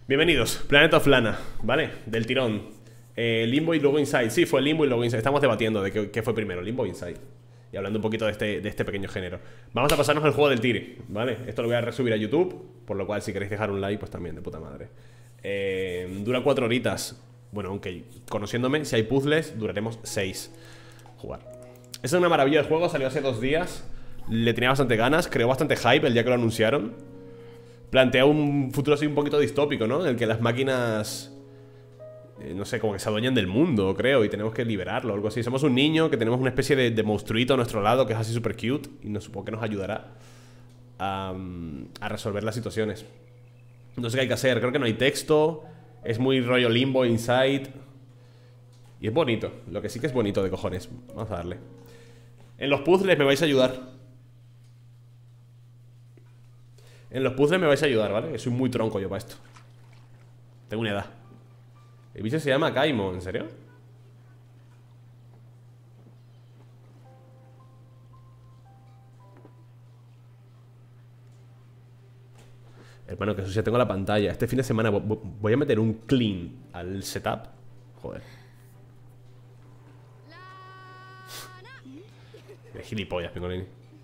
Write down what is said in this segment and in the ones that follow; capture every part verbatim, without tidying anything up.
Bienvenidos, Planet of Lana, ¿vale? Del tirón. eh, Limbo y luego Inside. Sí, fue Limbo y luego Inside. Estamos debatiendo de qué, qué fue primero, Limbo o Inside. Y hablando un poquito de este, de este pequeño género. Vamos a pasarnos al juego del tire, ¿vale? Esto lo voy a resubir a YouTube, por lo cual si queréis dejar un like, pues también, de puta madre. eh, Dura cuatro horitas. Bueno, aunque conociéndome, si hay puzzles, duraremos seis. Jugar. Esa es una maravilla de juego, salió hace dos días. Le tenía bastante ganas, creó bastante hype el día que lo anunciaron. Plantea un futuro así un poquito distópico, ¿no? En el que las máquinas, eh, no sé, como que se adueñan del mundo, creo, y tenemos que liberarlo o algo así. Somos un niño que tenemos una especie de, de monstruito a nuestro lado que es así súper cute y nos supongo que nos ayudará a, a resolver las situaciones. No sé qué hay que hacer, creo que no hay texto. Es muy rollo Limbo, Inside. Y es bonito, lo que sí que es bonito de cojones. Vamos a darle. En los puzzles me vais a ayudar. En los puzzles me vais a ayudar, ¿vale? Que soy muy tronco yo para esto. Tengo una edad. El bicho se llama Kaimo, ¿en serio? Hermano, que sucia tengo la pantalla. Este fin de semana voy a meter un clean al setup. Joder. Qué gilipollas, Pingolini.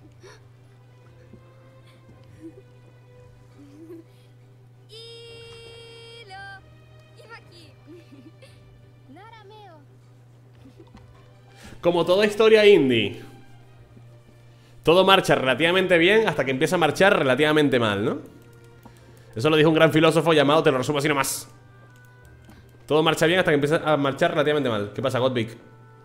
Como toda historia indie, todo marcha relativamente bien hasta que empieza a marchar relativamente mal, ¿no? Eso lo dijo un gran filósofo llamado, te lo resumo así nomás. Todo marcha bien hasta que empieza a marchar relativamente mal. ¿Qué pasa, Godvic?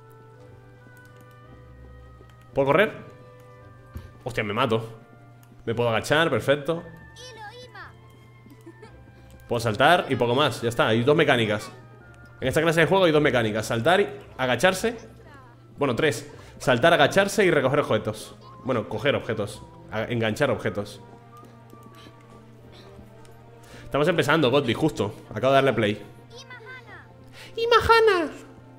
¿Puedo correr? Hostia, me mato. Me puedo agachar, perfecto. Puedo saltar y poco más, ya está, hay dos mecánicas. En esta clase de juego hay dos mecánicas: saltar y agacharse. Bueno, tres. Saltar, agacharse y recoger objetos. Bueno, coger objetos, enganchar objetos. Estamos empezando, Godly, justo. Acabo de darle play. ¡Imahana!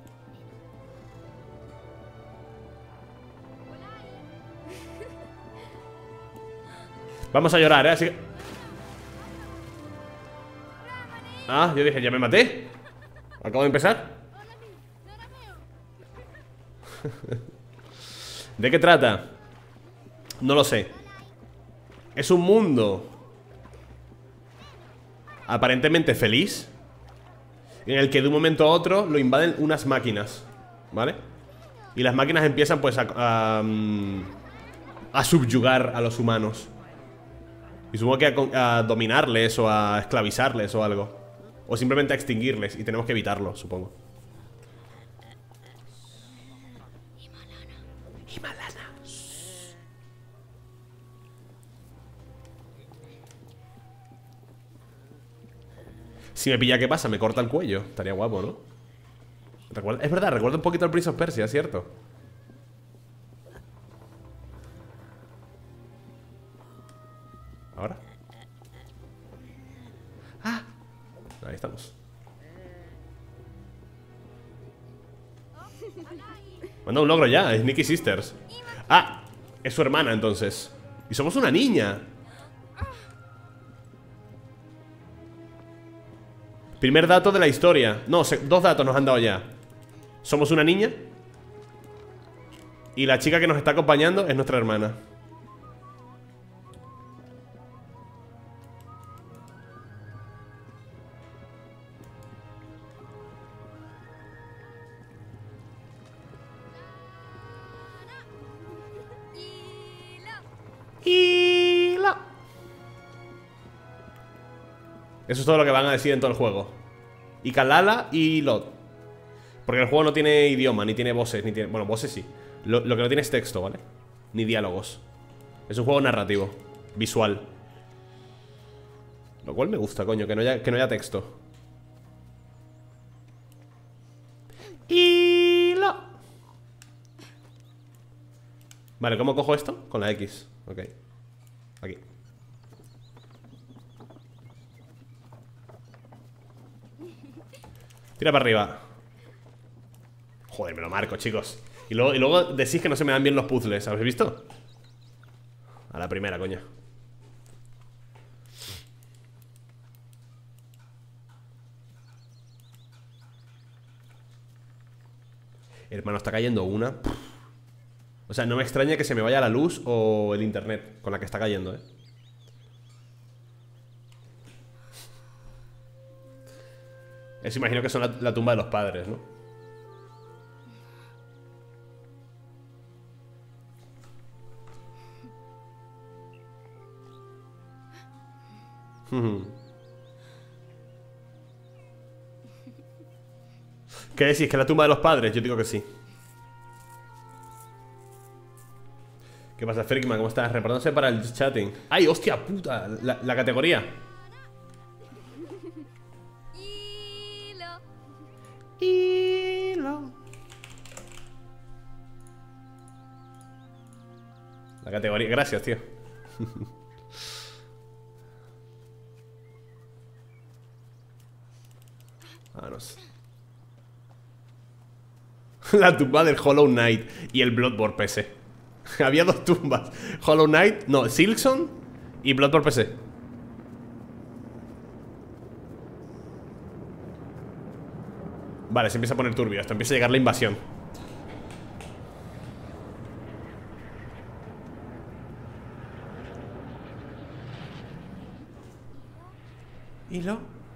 Vamos a llorar, ¿eh? Así que... Ah, yo dije, ya me maté. Acabo de empezar. ¿De qué trata? No lo sé. Es un mundo aparentemente feliz, en el que de un momento a otro lo invaden unas máquinas, ¿vale? Y las máquinas empiezan pues a, a, a subyugar a los humanos. Y supongo que a, a dominarles o a esclavizarles o algo. O simplemente a extinguirles, y tenemos que evitarlo, supongo. Si me pilla, ¿qué pasa? Me corta el cuello. Estaría guapo, ¿no? Recuerda, es verdad, recuerda un poquito al Prince of Persia, ¿cierto? ¿Ahora? ¡Ah! Ahí estamos. Manda un logro ya, es Nikki Sisters. ¡Ah! Es su hermana, entonces. Y somos una niña. Primer dato de la historia. No, se, dos datos nos han dado ya. Somos una niña. Y la chica que nos está acompañando es nuestra hermana. Eso es todo lo que van a decir en todo el juego. Y Kalala y Lot. Porque el juego no tiene idioma, ni tiene voces, ni tiene... Bueno, voces sí. Lo, lo que no tiene es texto, ¿vale? Ni diálogos. Es un juego narrativo, visual. Lo cual me gusta, coño, que no haya, que no haya texto. Y lo... Vale, ¿cómo cojo esto? Con la X. Ok. Aquí. Tira para arriba. Joder, me lo marco, chicos. Y luego, y luego decís que no se me dan bien los puzzles. ¿Habéis visto? A la primera, coño. Hermano, está cayendo una. O sea, no me extraña que se me vaya la luz o el internet con la que está cayendo, eh. Eso imagino que son la, la tumba de los padres, ¿no? ¿Qué decís? ¿Que es la tumba de los padres? Yo digo que sí. ¿Qué pasa, Frickman? ¿Cómo estás? Reportándose para el chatting. ¡Ay, hostia puta! La, la categoría. Hilo. La categoría. Gracias, tío. Vámonos. La tumba del Hollow Knight y el Bloodborne P C. Había dos tumbas. Hollow Knight, no, Silksong y Bloodborne P C. Vale, se empieza a poner turbio. Hasta empieza a llegar la invasión. ¿Hilo?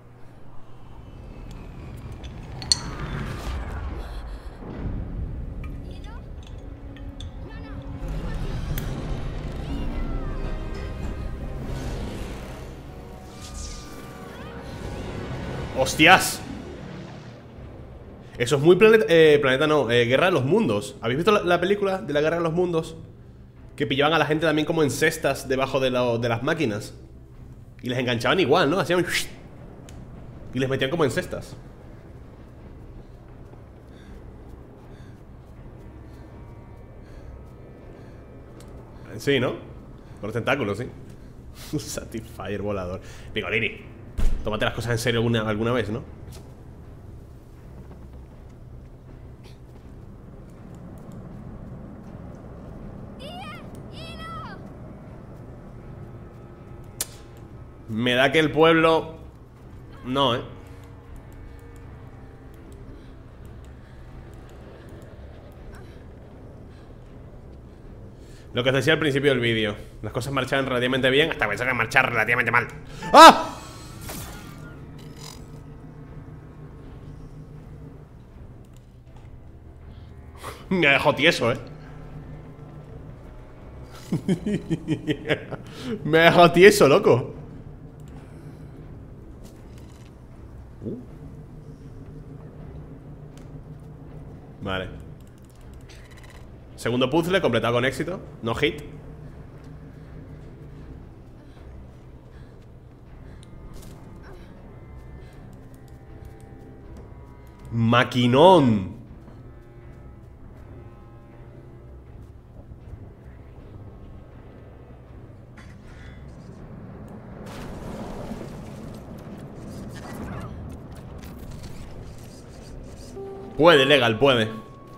¡Hostias! Eso es muy planeta... Eh, planeta no, eh, Guerra de los Mundos. ¿Habéis visto la, la película de la Guerra de los Mundos? Que pillaban a la gente también como en cestas debajo de, lo, de las máquinas. Y les enganchaban igual, ¿no? Hacían... Y les metían como en cestas. Sí, ¿no? Con los tentáculos, sí. Un Satisfyer volador. Piccolini, tómate las cosas en serio alguna, alguna vez, ¿no? Me da que el pueblo... No, ¿eh? Lo que os decía al principio del vídeo. Las cosas marchaban relativamente bien hasta que empezaron a marchar relativamente mal. ¡Ah! Me dejó tieso, ¿eh? Me dejó tieso, loco. uh. Vale. Segundo puzzle completado con éxito. No hit. Maquinón. Puede, legal, puede.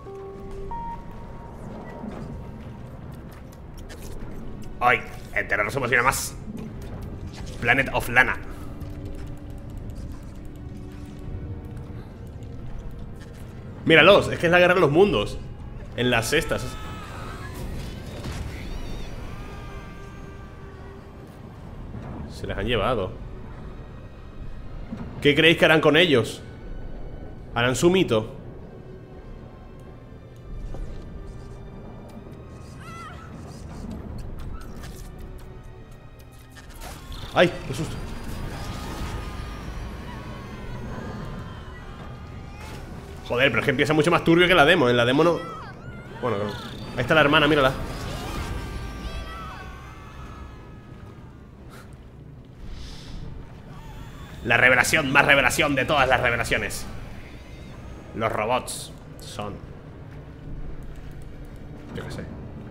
Ay, el terror se emociona más. Planet of Lana. Míralos, es que es la guerra de los mundos. En las cestas. Se les han llevado. ¿Qué creéis que harán con ellos? ¿Harán su mito? ¡Ay! ¡Qué susto! Joder, pero es que empieza mucho más turbio que la demo. En la demo no... Bueno, no. Ahí está la hermana, mírala. La revelación, más revelación de todas las revelaciones. Los robots son... Yo qué sé.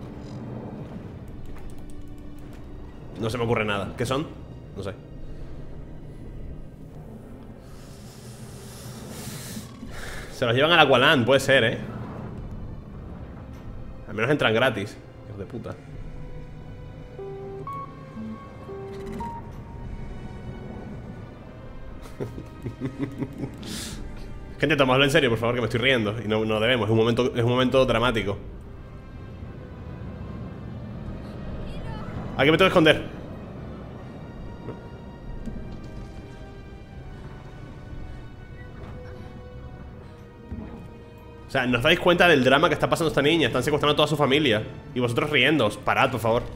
No se me ocurre nada. ¿Qué son? No sé. Se los llevan al Aqualand, puede ser, ¿eh? Al menos entran gratis. Hijos de puta. Gente, tomadlo en serio, por favor, que me estoy riendo. Y no, no debemos, es un momento, es un momento dramático. Aquí me tengo que esconder. O sea, ¿no os dais cuenta del drama que está pasando esta niña? Están secuestrando a toda su familia. Y vosotros riéndoos. Parad, por favor.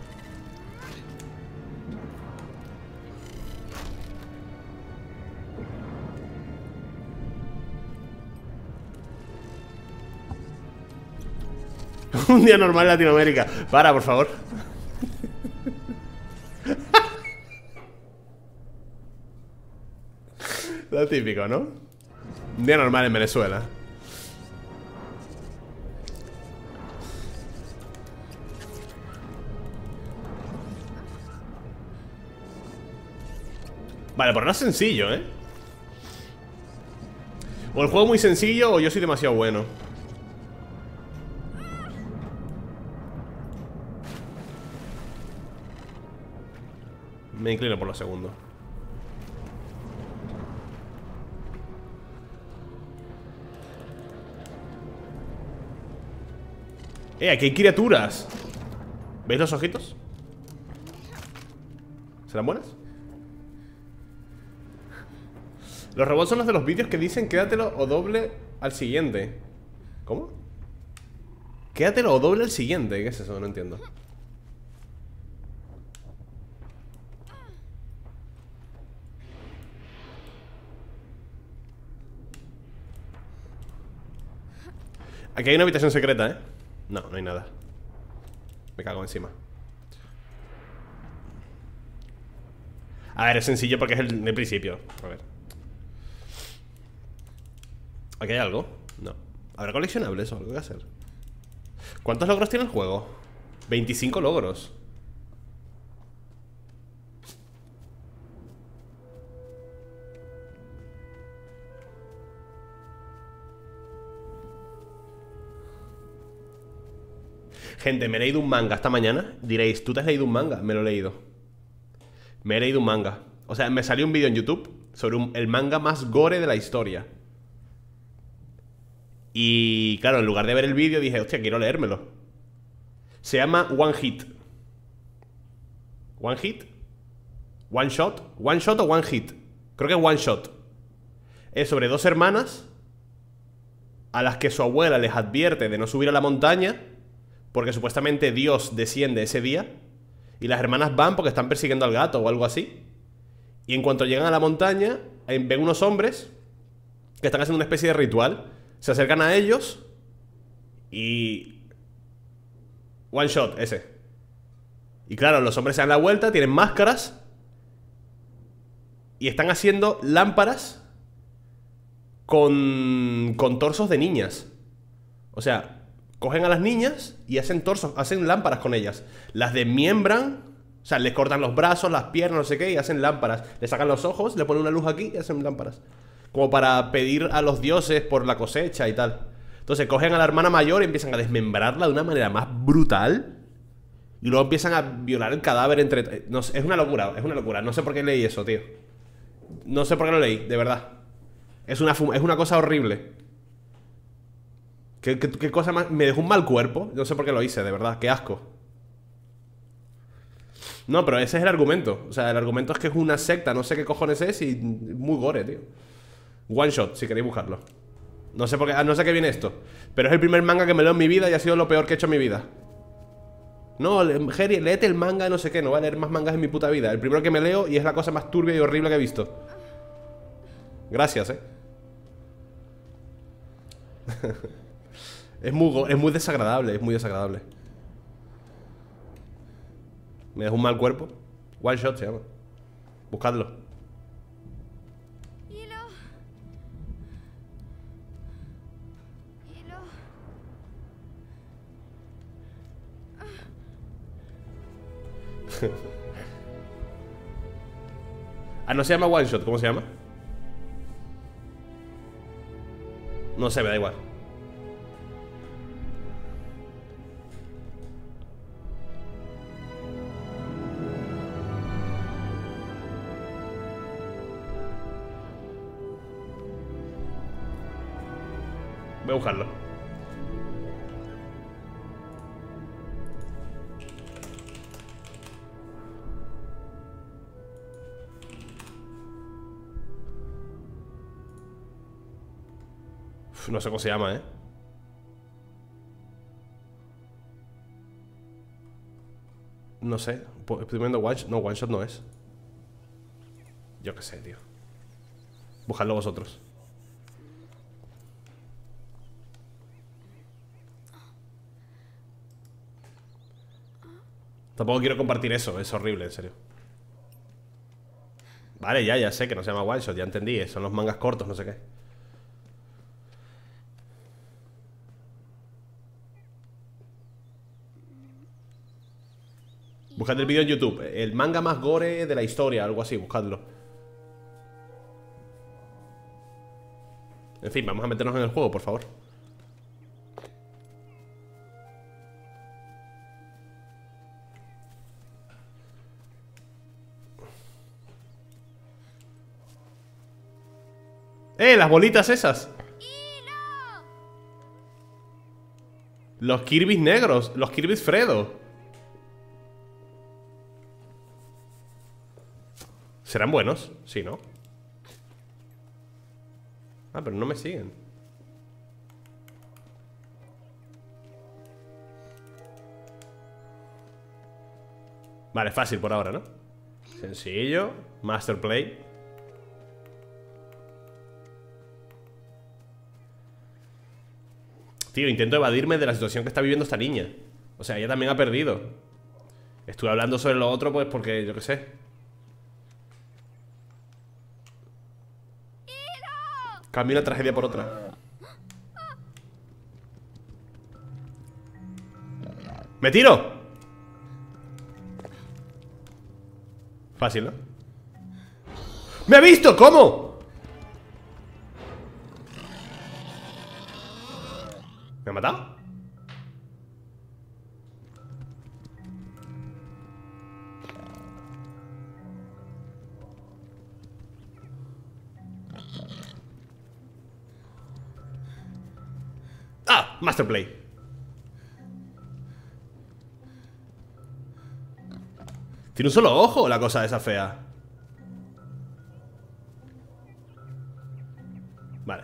Un día normal en Latinoamérica. Para, por favor. Lo típico, ¿no? Un día normal en Venezuela. Vale, por ahora es sencillo, ¿eh? O el juego es muy sencillo o yo soy demasiado bueno. Me inclino por lo segundo. Eh, aquí hay criaturas. ¿Veis los ojitos? ¿Serán buenas? Los robots son los de los vídeos que dicen quédatelo o doble al siguiente. ¿Cómo? Quédatelo o doble al siguiente. ¿Qué es eso? No entiendo. Aquí hay una habitación secreta, ¿eh? No, no hay nada. Me cago encima. A ver, es sencillo porque es el, el principio. A ver. ¿Aquí hay algo? No. ¿Habrá coleccionables o algo que hacer? ¿Cuántos logros tiene el juego? veinticinco logros. Gente, me he leído un manga esta mañana. Diréis, ¿tú te has leído un manga? Me lo he leído. Me he leído un manga. O sea, me salió un vídeo en YouTube sobre un, el manga más gore de la historia. Y claro, en lugar de ver el vídeo dije, hostia, quiero leérmelo. Se llama One Hit. ¿One Hit? ¿One Shot? ¿One Shot o One Hit? Creo que es One Shot. Es sobre dos hermanas a las que su abuela les advierte de no subir a la montaña porque supuestamente Dios desciende ese día. Y las hermanas van porque están persiguiendo al gato o algo así. Y en cuanto llegan a la montaña, ven unos hombres que están haciendo una especie de ritual. Se acercan a ellos y... One shot, ese. Y claro, los hombres se dan la vuelta, tienen máscaras y están haciendo lámparas con, con torsos de niñas. O sea, cogen a las niñas y hacen torsos, hacen lámparas con ellas. Las desmiembran, o sea, les cortan los brazos, las piernas, no sé qué, y hacen lámparas. Le sacan los ojos, le ponen una luz aquí y hacen lámparas. Como para pedir a los dioses por la cosecha y tal. Entonces cogen a la hermana mayor y empiezan a desmembrarla de una manera más brutal. Y luego empiezan a violar el cadáver entre... No sé, es una locura, es una locura. No sé por qué leí eso, tío. No sé por qué lo leí, de verdad. Es una, es una cosa horrible. ¿Qué, qué, qué cosa más? Me dejó un mal cuerpo. No sé por qué lo hice, de verdad, qué asco. No, pero ese es el argumento. O sea, el argumento es que es una secta, no sé qué cojones es y muy gore, tío. One Shot, si queréis buscarlo. No sé por qué, no sé qué viene esto. Pero es el primer manga que me leo en mi vida y ha sido lo peor que he hecho en mi vida. No, Jerry, léete el manga, no sé qué. No voy a leer más mangas en mi puta vida. El primero que me leo y es la cosa más turbia y horrible que he visto. Gracias, eh. Es muy, es muy desagradable, es muy desagradable. Me deja un mal cuerpo. One Shot se llama. Buscadlo. Ah, no se llama One Shot, ¿cómo se llama? No sé, me da igual. Voy a buscarlo. Uf, no sé cómo se llama, ¿eh? No sé. Estoy viendo one shot. No, one shot no es. Yo qué sé, tío. Buscadlo vosotros. Tampoco quiero compartir eso. Es horrible, en serio. Vale, ya, ya sé que no se llama one shot. Ya entendí. Son los mangas cortos, no sé qué. Buscad el vídeo en YouTube. El manga más gore de la historia, algo así, buscadlo. En fin, vamos a meternos en el juego, por favor. ¡Eh! Las bolitas esas. Los Kirby's negros. Los Kirby's Fredo. ¿Serán buenos? Sí, ¿no? Ah, pero no me siguen. Vale, fácil por ahora, ¿no? Sencillo. Master Play. Tío, intento evadirme de la situación que está viviendo esta niña. O sea, ella también ha perdido. Estuve hablando sobre lo otro, pues porque, yo qué sé. Cambio una tragedia por otra. ¡Me tiro! Fácil, ¿no? ¡Me ha visto! ¿Cómo? ¿Me ha matado? ¡Ah! Master Play. Tiene un solo ojo la cosa esa fea. Vale.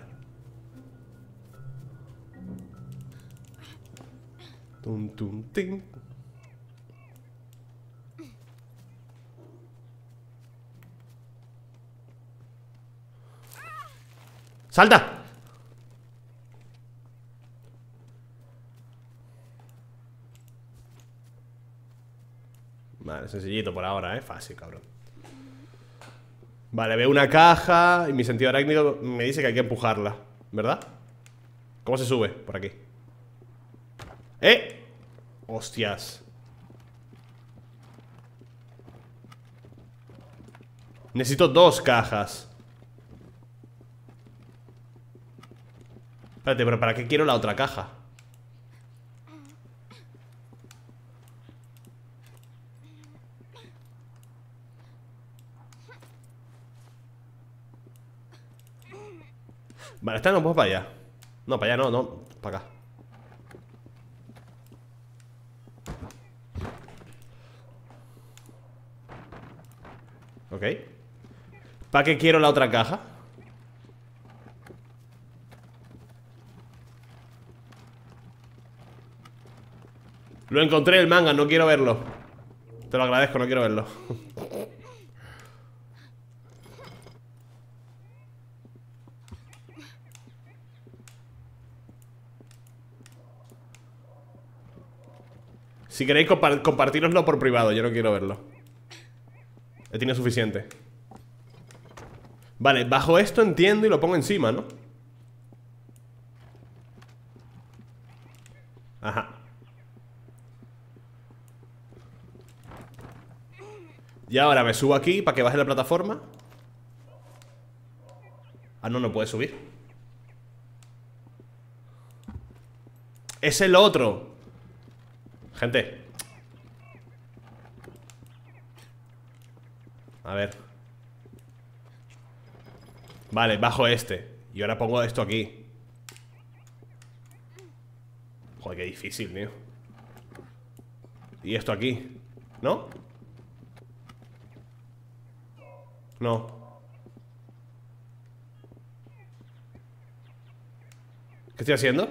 Tum, tum, ting. ¡Salta! Vale, sencillito por ahora, ¿eh? Fácil, cabrón. Vale, veo una caja y mi sentido arácnido me dice que hay que empujarla, ¿verdad? ¿Cómo se sube? Por aquí. ¡Eh! Hostias. Necesito dos cajas. Espérate, pero ¿para qué quiero la otra caja? Vale, esta no puedo para allá. No, para allá no, no, para acá. Ok. ¿Para qué quiero la otra caja? Lo encontré el manga, no quiero verlo. Te lo agradezco, no quiero verlo. Si queréis compa compartiroslo por privado, yo no quiero verlo. He tenido suficiente. Vale, bajo esto entiendo y lo pongo encima, ¿no? Ajá. Y ahora me subo aquí para que baje la plataforma. Ah, no, no puede subir. Es el otro. Gente. A ver. Vale, bajo este. Y ahora pongo esto aquí. Joder, qué difícil, tío. Y esto aquí, ¿no? No. ¿Qué estoy haciendo?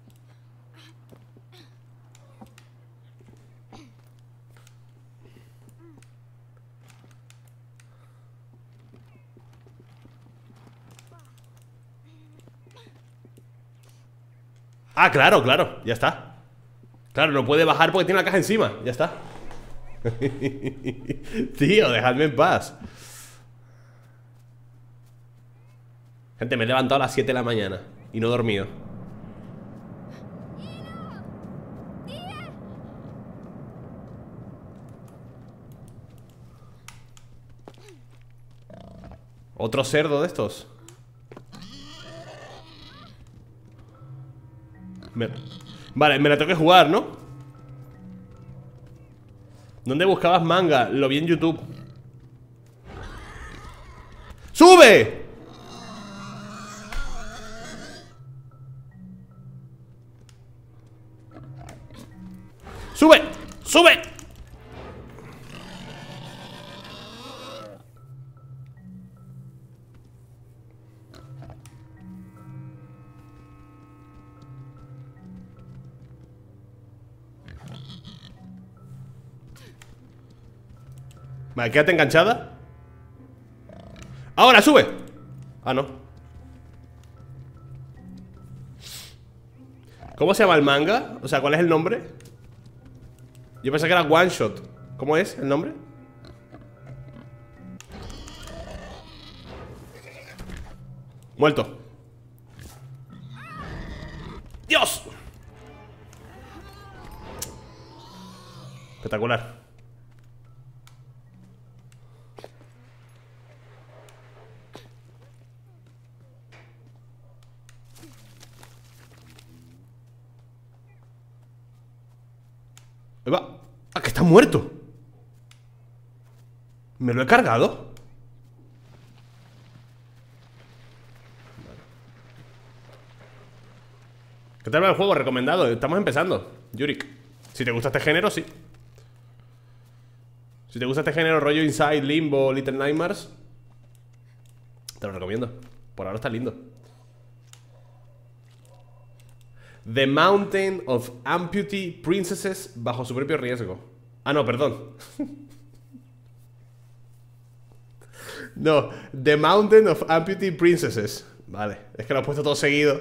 Ah, claro, claro, ya está. Claro, no puede bajar porque tiene la caja encima. Ya está. Tío, dejadme en paz. Gente, me he levantado a las siete de la mañana y no he dormido. ¿Otro cerdo de estos? Me... Vale, me la tengo que jugar, ¿no? ¿Dónde buscabas manga? Lo vi en YouTube. ¡Sube! ¡Sube! ¡Sube! Vale, quédate enganchada. ¡Ahora, sube! Ah, no. ¿Cómo se llama el manga? O sea, ¿cuál es el nombre? Yo pensé que era One Shot. ¿Cómo es el nombre? Muerto. ¡Dios! Espectacular. Ahí va. ¡Ah, que está muerto! ¿Me lo he cargado? ¿Qué tal va el juego? Recomendado. Estamos empezando, Yurik. Si te gusta este género, sí. Si te gusta este género, rollo Inside, Limbo, Little Nightmares, te lo recomiendo. Por ahora está lindo. The Mountain of Amputee Princesses bajo su propio riesgo. Ah, no, perdón. No, The Mountain of Amputee Princesses. Vale, es que lo he puesto todo seguido.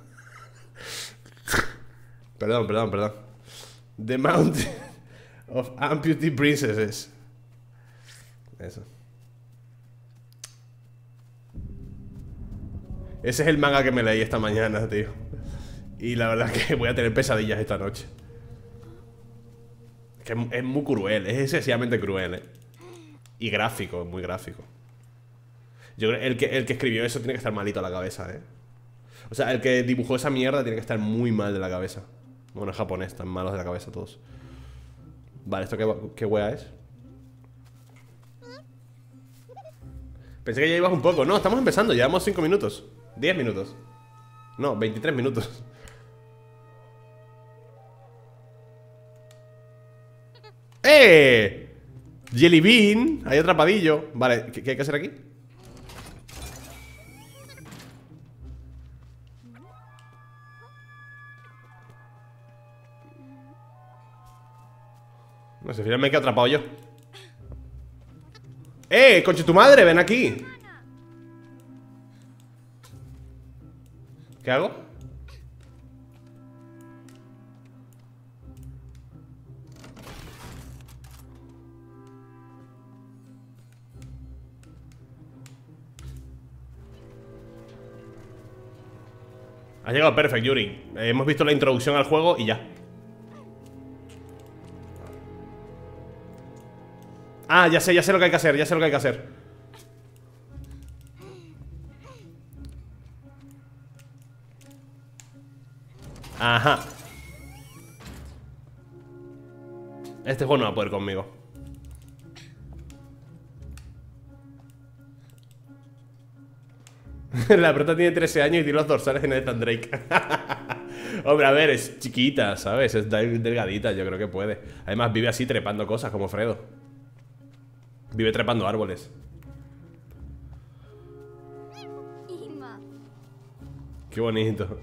Perdón, perdón, perdón. The Mountain of Amputee Princesses. Eso. Ese es el manga que me leí esta mañana, tío. Y la verdad es que voy a tener pesadillas esta noche. Es que es muy cruel, es excesivamente cruel, ¿eh? Y gráfico, muy gráfico. Yo creo que el que, el que escribió eso tiene que estar malito a la cabeza, ¿eh? O sea, el que dibujó esa mierda tiene que estar muy mal de la cabeza. Bueno, es japonés, están malos de la cabeza todos. Vale, ¿esto qué, qué wea es? Pensé que ya ibas un poco. No, estamos empezando, llevamos cinco minutos. diez minutos. No, veintitrés minutos. ¡Eh! Jelly Bean, hay atrapadillo. Vale, ¿qué, qué hay que hacer aquí? No sé, finalmente me he atrapado yo. ¡Eh! ¡Conche tu madre! ¡Ven aquí! ¿Qué hago? Has llegado perfecto, Yuri. Eh, hemos visto la introducción al juego y ya. Ah, ya sé, ya sé lo que hay que hacer, ya sé lo que hay que hacer. Ajá. Este juego no va a poder conmigo. La prota tiene trece años y tiene los dorsales en Nathan Drake. Hombre, a ver, es chiquita, ¿sabes? Es del- delgadita, yo creo que puede. Además, vive así trepando cosas como Fredo. Vive trepando árboles. Qué bonito.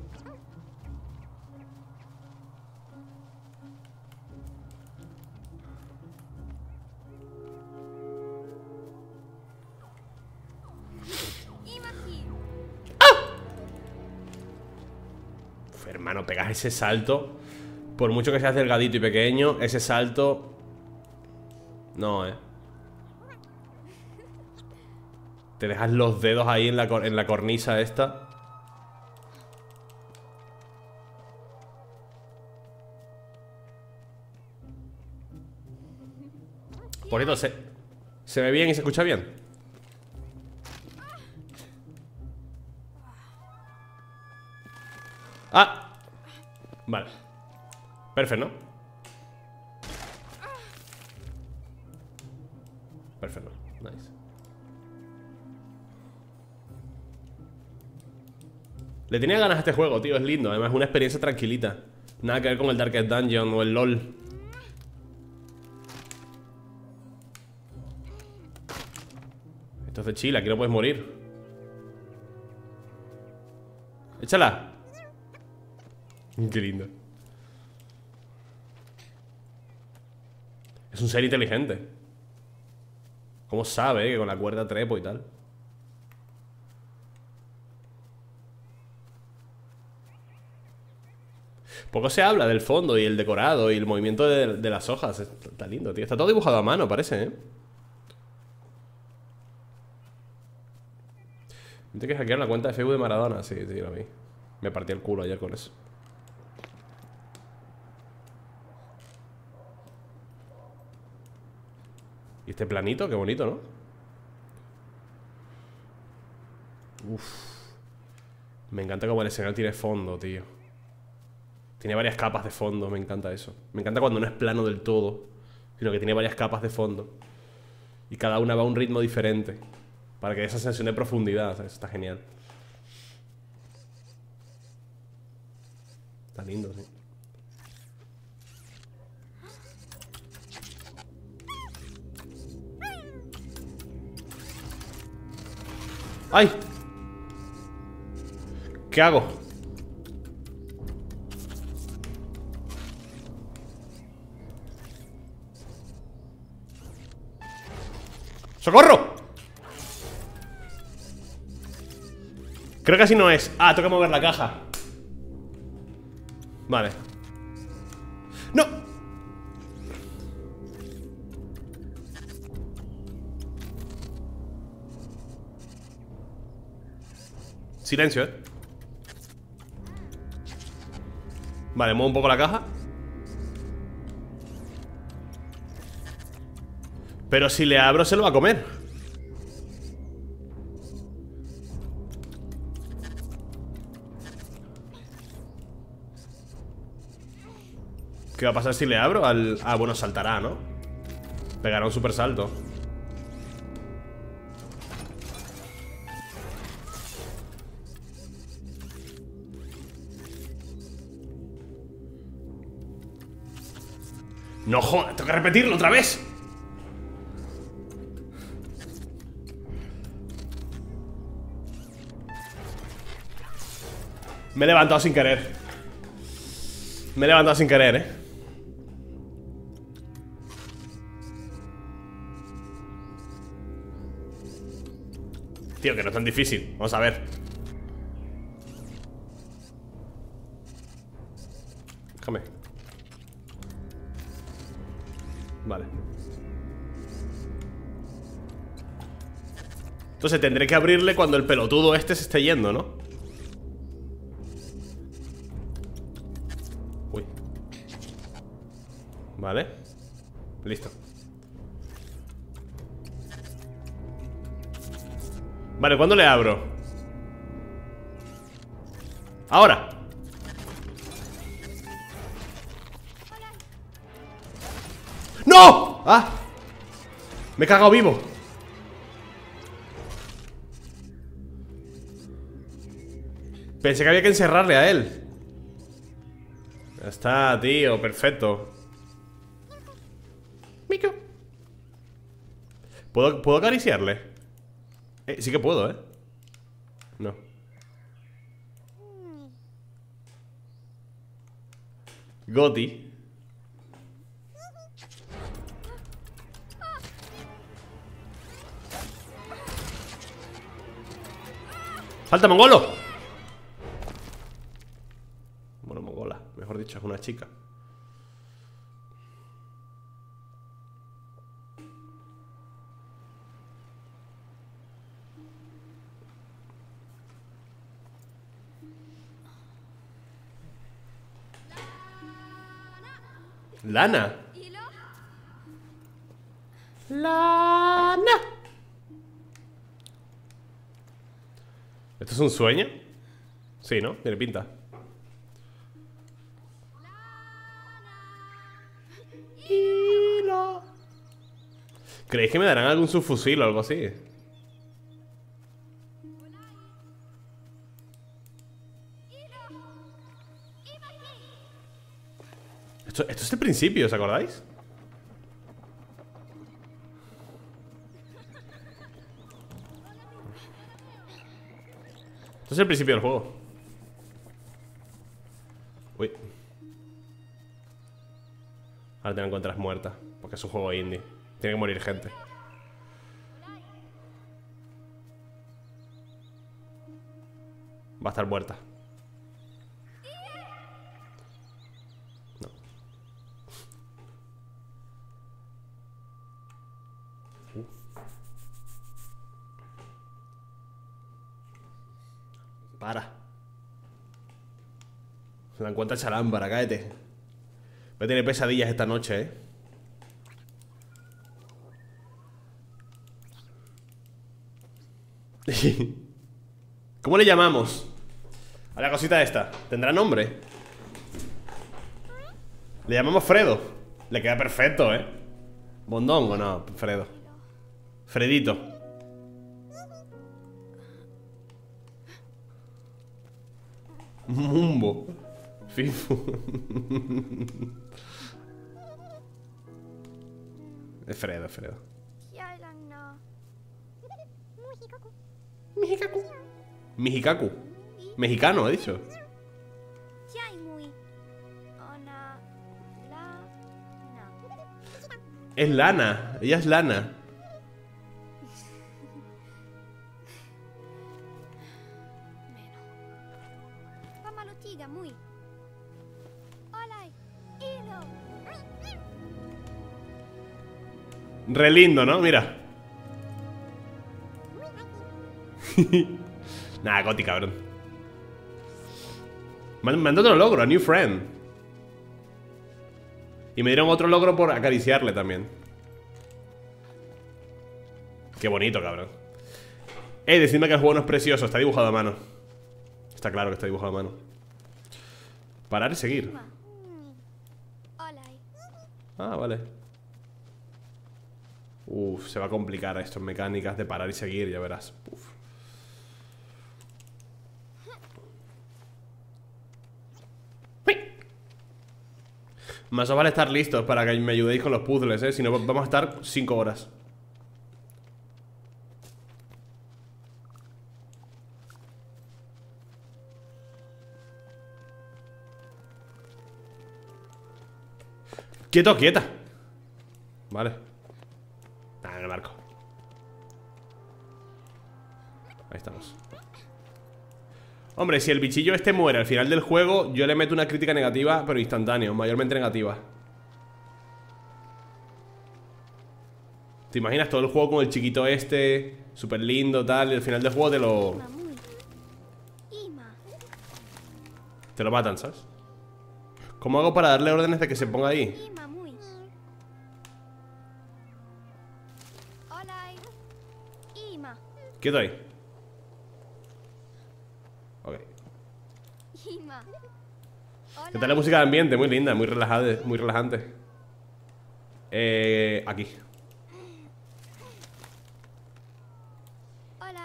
Uf, hermano, pegas ese salto. Por mucho que seas delgadito y pequeño, ese salto... No, eh. Te dejas los dedos ahí en la, cor- en la cornisa esta. Por cierto, ¿se, ¿se ve bien y se escucha bien? ¡Ah! Vale. Perfecto, ¿no? Perfecto, nice. Le tenía ganas a este juego, tío, es lindo. Además es una experiencia tranquilita. Nada que ver con el Darkest Dungeon o el LOL. Esto es de chill, aquí no puedes morir. Échala. Qué lindo. Es un ser inteligente. ¿Cómo sabe eh, que con la cuerda trepo y tal? Poco se habla del fondo y el decorado y el movimiento de, de las hojas. Está lindo, tío. Está todo dibujado a mano, parece, ¿eh? Tengo que hackear la cuenta de Facebook de Maradona. Sí, sí, lo vi. Me partí el culo ayer con eso. Y este planito, qué bonito, ¿no? Uf. Me encanta cómo el escenario tiene fondo, tío. Tiene varias capas de fondo, me encanta eso. Me encanta cuando no es plano del todo, sino que tiene varias capas de fondo. Y cada una va a un ritmo diferente, para que dé esa sensación de profundidad, ¿sabes? Está genial. Está lindo, sí. ¡Ay! ¿Qué hago? ¡Socorro! Creo que así no es. Ah, tengo que mover la caja. Vale. ¡No! Silencio, eh. Vale, muevo un poco la caja. Pero si le abro se lo va a comer. ¿Qué va a pasar si le abro? Al... Ah, bueno, saltará, ¿no? Pegará un super salto. No jodas, tengo que repetirlo otra vez. Me he levantado sin querer. Me he levantado sin querer, eh. Tío, que no es tan difícil. Vamos a ver. Déjame. Vale. Entonces tendré que abrirle cuando el pelotudo este se esté yendo, ¿no? Uy. Vale. Listo. Vale, ¿cuándo le abro? Ahora. ¡No! ¡Ah! Me he cagado vivo. Pensé que había que encerrarle a él. Ya está, tío, perfecto. Mico. ¿Puedo, ¿puedo acariciarle? Eh, sí que puedo, ¿eh? No. Goti. ¡Salta, mongolo! Bueno, mongola, mejor dicho, es una chica. Lana. Lana. ¿Esto es un sueño? Sí, ¿no? Tiene pinta. Hilo. ¿Creéis que me darán algún subfusil o algo así? Esto, esto es el principio, ¿os acordáis? Esto es el principio del juego. Uy. Ahora te la encuentras muerta, porque es un juego indie. Tiene que morir gente. Va a estar muerta. No. Uh. Para. Se la encuentra Chalámbara, cáete. Voy a tener pesadillas esta noche, eh. ¿Cómo le llamamos? A la cosita esta. ¿Tendrá nombre? Le llamamos Fredo. Le queda perfecto, ¿eh? Bondongo, no, Fredo. Fredito. Mumbo. Fifu. Es Fredo, es Fredo. Mexikaku. Mexikaku. Mexicano, he dicho. Es Lana. Ella es Lana. Re lindo, ¿no? Mira. Nah, Goti, cabrón. Me han, me han dado otro logro, a new friend. Y me dieron otro logro por acariciarle también. Qué bonito, cabrón. Eh, decidme que el juego no es precioso. Está dibujado a mano. Está claro que está dibujado a mano. Parar y seguir. Ah, vale. Uf, se va a complicar esto en mecánicas de parar y seguir, ya verás. Uf. Más os vale estar listos para que me ayudéis con los puzzles, eh. Si no, vamos a estar cinco horas. Quieto, quieta. Vale. Nada, me marco. Ahí estamos. Hombre, si el bichillo este muere al final del juego, yo le meto una crítica negativa, pero instantáneo, mayormente negativa. ¿Te imaginas todo el juego con el chiquito este? Súper lindo, tal, y al final del juego te lo... Te lo matan, ¿sabes? ¿Cómo hago para darle órdenes de que se ponga ahí? Quieto ahí. Ok. ¿Qué tal la música de ambiente? Muy linda, muy relajante, muy relajante. Eh, aquí.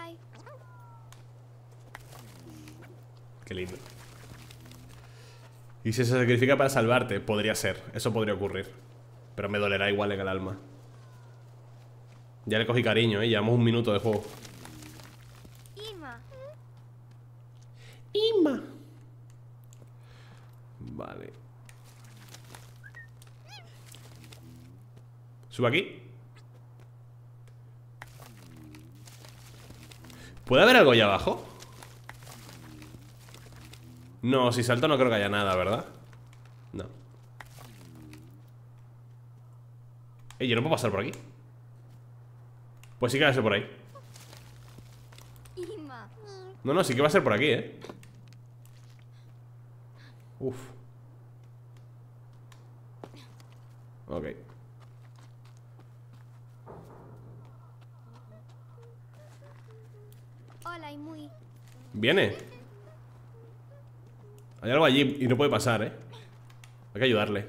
Qué lindo. Y si se sacrifica para salvarte, podría ser. Eso podría ocurrir. Pero me dolerá igual en el alma. Ya le cogí cariño, ¿eh? Llevamos un minuto de juego. Ima. Ima. Vale. Sube aquí. ¿Puede haber algo allá abajo? No, si salto no creo que haya nada, ¿verdad? No. Eh, yo no puedo pasar por aquí. Pues sí que va a ser por ahí. Ima. No, no, sí que va a ser por aquí, ¿eh? Uf. Ok. Hola, y muy. Viene. Hay algo allí y no puede pasar, ¿eh? Hay que ayudarle.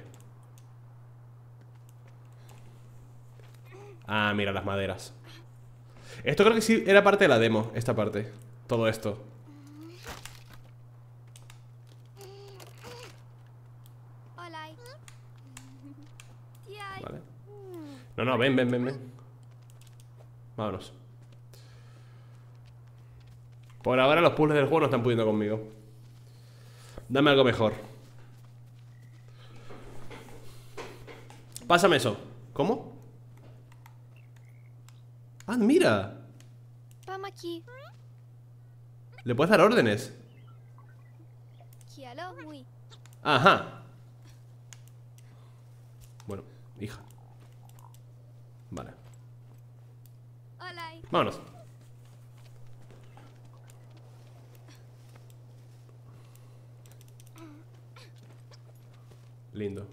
Ah, mira las maderas. Esto creo que sí era parte de la demo. Esta parte. Todo esto. Hola. Tía. Vale. No, no, ven, ven, ven, ven. Vámonos. Por ahora los puzzles del juego no están pudiendo conmigo. Dame algo mejor. Pásame eso. ¿Cómo? Ah, mira. Vamos aquí. Le puedes dar órdenes. Quiero muy. Ajá. Bueno, hija. Vale. Hola. Vámonos. Lindo.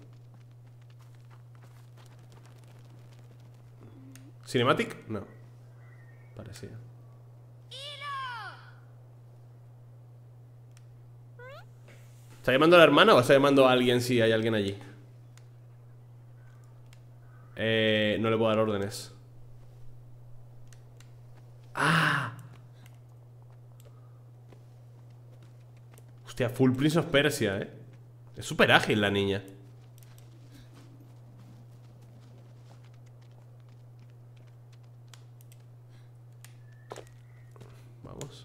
¿Cinematic? No. Parecía. ¿Está llamando a la hermana o está llamando a alguien si hay alguien allí? Eh, no le puedo dar órdenes. ¡Ah! Hostia, full Prince of Persia, eh. Es súper ágil la niña. Vamos.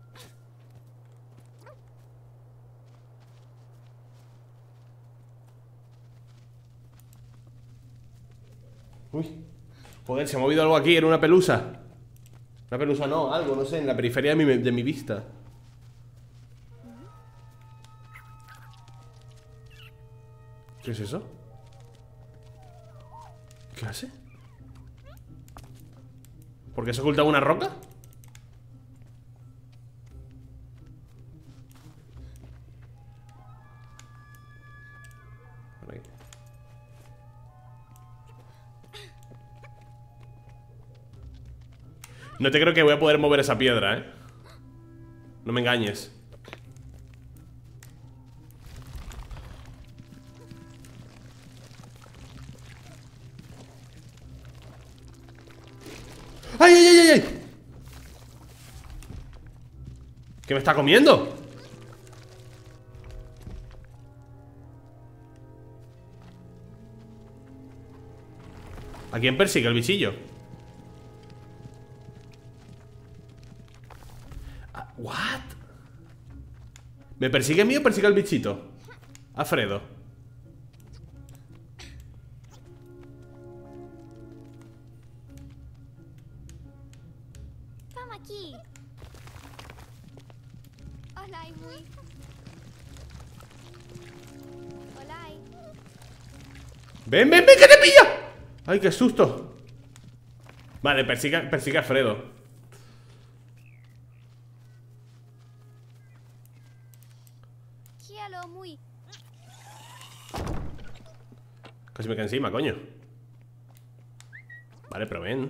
Uy. Joder, se ha movido algo aquí. Era una pelusa. Una pelusa no, algo, no sé, en la periferia de mi, de mi vista. ¿Qué es eso? ¿Qué hace? ¿Por qué se oculta una roca? Por ahí. No te creo que voy a poder mover esa piedra, ¿eh? No me engañes. ¡Ay, ay, ay, ay, ay! ¿Qué me está comiendo? ¿A quién persigue el bichillo? Ah, ¿what? ¿Me persigue a mí o persigue al bichito? Alfredo. Vamos aquí. Hola, y muy. Hola. ¡Ven, ven, ven, que te pilla! ¡Ay, qué susto! Vale, persigue, persigue a Alfredo. Quiero muy. Casi me cae encima, coño. Vale, pero ven.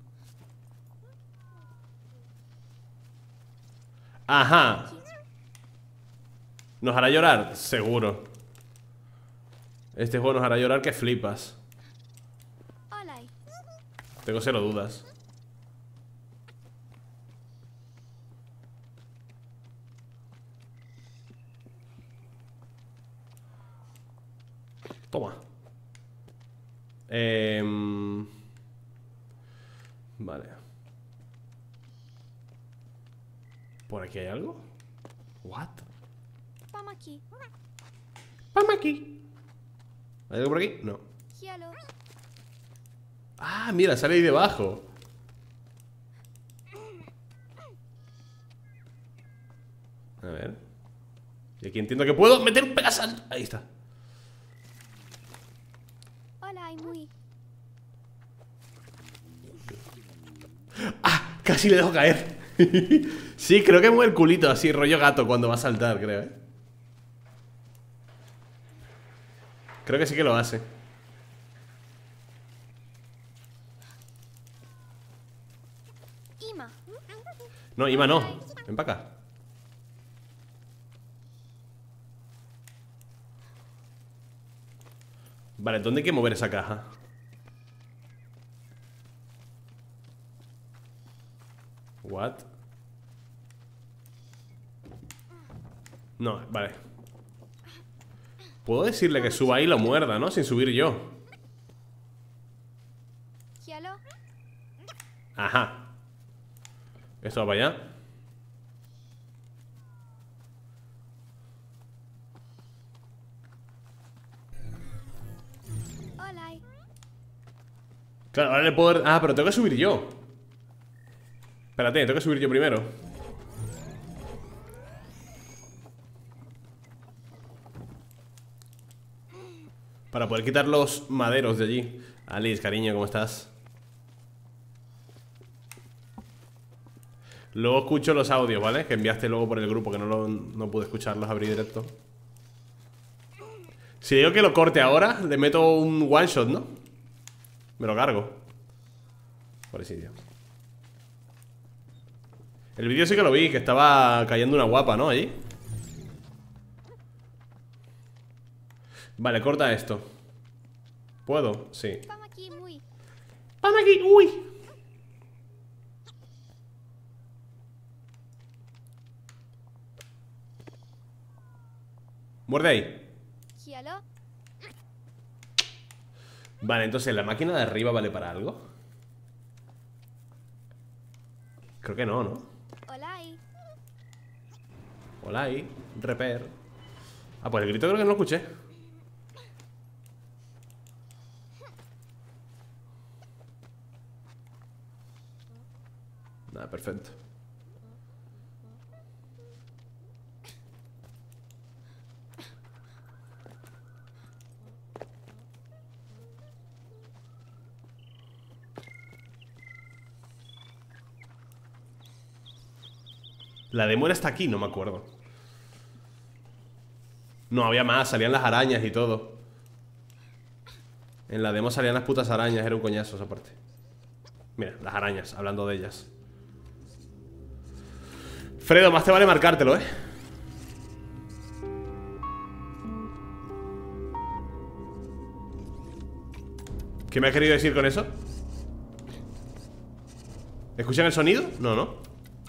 Ajá. ¿Nos hará llorar? Seguro. Este juego nos hará llorar que flipas. Hola. Tengo cero dudas. Toma. Eh... Vale. ¿Por aquí hay algo? What? Vamos aquí. Vamos aquí. ¿Hay algo por aquí? No. Hielo. Ah, mira, sale ahí debajo. A ver. Y aquí entiendo que puedo meter un pegasalto. Ahí está. Hola, muy. ¡Ah! Casi le dejo caer. Sí, creo que mueve el culito así, rollo gato, cuando va a saltar, creo, ¿eh? Creo que sí que lo hace. Ima. No, Ima no. Ven para acá. Vale, ¿dónde hay que mover esa caja? What? No, vale. Puedo decirle que suba ahí y lo muerda, ¿no? Sin subir yo. Hielo. Ajá. Esto va para allá. Hola. Claro, ahora le puedo... Ah, pero tengo que subir yo. Espérate, tengo que subir yo primero. Para poder quitar los maderos de allí. Alice, cariño, ¿cómo estás? Luego escucho los audios, ¿vale? Que enviaste luego por el grupo, que no, lo, no pude escucharlos, abrí directo. Si digo que lo corte ahora, le meto un one shot, ¿no? Me lo cargo. Por ese sitio. El vídeo sí que lo vi, que estaba cayendo una guapa, ¿no? Allí. Vale, corta esto. ¿Puedo? Sí. Vamos aquí, muy. ¡Vamos aquí! ¡Uy! Muerde ahí. Hielo. Vale, entonces, ¿la máquina de arriba vale para algo? Creo que no, ¿no? Hola. Hola ahí, repair. Ah, pues el grito creo que no lo escuché. Nada, perfecto. La demo era hasta aquí, no me acuerdo. No, había más, salían las arañas y todo. En la demo salían las putas arañas, era un coñazo esa parte. Mira, las arañas, hablando de ellas. Fredo, más te vale marcártelo, ¿eh? ¿Qué me ha querido decir con eso? ¿Escuchan el sonido? No, no.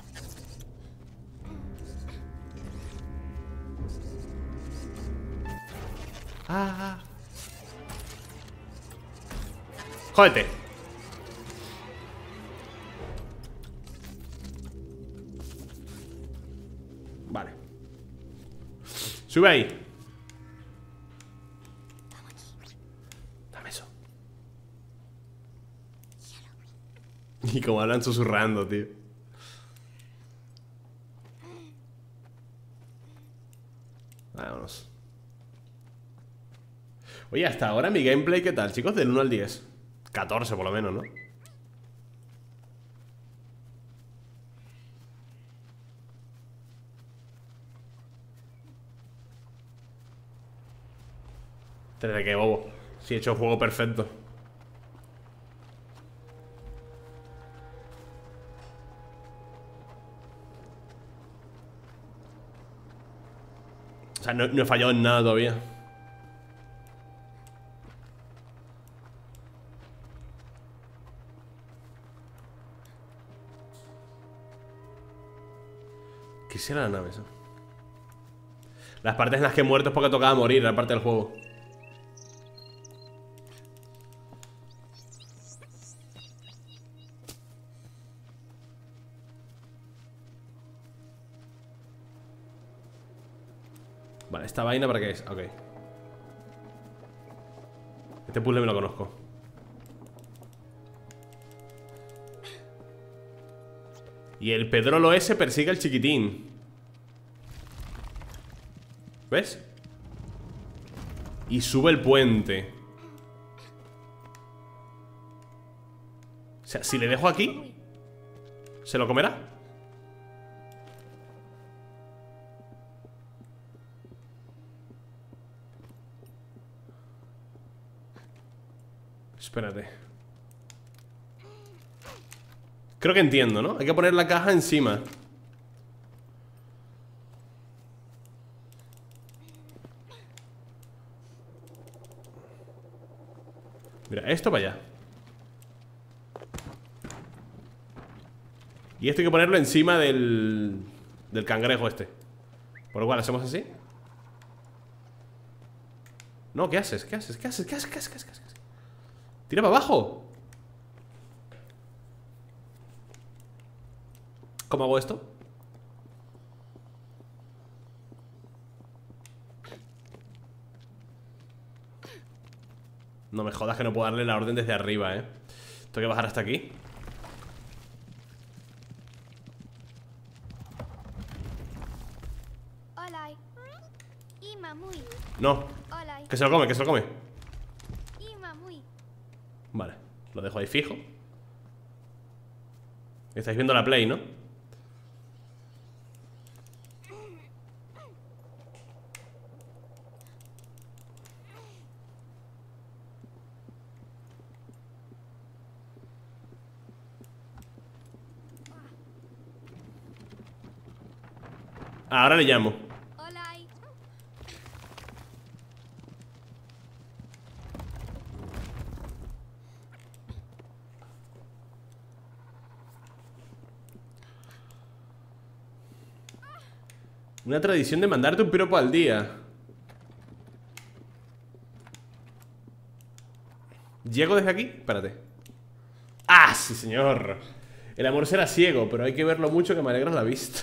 Ah. Jódete. Vale. Sube ahí. Dame eso. Y como hablan susurrando, tío. Vámonos. Oye, hasta ahora mi gameplay, ¿qué tal, chicos? Del uno al diez. catorce por lo menos, ¿no? Tendré que bobo. Si he hecho un juego perfecto. O sea, no, no he fallado en nada todavía. ¿Qué será la nave esa? Las partes en las que he muerto es porque tocaba morir, la parte del juego. Vale, ¿esta vaina para qué es? Ok. Este puzzle me lo conozco. Y el pedrolo ese persigue al chiquitín. ¿Ves? Y sube el puente. O sea, si le dejo aquí, ¿se lo comerá? Espérate. Creo que entiendo, ¿no? Hay que poner la caja encima. Mira, esto para allá. Y esto hay que ponerlo encima del... del cangrejo este. Por lo cual, hacemos así. No, ¿qué haces? ¿Qué haces? ¿Qué haces? ¿Qué haces? ¿Qué haces? ¿Qué haces? ¿Qué haces? ¡Tira para abajo! ¿Cómo hago esto? No me jodas que no puedo darle la orden desde arriba, eh. Tengo que bajar hasta aquí. Hola. Ima muy. No, Hola. que se lo come, que se lo come. Ima muy. Vale, lo dejo ahí fijo. Estáis viendo la play, ¿no? Ahora le llamo. Hola. Una tradición de mandarte un piropo al día. ¿Llego desde aquí? Espérate. ¡Ah, sí, señor! El amor será ciego, pero hay que verlo mucho que me alegras la vista.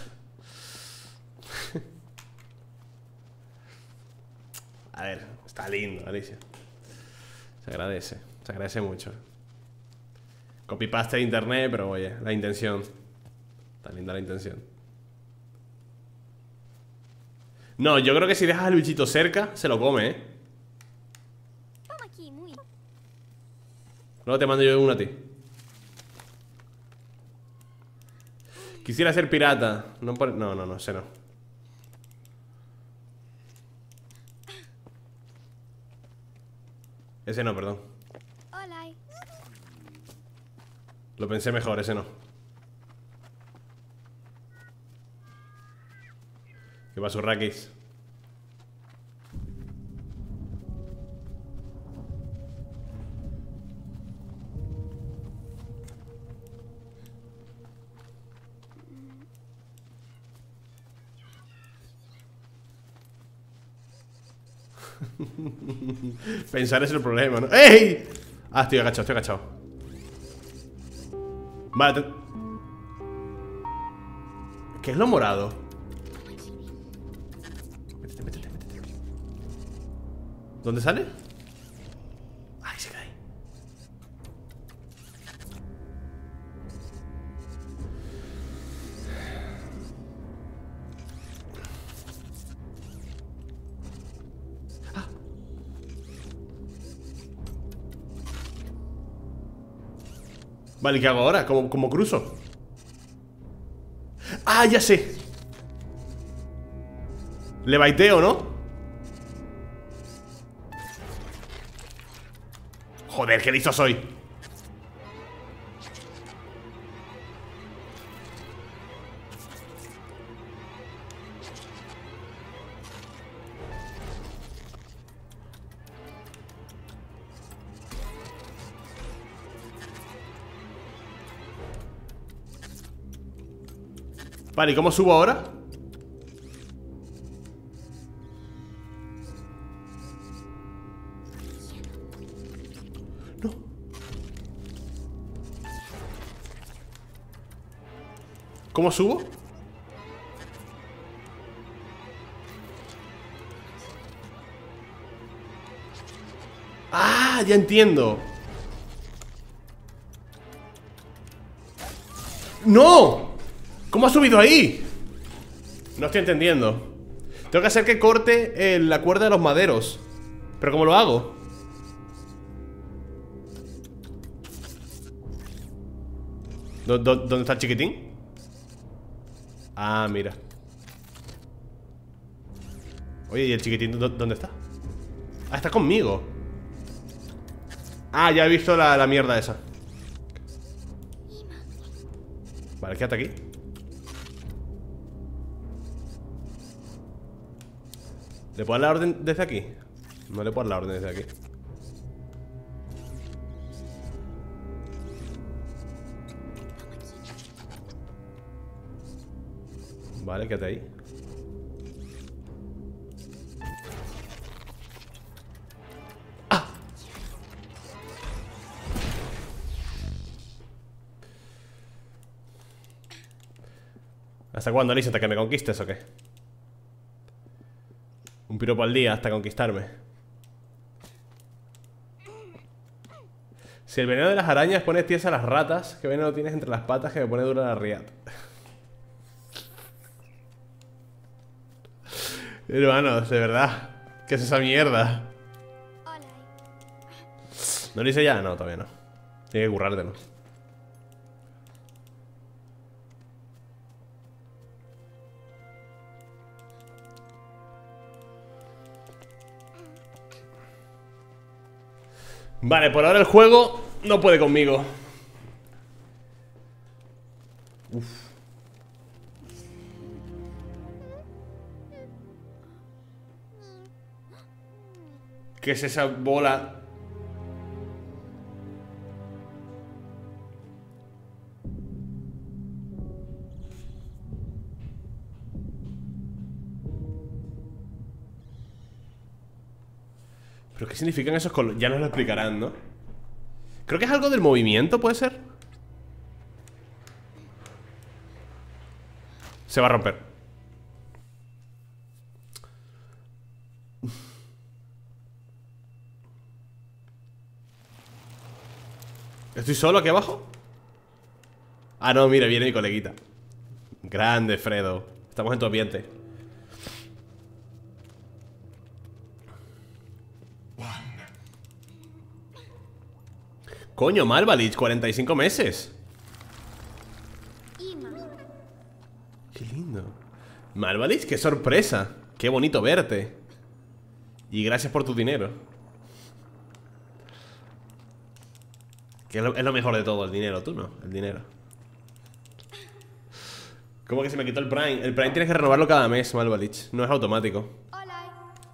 A ver, está lindo, Alicia. Se agradece, se agradece mucho. Copypaste de internet, pero oye, la intención. Está linda la intención. No, yo creo que si dejas al bichito cerca, se lo come, ¿eh? Toma aquí muy. Luego te mando yo uno a ti. Quisiera ser pirata. No, por... no, no, no, sé no. Ese no, perdón. Hola. Lo pensé mejor, ese no. ¿Qué pasó, Rakis? Pensar es el problema, ¿no? ¡Ey! Ah, estoy agachado, estoy agachado. Vale, te... ¿qué es lo morado? Métete, métete, métete. ¿Dónde sale? Ahí se cae. Vale, ¿qué hago ahora? ¿Cómo, cómo cruzo? ¡Ah, ya sé! Le baiteo, ¿no? Joder, qué listo soy. Vale, ¿y cómo subo ahora? No. ¿Cómo subo? Ah, ya entiendo. ¡No! ¿Cómo ha subido ahí? No estoy entendiendo. Tengo que hacer que corte eh, la cuerda de los maderos. ¿Pero cómo lo hago? ¿Dó- dó- ¿Dónde está el chiquitín? Ah, mira. Oye, ¿y el chiquitín dó- dónde está? Ah, está conmigo. Ah, ya he visto la, la mierda esa. Vale, quédate aquí. ¿Le puedo dar la orden desde aquí? No le puedo dar la orden desde aquí. Vale, quédate ahí. ¡Ah! ¿Hasta cuándo, Alicia? ¿Hasta que me conquistes o qué? Un piropo al día hasta conquistarme. Si el veneno de las arañas pone tiesas a las ratas, ¿qué veneno tienes entre las patas que me pone dura la riata? Hermanos, de verdad. ¿Qué es esa mierda? Hola. ¿No lo hice ya? No, todavía no. Tiene que currártelo. Vale, por ahora el juego no puede conmigo. Uf. ¿Qué es esa bola? ¿Pero qué significan esos colores? Ya nos lo explicarán, ¿no? Creo que es algo del movimiento, ¿puede ser? Se va a romper. ¿Estoy solo aquí abajo? Ah, no, mira, viene mi coleguita. Grande, Fredo. Estamos en tu ambiente. Coño, Malvalich, cuarenta y cinco meses. Ima. Qué lindo. Malvalich, qué sorpresa. Qué bonito verte. Y gracias por tu dinero. Que es lo, es lo mejor de todo, el dinero. Tú no, el dinero. ¿Cómo que se me quitó el Prime? El Prime tienes que renovarlo cada mes, Malvalich. No es automático. Hola.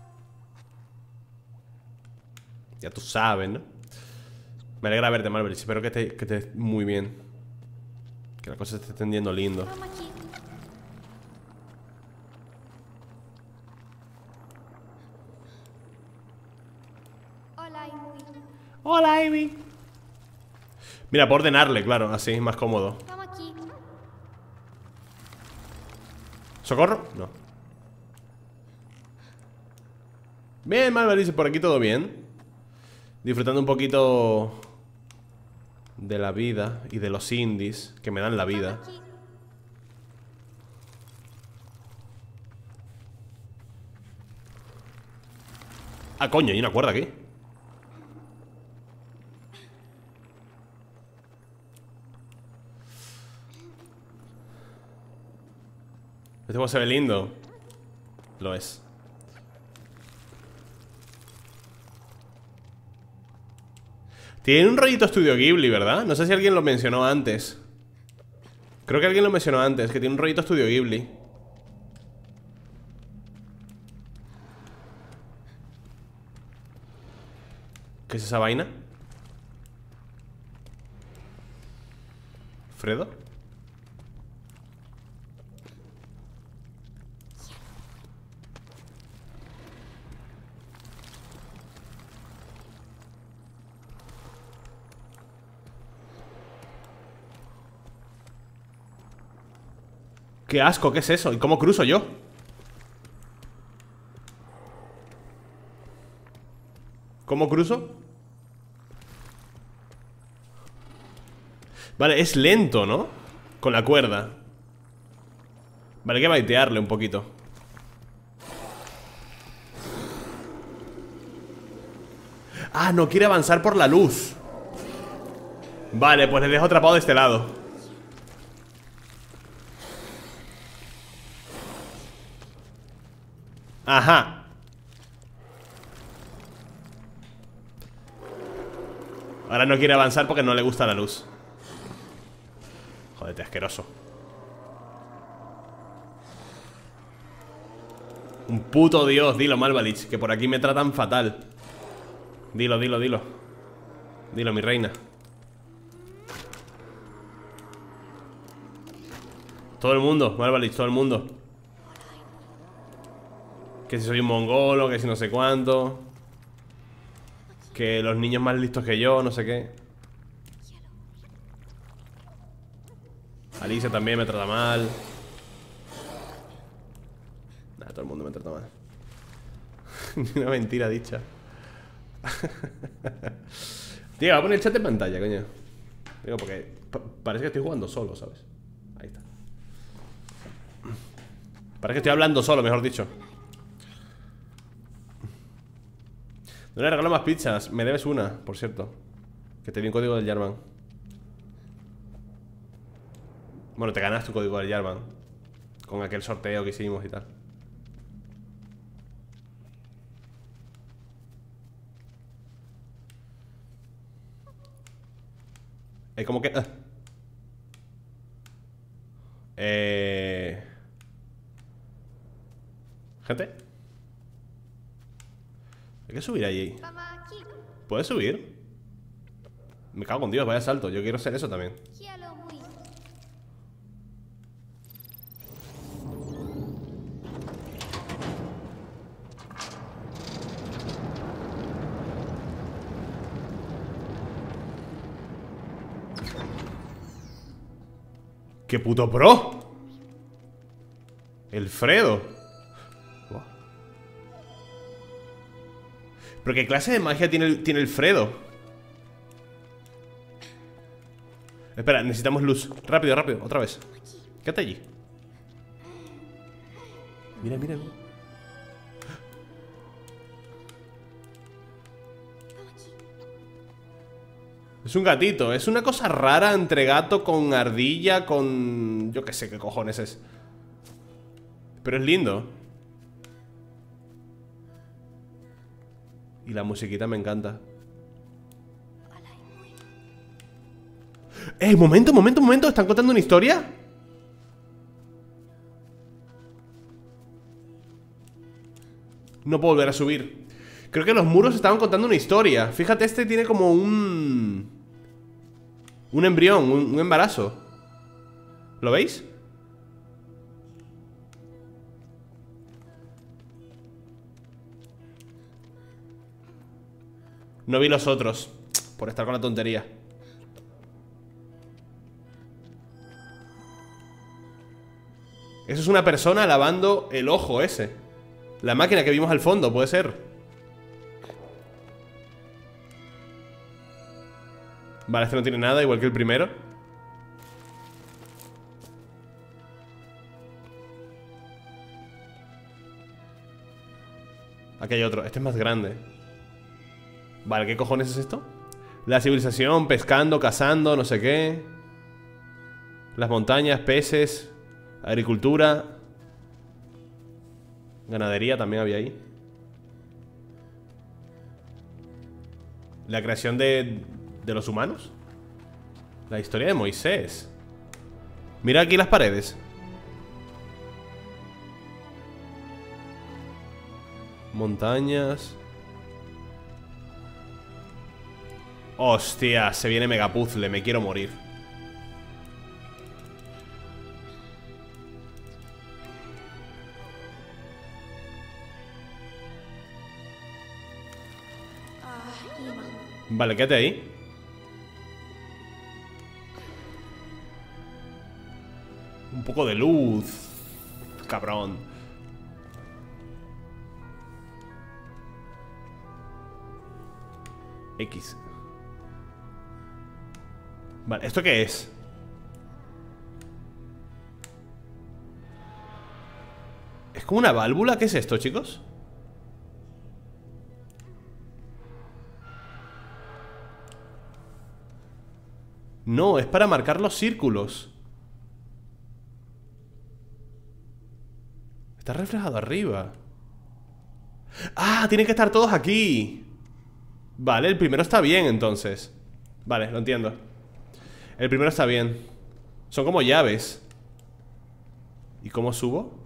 Ya tú sabes, ¿no? Me alegra verte, Malvalich. Espero que estés que estés muy bien. Que la cosa se esté extendiendo lindo. Vamos aquí. Hola, muy. Hola, Ivy. Mira, por ordenarle, claro, así es más cómodo. Vamos aquí. ¿Socorro? No. Bien, Malvalich, por aquí todo bien. Disfrutando un poquito de la vida y de los indies que me dan la vida. Vamos aquí. Ah, coño, hay una cuerda aquí. Este juego se ve lindo. Lo es. Tiene un rollito Estudio Ghibli, ¿verdad? No sé si alguien lo mencionó antes. Creo que alguien lo mencionó antes, que tiene un rollito Estudio Ghibli. ¿Qué es esa vaina? ¿Fredo? ¡Qué asco! ¿Qué es eso? ¿Y cómo cruzo yo? ¿Cómo cruzo? Vale, es lento, ¿no? Con la cuerda. Vale, hay que baitearle un poquito. Ah, no quiere avanzar por la luz. Vale, pues le dejo atrapado de este lado. Ajá. Ahora no quiere avanzar porque no le gusta la luz. Jodete, asqueroso. Un puto dios, dilo, Malvalich, que por aquí me tratan fatal. Dilo, dilo, dilo. Dilo, mi reina. Todo el mundo, Malvalich, todo el mundo. Que si soy un mongolo, que si no sé cuánto. Que los niños más listos que yo, no sé qué. Alicia también me trata mal. Nah, todo el mundo me trata mal. Una mentira dicha. Tío, voy a poner el chat en pantalla, coño. Digo, porque pa parece que estoy jugando solo, ¿sabes? Ahí está. Parece que estoy hablando solo, mejor dicho. No le regalo más pizzas. Me debes una, por cierto. Que te di un código del Jarvan. Bueno, te ganas tu código del Jarvan con aquel sorteo que hicimos y tal. Es como que... Uh. Eh... Gente, hay que subir allí. ¿Puedes subir? Me cago con Dios, vaya salto. Yo quiero hacer eso también. ¡Qué puto pro! El Fredo. Wow. ¿Pero qué clase de magia tiene el, tiene el Fredo? Espera, necesitamos luz. Rápido, rápido, otra vez. Quédate allí. Mira, mira, mira. Es un gatito, es una cosa rara entre gato con ardilla, con... yo qué sé qué cojones es. Pero es lindo. Y la musiquita me encanta. ¡Eh! Momento, momento, momento. ¿Están contando una historia? No puedo volver a subir. Creo que los muros estaban contando una historia. Fíjate, este tiene como un... un embrión, un, un embarazo. ¿Lo veis? No vi los otros por estar con la tontería. Eso es una persona lavando el ojo ese. La máquina que vimos al fondo, puede ser. Vale, este no tiene nada, igual que el primero. Aquí hay otro, este es más grande. Vale, ¿qué cojones es esto? La civilización, pescando, cazando, no sé qué. Las montañas, peces. Agricultura. Ganadería también había ahí. La creación de, de los humanos. La historia de Moisés. Mira aquí las paredes. Montañas. Hostia, se viene Megapuzle, me quiero morir. Vale, quédate ahí. Un poco de luz. Cabrón. X. Vale, ¿esto qué es? ¿Es como una válvula? ¿Qué es esto, chicos? No, es para marcar los círculos. Está reflejado arriba. ¡Ah! Tienen que estar todos aquí. Vale, el primero está bien, entonces. Vale, lo entiendo. El primero está bien. Son como llaves. ¿Y cómo subo?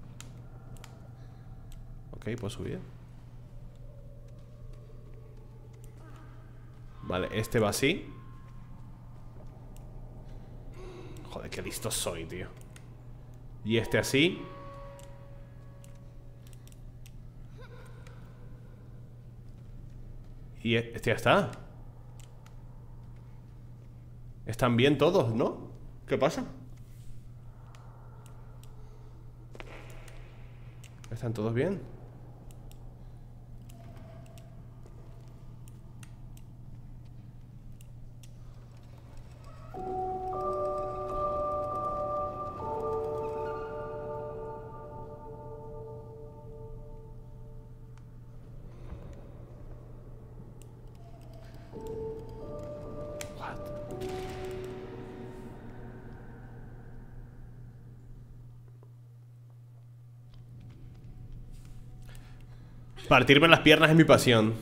Ok, puedo subir. Vale, este va así. Joder, qué listo soy, tío. Y este así. Y este ya está. Están bien todos, ¿no? ¿Qué pasa? ¿Están todos bien? Partirme las piernas es mi pasión.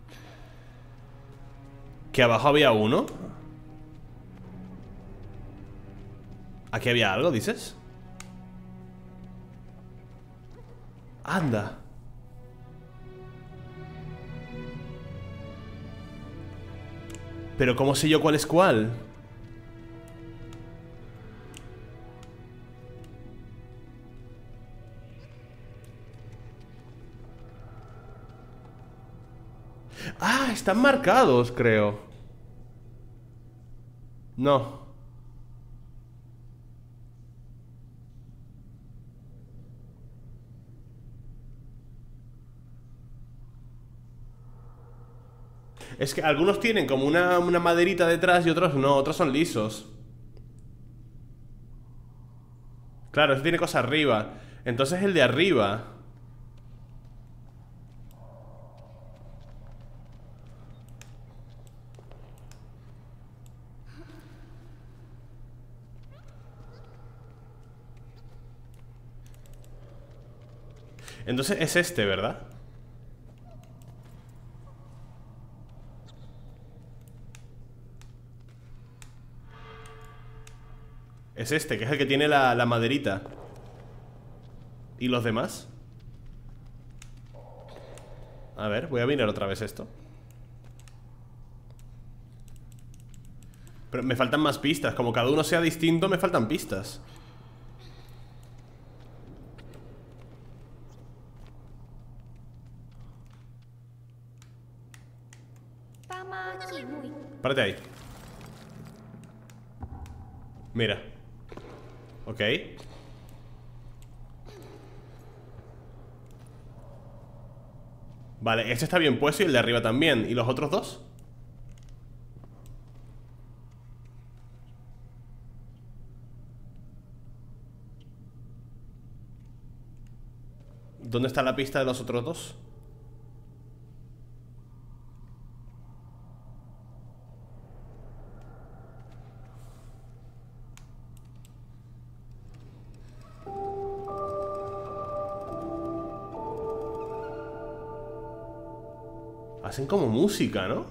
¿Que abajo había uno? ¿Aquí había algo, dices? Anda. Pero ¿cómo sé yo cuál es cuál? Ah, están marcados, creo. No. Es que algunos tienen como una, una maderita detrás y otros no, otros son lisos. Claro, eso tiene cosa arriba. Entonces el de arriba. Entonces es este, ¿verdad? Es este, que es el que tiene la, la maderita. ¿Y los demás? A ver, voy a mirar otra vez esto. Pero me faltan más pistas. Como cada uno sea distinto, me faltan pistas. Párate ahí. Mira. Ok. Vale, este está bien puesto y el de arriba también. ¿Y los otros dos? ¿Dónde está la pista de los otros dos? Hacen como música, ¿no?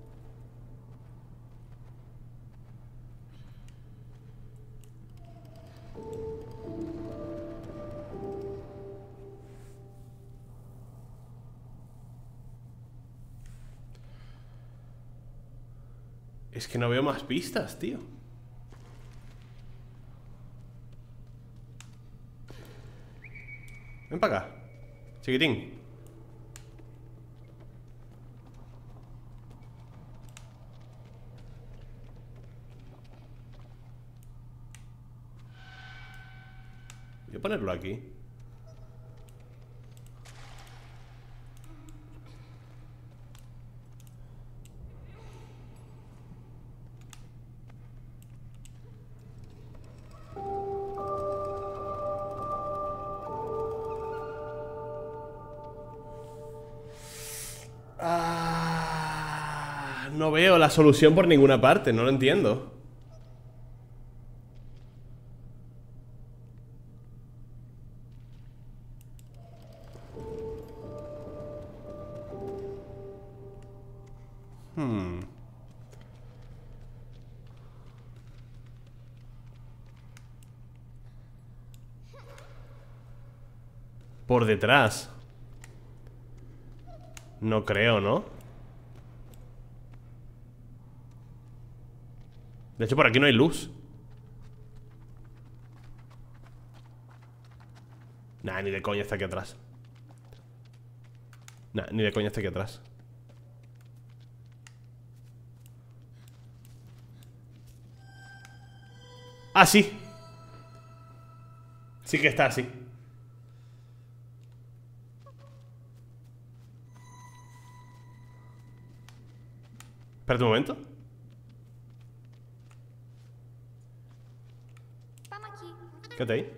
Es que no veo más pistas, tío. Ven para acá, chiquitín. Voy a ponerlo aquí. No veo la solución por ninguna parte, no lo entiendo. Hmm. Por detrás. No creo, ¿no? De hecho, por aquí no hay luz. Nah, ni de coña está aquí atrás. Nah, ni de coña está aquí atrás. Ah, sí. Sí que está así. Espérate un momento. Vamos aquí. Quédate ahí.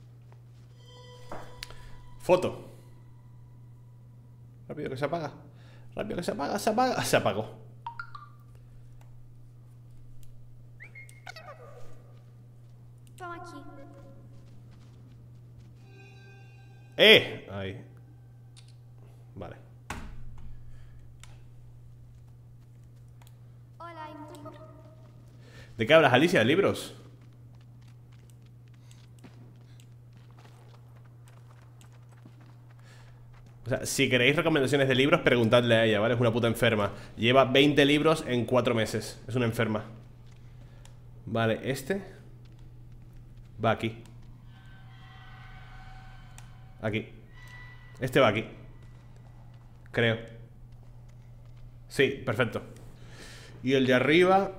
Foto. Rápido que se apaga. Rápido que se apaga, se apaga. Se apagó. Vamos aquí. ¡Eh! Ahí. Vale. Hola, Imui. ¿De qué hablas, Alicia? ¿De libros? O sea, si queréis recomendaciones de libros, preguntadle a ella, ¿vale? Es una puta enferma. Lleva veinte libros en cuatro meses. Es una enferma. Vale, este va aquí. Aquí. Este va aquí. Creo. Sí, perfecto. Y el de arriba...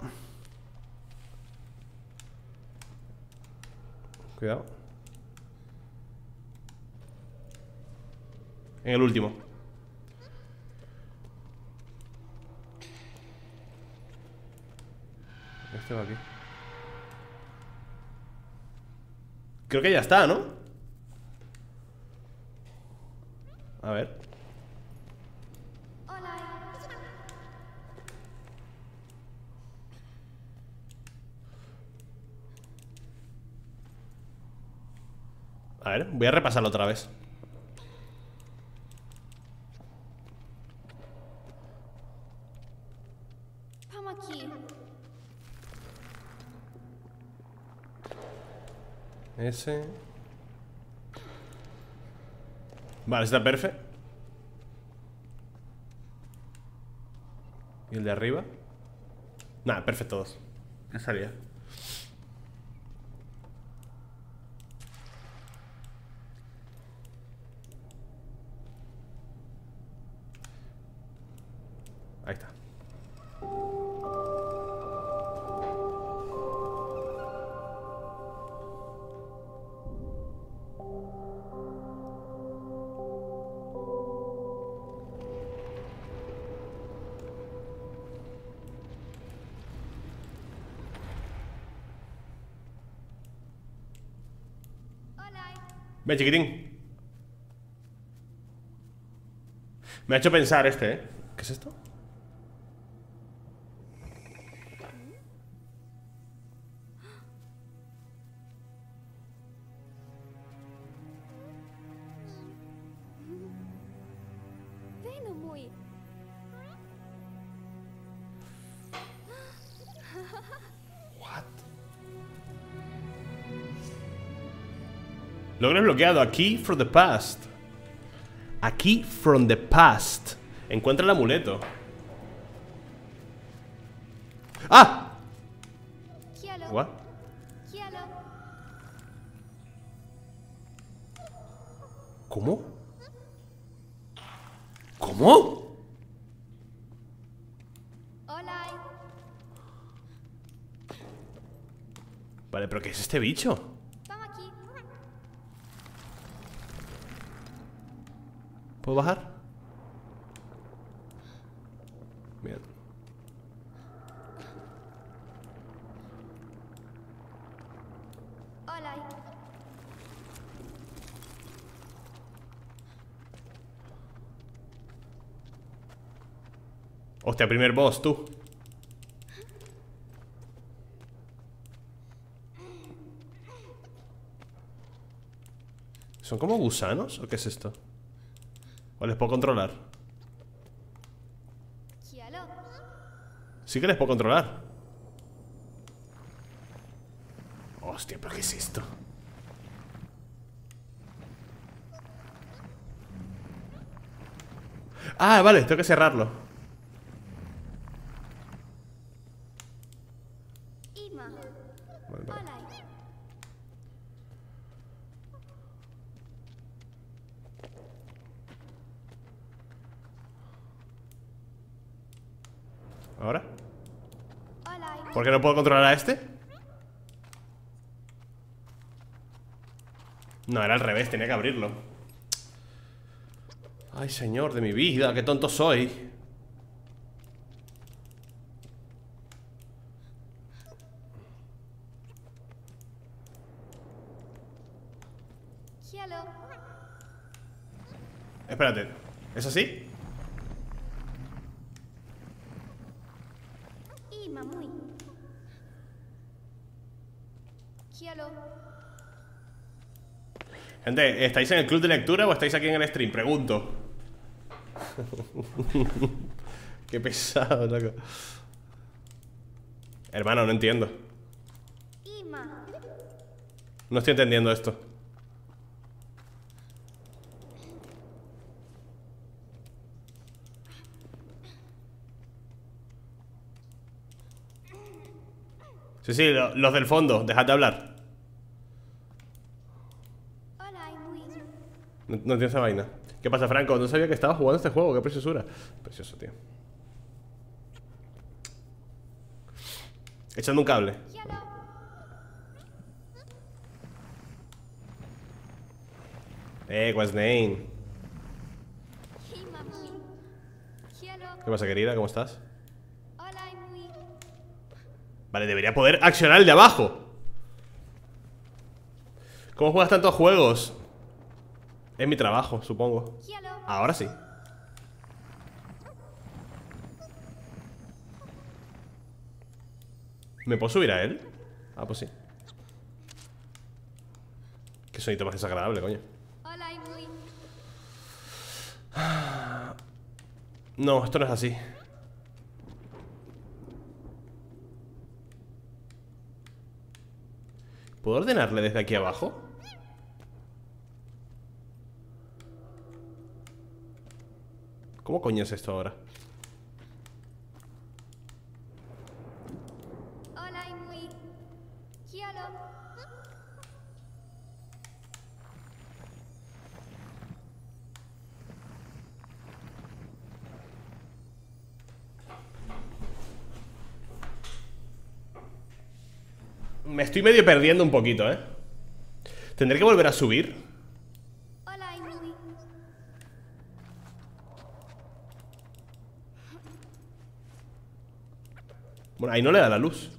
Cuidado. En el último. Este va aquí. Creo que ya está, ¿no? A ver. Hola. A ver, voy a repasarlo otra vez. Vamos aquí. Ese. Vale, está perfecto. ¿Y el de arriba? Nada, perfecto dos. Ya salía. Ahí está. Hola. Ven, chiquitín. Me ha hecho pensar este, ¿eh? ¿Qué es esto? Ven, Imui. What? Logro desbloqueado. A key from the past. A key from the past. Encuentra el amuleto. ¡Ah! Quiero. What? Quiero. ¿Cómo? ¿Cómo? Hola. Vale, pero ¿qué es este bicho? Vamos aquí. ¿Puedo bajar? Bien. Hola. Hostia, primer boss, tú. ¿Son como gusanos o qué es esto? ¿O les puedo controlar? Kialo. Sí que les puedo controlar. Hostia, ¿pero qué es esto? Ah, vale, tengo que cerrarlo. Ima. Vale, vale. Olai. ¿Ahora? Olai. ¿Por qué no puedo controlar a este? No, era al revés, tenía que abrirlo. Ay, señor de mi vida, qué tonto soy. Kialo. Espérate, ¿es así? Ima muy. Kialo. Gente, ¿estáis en el club de lectura o estáis aquí en el stream? Pregunto. Qué pesado, loco. Hermano, no entiendo. Ima. No estoy entendiendo esto. Sí, sí, lo- los del fondo, dejad de hablar. Olai muy. No, no entiendo esa vaina. ¿Qué pasa, Franco? No sabía que estabas jugando este juego, qué preciosura. Precioso, tío. Echando un cable. Kialo. Eh, what's name? Ima muy. Kialo. ¿Qué pasa, querida? ¿Cómo estás? Olai muy. Vale, debería poder accionar el de abajo. ¿Cómo juegas tantos juegos? Es mi trabajo, supongo. Kialo. Ahora sí. ¿Me puedo subir a él? Ah, pues sí. Qué sonito más desagradable, coño. Olai muy. No, esto no es así. ¿Puedo ordenarle desde aquí abajo? ¿Cómo coño es esto ahora? Olai muy. Kialo. Me estoy medio perdiendo un poquito, ¿eh? ¿Tendré que volver a subir? Olai muy. Bueno, ahí no le da la luz.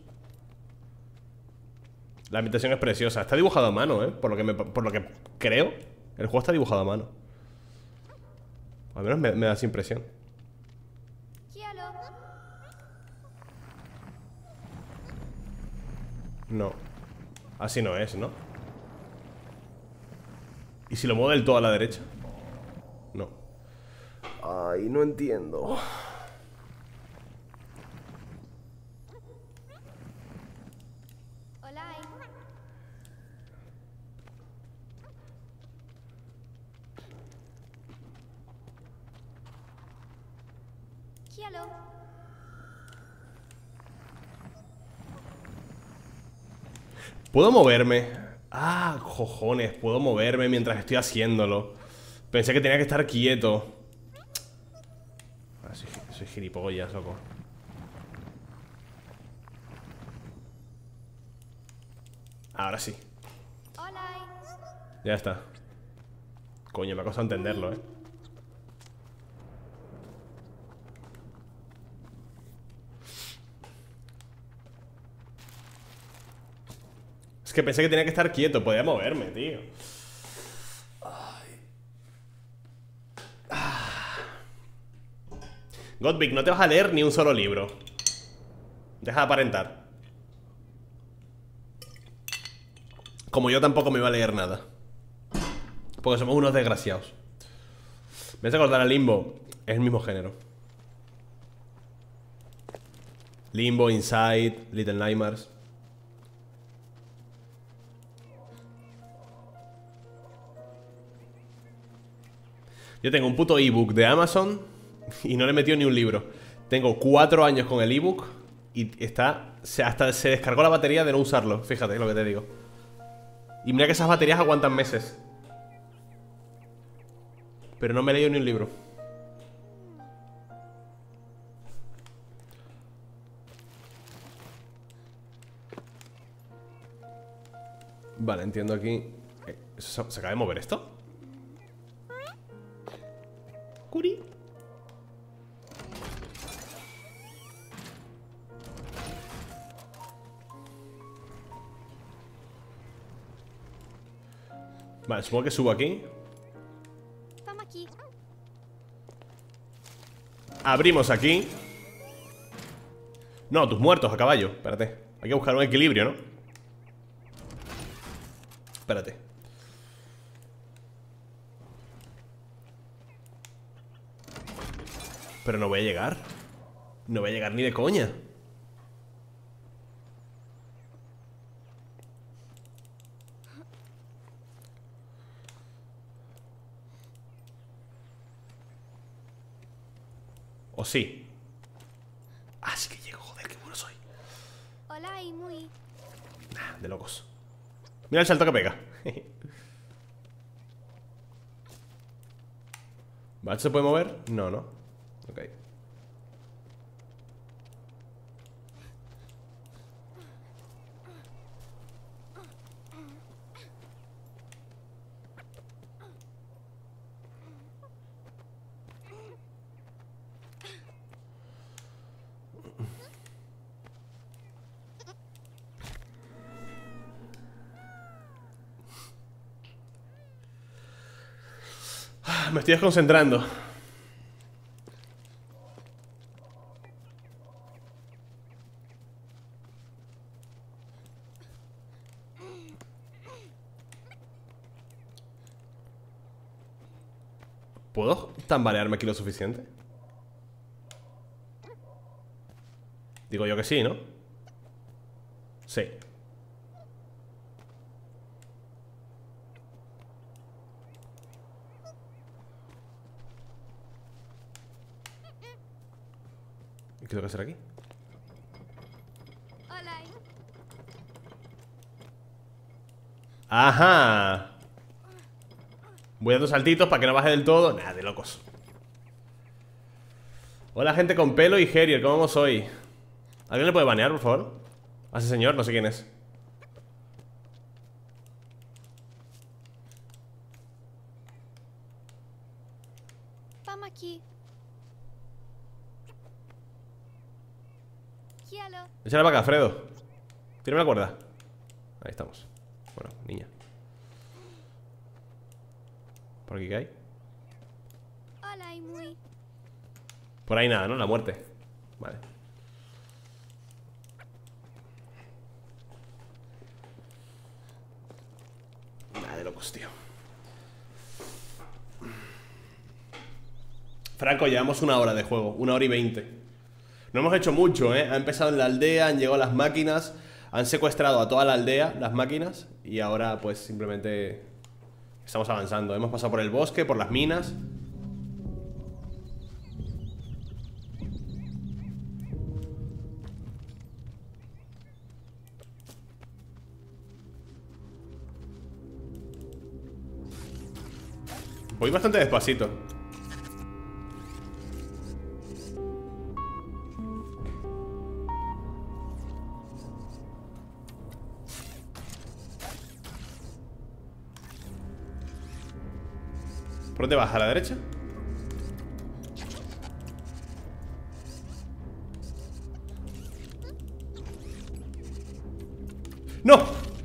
La habitación es preciosa. Está dibujado a mano, ¿eh? Por lo que, me- por lo que creo, el juego está dibujado a mano. Al menos me, me da esa impresión. Kialo. No. Así no es, ¿no? ¿Y si lo muevo del todo a la derecha? No. Ay, no entiendo. Olai. Kialo. ¿Puedo moverme? Ah, cojones, puedo moverme mientras estoy haciéndolo. Pensé que tenía que estar quieto. Ah, soy, soy gilipollas, loco. Ahora sí. Olai. Ya está. Coño, me ha costado entenderlo, eh. Es que pensé que tenía que estar quieto, podía moverme, tío. Ay. Ah. Godvic, no te vas a leer ni un solo libro. Deja de aparentar. Como yo tampoco me iba a leer nada. Porque somos unos desgraciados. Me hace acordar a Limbo. Es el mismo género. Limbo, Inside, Little Nightmares. Yo tengo un puto ebook de Amazon y no le he metido ni un libro. Tengo cuatro años con el ebook y está... Se, hasta se descargó la batería de no usarlo. Fíjate lo que te digo. Y mira que esas baterías aguantan meses. Pero no me he leído ni un libro. Vale, entiendo aquí. ¿Se, ¿Se acaba de mover esto? Curi. Vale, supongo que subo aquí. Vamos aquí. Abrimos aquí. No, tus muertos a caballo. Espérate. Hay que buscar un equilibrio, ¿no? Espérate. Pero no voy a llegar. No voy a llegar ni de coña. ¿O sí? Ah, sí que llego, joder, qué bueno soy. Hola, Imui. Nah, de locos. Mira el salto que pega. ¿Vale? ¿Se puede mover? No, no. Ok. Me estoy desconcentrando. ¿Puedo tambalearme aquí lo suficiente? Digo yo que sí, ¿no? Sí. ¿Y qué tengo que hacer aquí? Hola. ¡Ajá! Voy dando saltitos para que no baje del todo. Nada, de locos. Hola, gente con pelo y Herier, ¿cómo vamos hoy? ¿Alguien le puede banear, por favor? A ese señor, no sé quién es. Vamos aquí. Quiero. Échale para acá, Fredo. Tírame la cuerda. Ahí estamos. Bueno, niña. ¿Por aquí qué hay? Hola, Imui. Por ahí nada, ¿no? La muerte. Vale. Nada de locos, tío. Franco, llevamos una hora de juego. Una hora y veinte. No hemos hecho mucho, ¿eh? Ha empezado en la aldea, han llegado las máquinas, han secuestrado a toda la aldea, las máquinas, y ahora pues simplemente estamos avanzando. Hemos pasado por el bosque, por las minas. Voy bastante despacito. ¿Por dónde vas? ¿A la derecha? ¡No!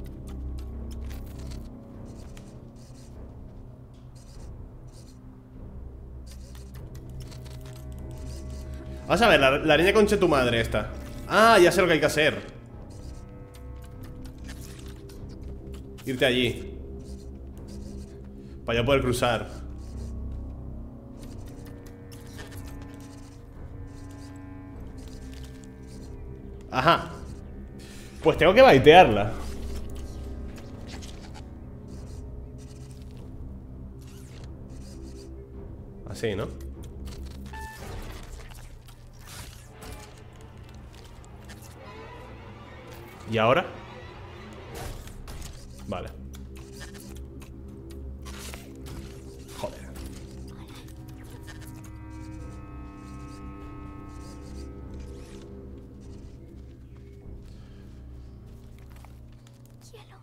Vas a ver, la, la araña concha tu madre esta. Ah, ya sé lo que hay que hacer. Irte allí. Para yo poder cruzar. Ajá. Pues tengo que baitearla. Así, ¿no? ¿Y ahora? Vale. Joder. Cielo.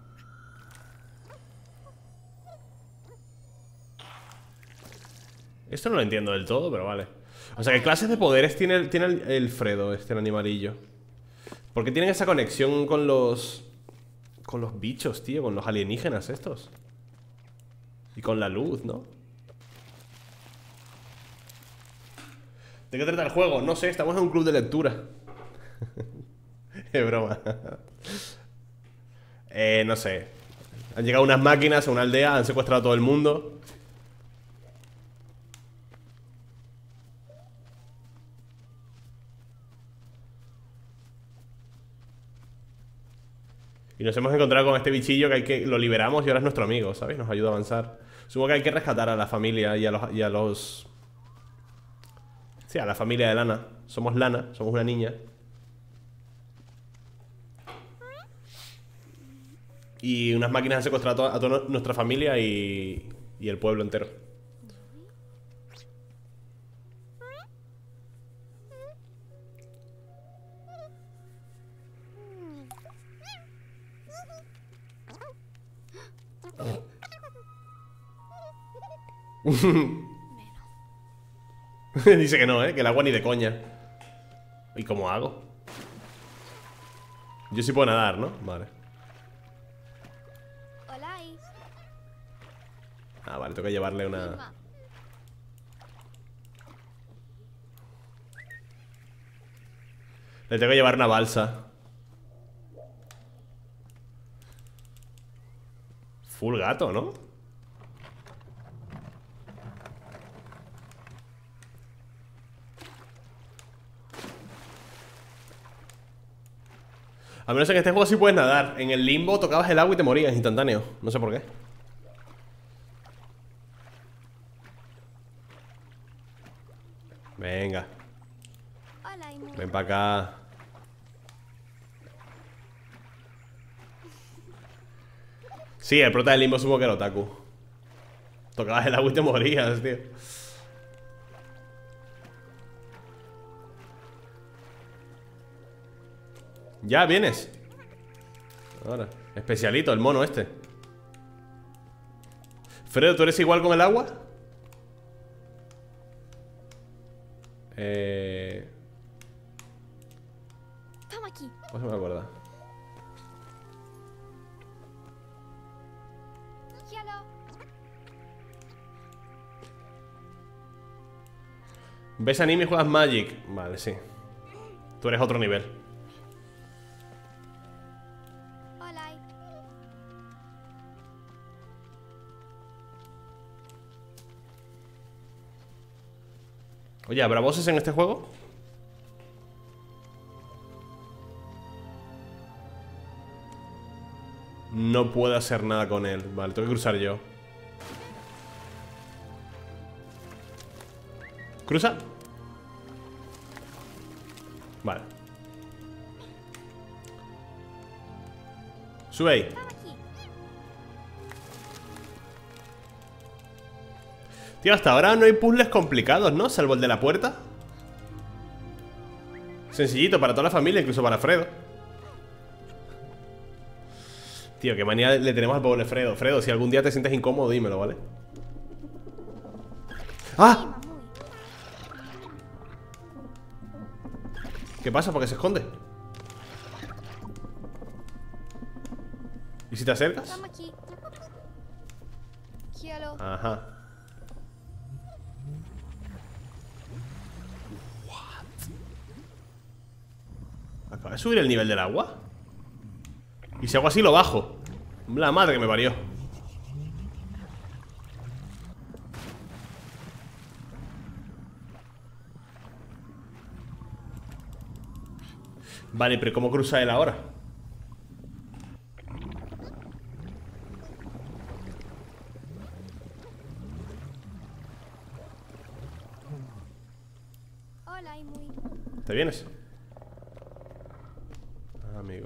Esto no lo entiendo del todo, pero vale. O sea, ¿qué clases de poderes tiene el, tiene el, el Fredo, este, el animalillo? ¿Por qué tienen esa conexión con los... con los bichos, tío? Con los alienígenas estos. Y con la luz, ¿no? ¿De qué trata el juego? No sé, estamos en un club de lectura. Es broma. Eh, no sé. Han llegado unas máquinas a una aldea, han secuestrado a todo el mundo. Y nos hemos encontrado con este bichillo que hay que... lo liberamos y ahora es nuestro amigo, ¿sabes? Nos ayuda a avanzar. Supongo que hay que rescatar a la familia y a los... Y a los... Sí, a la familia de Lana. Somos Lana, somos una niña. Y unas máquinas han secuestrado a, to a toda nuestra familia y... y el pueblo entero. Dice que no, ¿eh? Que el agua ni de coña. ¿Y cómo hago? Yo sí puedo nadar, ¿no? Vale. Hola. Ah, vale, tengo que llevarle una... Mima. Le tengo que llevar una balsa. Full gato, ¿no? A menos en este juego sí puedes nadar. En el Limbo tocabas el agua y te morías instantáneo. No sé por qué. Venga. Hola, Imui. Ven para acá. Sí, el prota del Limbo supongo que era otaku. Tocabas el agua y te morías, tío. Ya, vienes. Ahora, especialito, el mono este. Fredo, ¿tú eres igual con el agua? Eh... Toma aquí. No se me acuerda. Cielo. ¿Ves anime y juegas Magic? Vale, sí. Tú eres otro nivel. Hola. Oye, ¿habrá voces en este juego? No puedo hacer nada con él. Vale, tengo que cruzar yo. ¿Cruza? Vale. Sube ahí. Toma aquí. Tío, hasta ahora no hay puzzles complicados, ¿no? Salvo el de la puerta. Sencillito para toda la familia, incluso para Fredo. Tío, qué manía le tenemos al pobre Fredo. Fredo, si algún día te sientes incómodo, dímelo, ¿vale? ¡Ah! ¿Qué pasa? ¿Por qué se esconde? ¿Y si te acercas? Toma aquí. Cielo. Ajá. ¿Acaba de subir el nivel del agua? Y si hago así lo bajo. La madre que me parió. Vale, pero ¿cómo cruza él ahora? Hola, Imui. ¿Te vienes? Ah, amigo.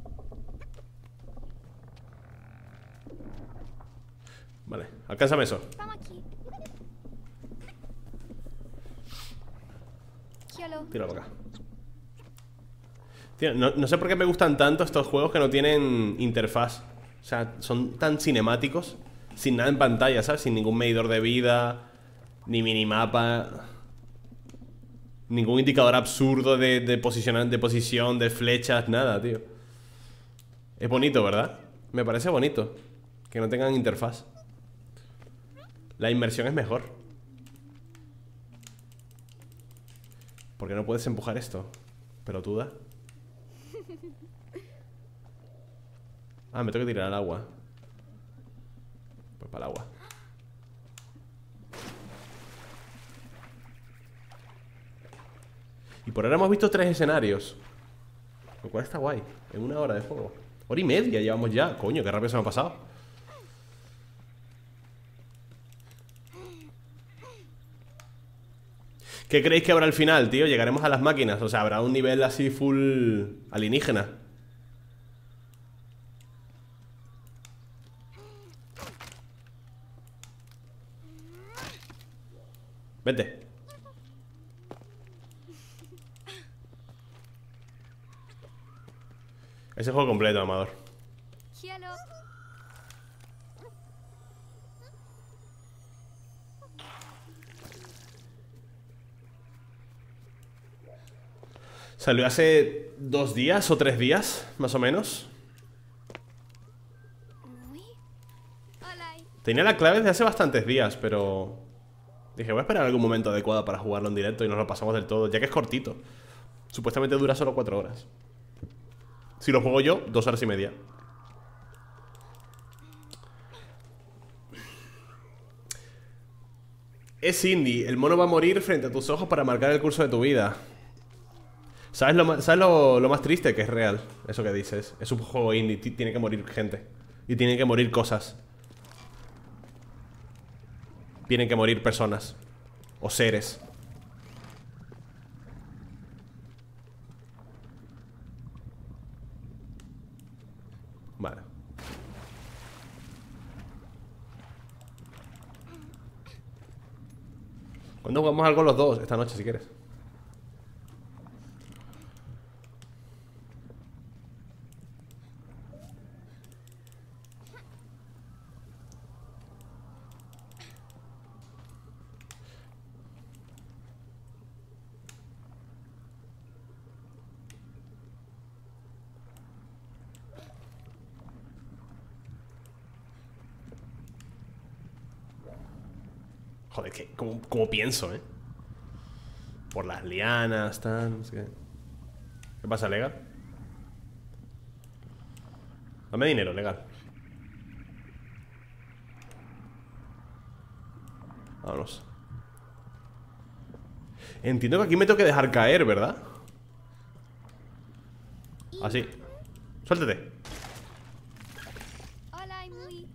Vale, alcánzame eso. Vamos aquí. Hello. Tíralo para acá. Tío, no, no sé por qué me gustan tanto estos juegos que no tienen interfaz. O sea, son tan cinemáticos, sin nada en pantalla, ¿sabes? Sin ningún medidor de vida, ni minimapa, ningún indicador absurdo de, de, posicionar, de posición, de flechas, nada, tío. Es bonito, ¿verdad? Me parece bonito que no tengan interfaz. La inmersión es mejor. ¿Por qué no puedes empujar esto? Pelotuda. Ah, me tengo que tirar al agua. Pues para el agua. Y por ahora hemos visto tres escenarios, lo cual está guay. En una hora de juego. Hora y media llevamos ya. Coño, qué rápido se me ha pasado. ¿Qué creéis que habrá al final, tío? Llegaremos a las máquinas. O sea, habrá un nivel así full alienígena. Vete. Ese juego completo, Amador. Hello. Salió hace dos días o tres días, más o menos. Uy. Hola. Tenía la clave desde hace bastantes días, pero dije, voy a esperar algún momento adecuado para jugarlo en directo y nos lo pasamos del todo, ya que es cortito. Supuestamente dura solo cuatro horas. Si lo juego yo, dos horas y media. Es indie, el mono va a morir frente a tus ojos para marcar el curso de tu vida. ¿Sabes lo, ma- ¿sabes lo, lo más triste? Que es real, eso que dices. Es un juego indie, ti- tiene que morir gente. Y tienen que morir cosas. Tienen que morir personas. O seres. Vale. ¿Cuándo jugamos algo los dos? Esta noche, si quieres. Joder, que como, como pienso, ¿eh? Por las lianas, tal, no sé qué. ¿Qué pasa, legal? Dame dinero, legal. Vámonos. Entiendo que aquí me tengo que dejar caer, ¿verdad? Así. Suéltate. Hola, Imui.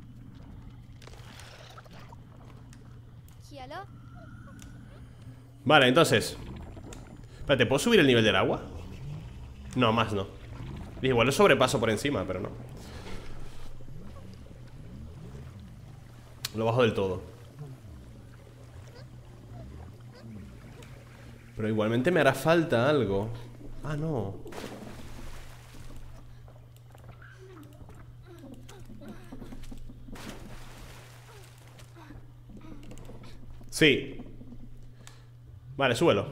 Hello. Vale, entonces. Espérate, ¿puedo subir el nivel del agua? No, más no. Igual lo sobrepaso por encima, pero no. Lo bajo del todo. Pero igualmente me hará falta algo. Ah, no. Sí. Vale, súbelo.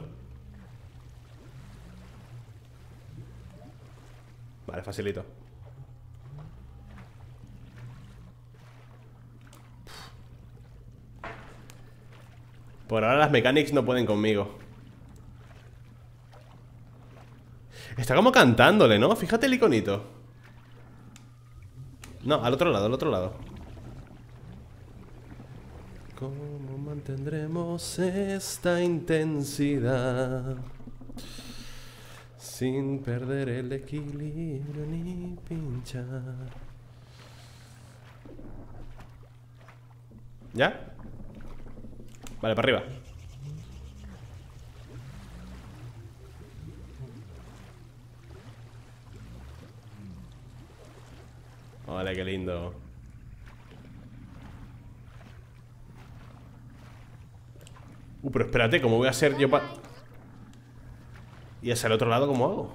Vale, facilito. Por ahora las mechanics no pueden conmigo. Está como cantándole, ¿no? Fíjate el iconito. No, al otro lado, al otro lado. ¿Cómo mantendremos esta intensidad Sin perder el equilibrio ni pinchar. ¿Ya? Vale, para arriba. Vale, qué lindo. Uh, pero espérate, ¿cómo voy a hacer yo para...? ¿Y hacia el otro lado cómo hago?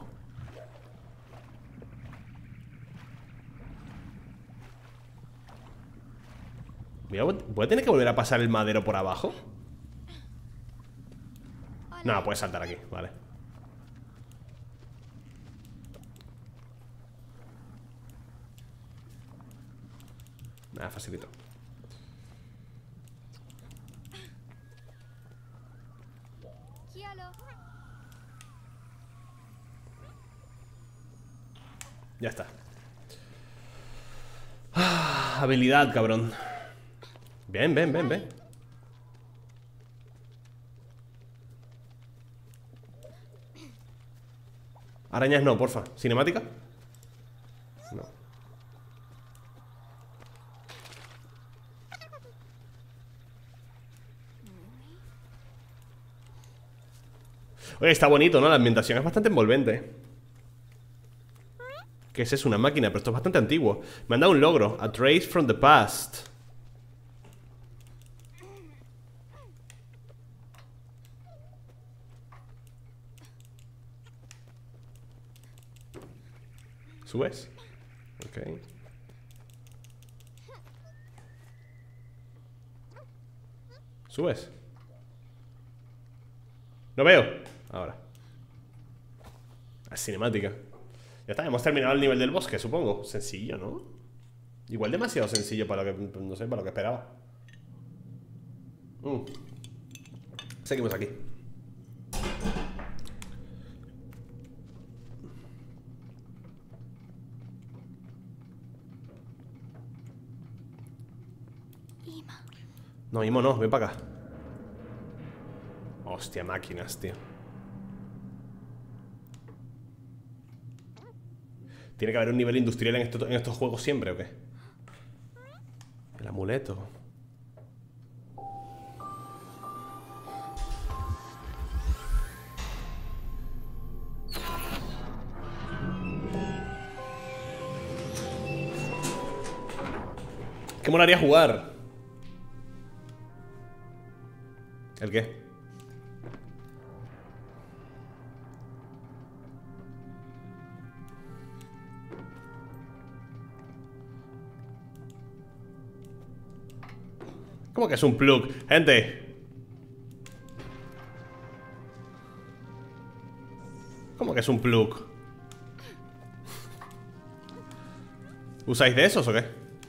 Voy a, voy a tener que volver a pasar el madero por abajo. No, puedes saltar aquí, vale. Nada, facilito. Ya está. Ah, habilidad, cabrón. Bien, ven, ven, ven. Arañas no, porfa. ¿Cinemática? No. Oye, está bonito, ¿no? La ambientación es bastante envolvente. ¿Qué es eso? Una máquina, pero esto es bastante antiguo. Me han dado un logro. A trace from the past. ¿Subes? Ok. ¿Subes? No veo. Ahora. Es cinemática. Ya está, hemos terminado el nivel del bosque, supongo. Sencillo, ¿no? Igual demasiado sencillo para lo que... No sé, para lo que esperaba. mm. Seguimos aquí. No, Imo no, ven para acá. Hostia, máquinas, tío. ¿Tiene que haber un nivel industrial en, esto, en estos juegos siempre o qué? El amuleto. ¿Qué molaría jugar? ¿El qué? ¿Cómo que es un plug? Gente. ¿Cómo que es un plug? ¿Usáis de esos o qué?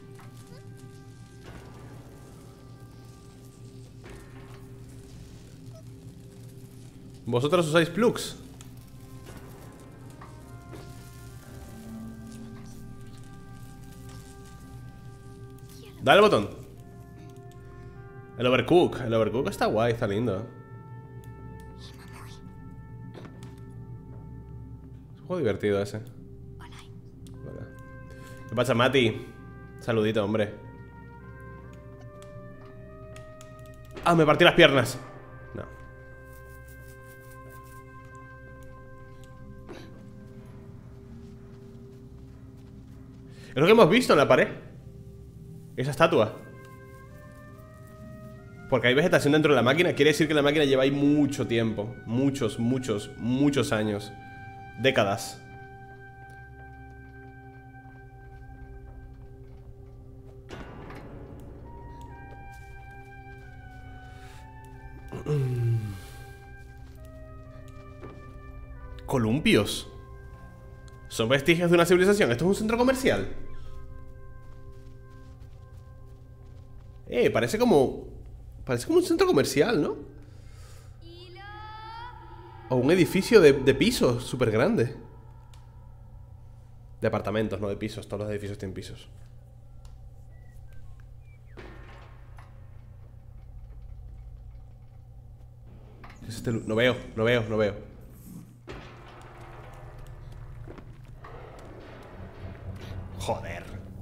¿Vosotros usáis plugs? Dale el botón. El overcook, el overcook está guay, está lindo. Es un juego divertido ese. Vale. ¿Qué pasa, Mati? Saludito, hombre. Ah, me partí las piernas. No. Es lo que hemos visto en la pared. Esa estatua. Porque hay vegetación dentro de la máquina. Quiere decir que la máquina lleva ahí mucho tiempo. Muchos, muchos, muchos años. Décadas. Columpios. Son vestigios de una civilización. ¿Esto es un centro comercial? Eh, parece como... Parece como un centro comercial, ¿no? O un edificio de, de pisos súper grande. De apartamentos, no de pisos. Todos los edificios tienen pisos. ¿Qué es este? No veo, no veo, no veo. Joder.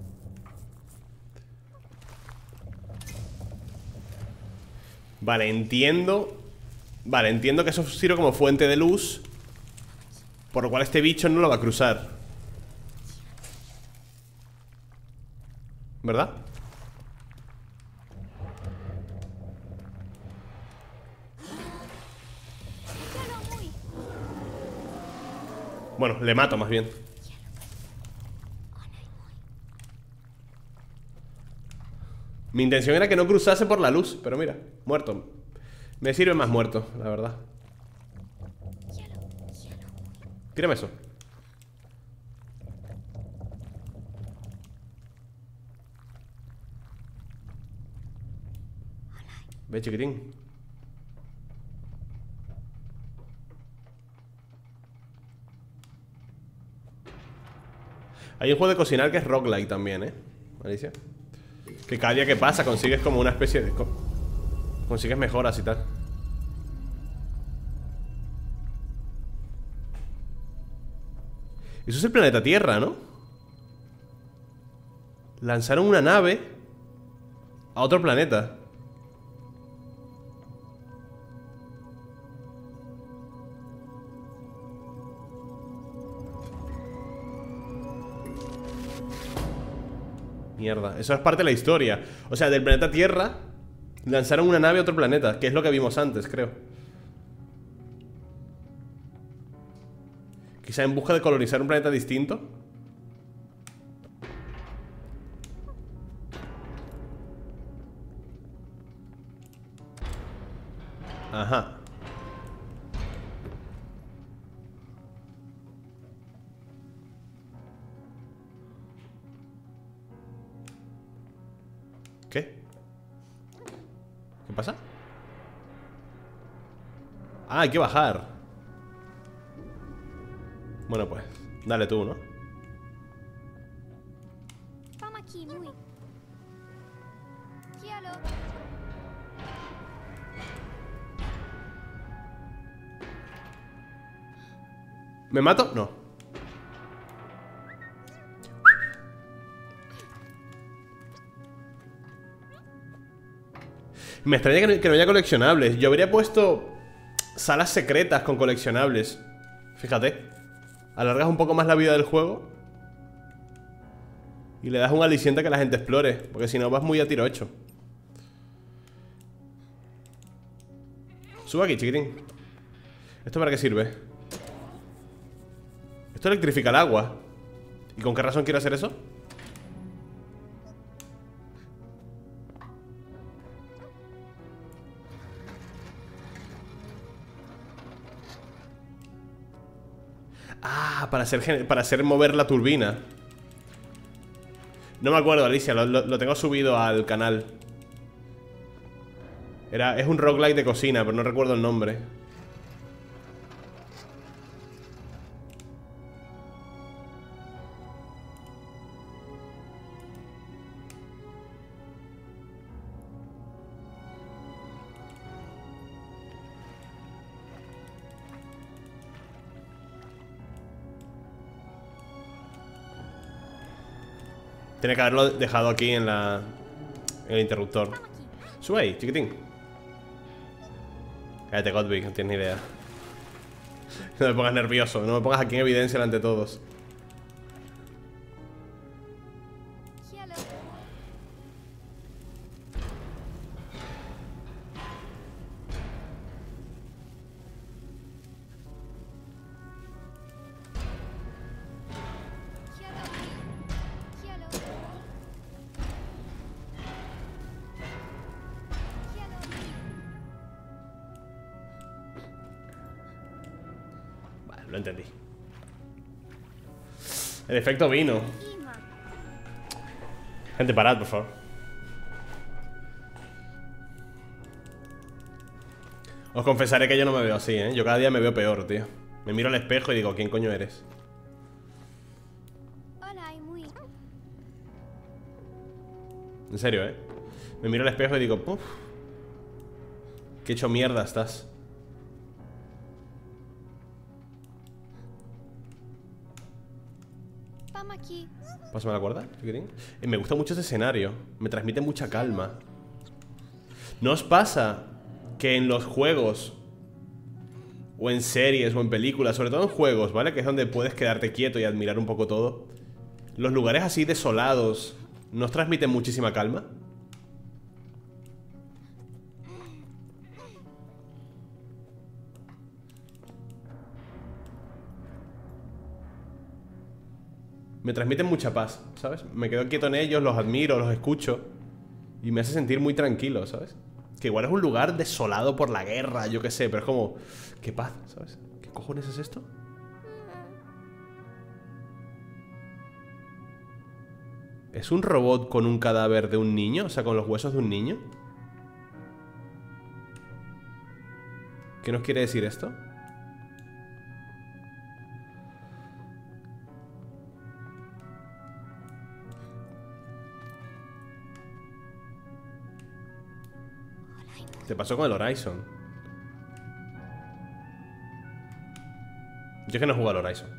Vale, entiendo. Vale, entiendo que eso sirve como fuente de luz, por lo cual este bicho no lo va a cruzar, ¿verdad? Bueno, le mato más bien. Mi intención era que no cruzase por la luz, pero mira, muerto. Me sirve más muerto, la verdad. Tírame eso. Ve, chiquitín. Hay un juego de cocinar que es roguelike también, ¿eh? Alicia. Que cada día que pasa consigues como una especie de... Consigues mejoras y tal. Eso es el planeta Tierra, ¿no? Lanzaron una nave a otro planeta. Mierda, eso es parte de la historia. O sea, del planeta Tierra lanzaron una nave a otro planeta, que es lo que vimos antes, creo. Quizá en busca de colonizar un planeta distinto. Ajá. ¿Qué? ¿Qué pasa? Ah, hay que bajar. Bueno, pues, dale tú, ¿no? Vamos aquí, muy. Quiero. ¿Me mato? No. Me extraña que no, que no haya coleccionables. Yo habría puesto salas secretas con coleccionables. Fíjate. Alargas un poco más la vida del juego y le das un aliciente a que la gente explore, porque si no vas muy a tiro hecho. Sube aquí, chiquitín. ¿Esto para qué sirve? Esto electrifica el agua. ¿Y con qué razón quiero hacer eso? Ah, para hacer, para hacer mover la turbina. No me acuerdo, Alicia, lo, lo, lo tengo subido al canal. Era, es un roguelike de cocina, pero no recuerdo el nombre. Tiene que haberlo dejado aquí en la... En el interruptor. Sube ahí, chiquitín. Cállate, Godwig, no tienes ni idea. No me pongas nervioso, no me pongas aquí en evidencia delante de todos. Quiero. Quiero. Quiero. Vale, lo entendí. El efecto vino. Ima. Gente, parad, por favor. Os confesaré que yo no me veo así, ¿eh? Yo cada día me veo peor, tío. Me miro al espejo y digo, ¿quién coño eres? Hola, muy. En serio, ¿eh? Me miro al espejo y digo, uff, qué hecho mierda estás. Vamos aquí. Pásame la cuerda, chiquitín. Eh, me gusta mucho este escenario. Me transmite mucha calma. ¿No os pasa que en los juegos o en series o en películas, sobre todo en juegos, ¿vale? Que es donde puedes quedarte quieto y admirar un poco todo, los lugares así desolados nos transmiten muchísima calma? Me transmiten mucha paz, ¿sabes? Me quedo quieto en ellos, los admiro, los escucho y me hace sentir muy tranquilo, ¿sabes? Que igual es un lugar desolado por la guerra, yo qué sé, pero es como... ¡Qué paz!, ¿sabes? ¿Qué cojones es esto? ¿Es un robot con un cadáver de un niño? O sea, con los huesos de un niño. ¿Qué nos quiere decir esto? Te pasó con el Horizon. Yo es que no he jugado al Horizon.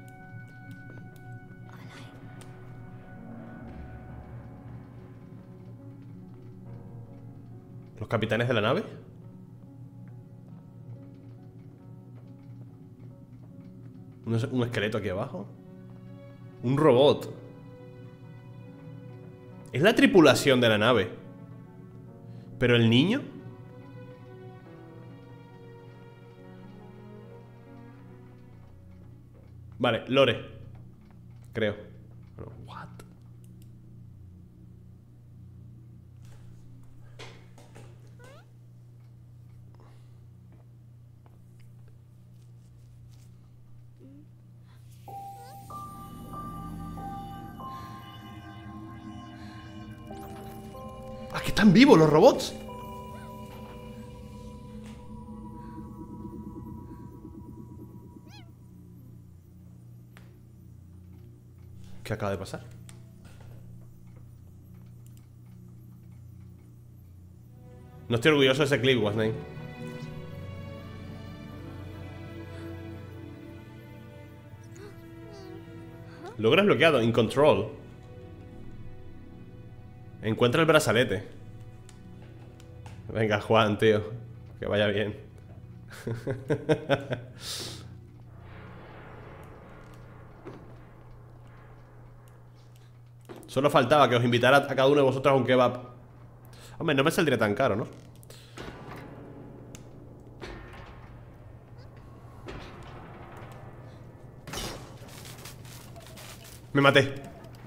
¿Los capitanes de la nave? Un, un esqueleto aquí abajo. Un robot. Es la tripulación de la nave. ¿Pero el niño? Vale, Lore. Creo. Bueno, what? ¡Ah, que están vivos los robots! ¿Qué acaba de pasar? No estoy orgulloso de ese clip, Wasname. Logras bloqueado, in control. Encuentra el brazalete. Venga, Juan, tío. Que vaya bien. Solo faltaba que os invitara a cada uno de vosotros a un kebab. Hombre, no me saldría tan caro, ¿no? Me maté.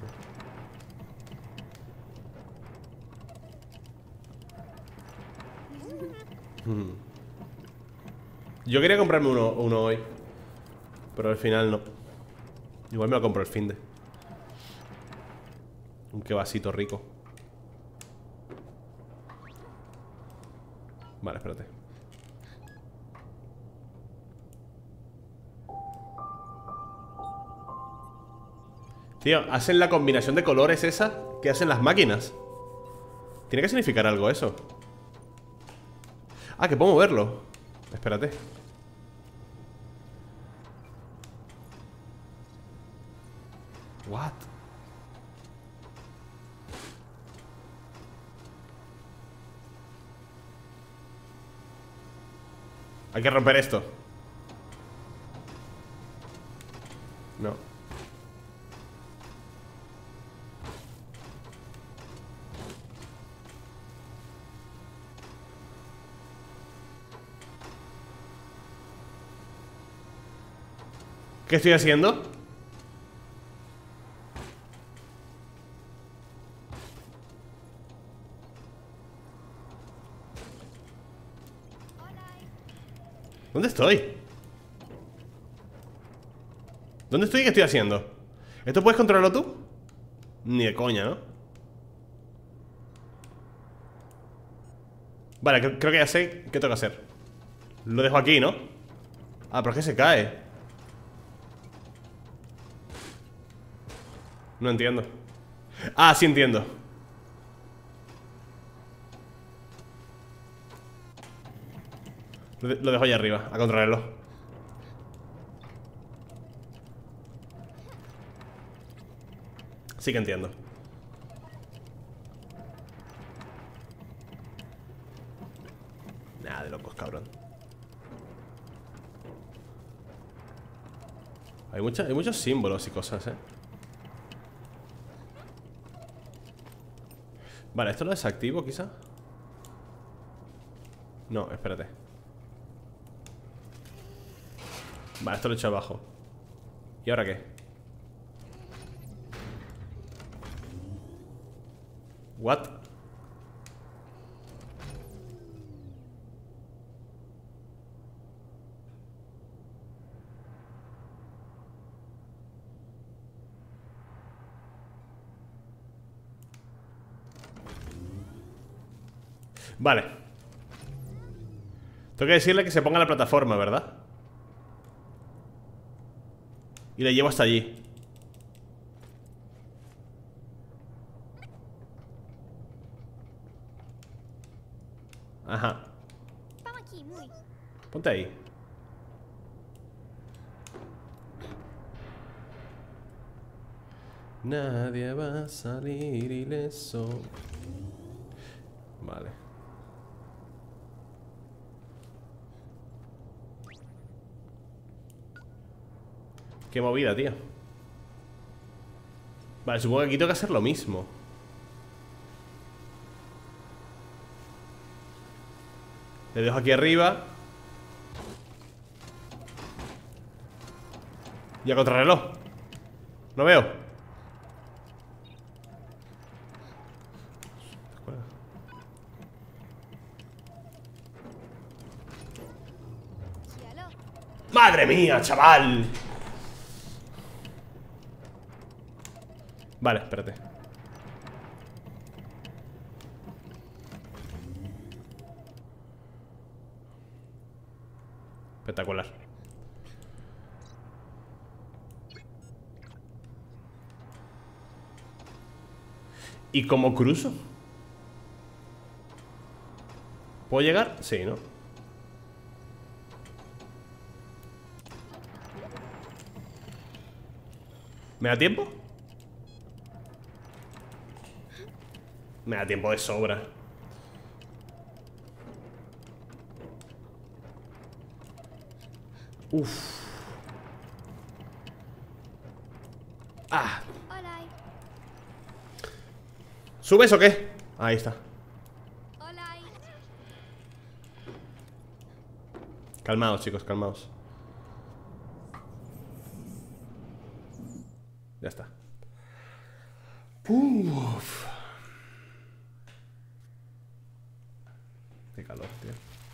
Hmm. Yo quería comprarme uno, uno hoy, pero al final no. Igual me lo compro el finde. Un kebabcito rico. Vale, espérate. Tío, hacen la combinación de colores esa que hacen las máquinas. Tiene que significar algo eso. Ah, que puedo moverlo. Espérate. What? Hay que romper esto. No. ¿Qué estoy haciendo? ¿Dónde estoy? ¿Dónde estoy y qué estoy haciendo? ¿Esto puedes controlarlo tú? Ni de coña, ¿no? Vale, cre- creo que ya sé qué tengo que hacer. Lo dejo aquí, ¿no? Ah, pero es que se cae. No entiendo. Ah, sí entiendo. Lo, de- lo dejo allá arriba, a controlarlo. Sí que entiendo. Nada de locos, cabrón. Hay, mucha, hay muchos símbolos y cosas, eh. Vale, ¿esto lo desactivo quizá? No, espérate. Vale, esto lo he hecho abajo. ¿Y ahora qué? What? Vale. Tengo que decirle que se ponga en la plataforma, ¿verdad? Y le llevo hasta allí. Ajá. Vamos aquí, muy. Ponte ahí. Nadie va a salir ileso. Vale. Qué movida, tío. Vale, supongo que aquí tengo que hacer lo mismo. Le dejo aquí arriba. Y a contrarreloj. No veo. Cielo. ¡Madre mía, chaval! Vale, espérate. Espectacular. ¿Y cómo cruzo? ¿Puedo llegar? Sí, ¿no? ¿Me da tiempo? Me da tiempo de sobra. Uf. Ah. Hola. ¿Subes o qué? Ahí está. Hola. Calmaos, chicos, calmaos. Ya está. Uf. Qué calor, tío.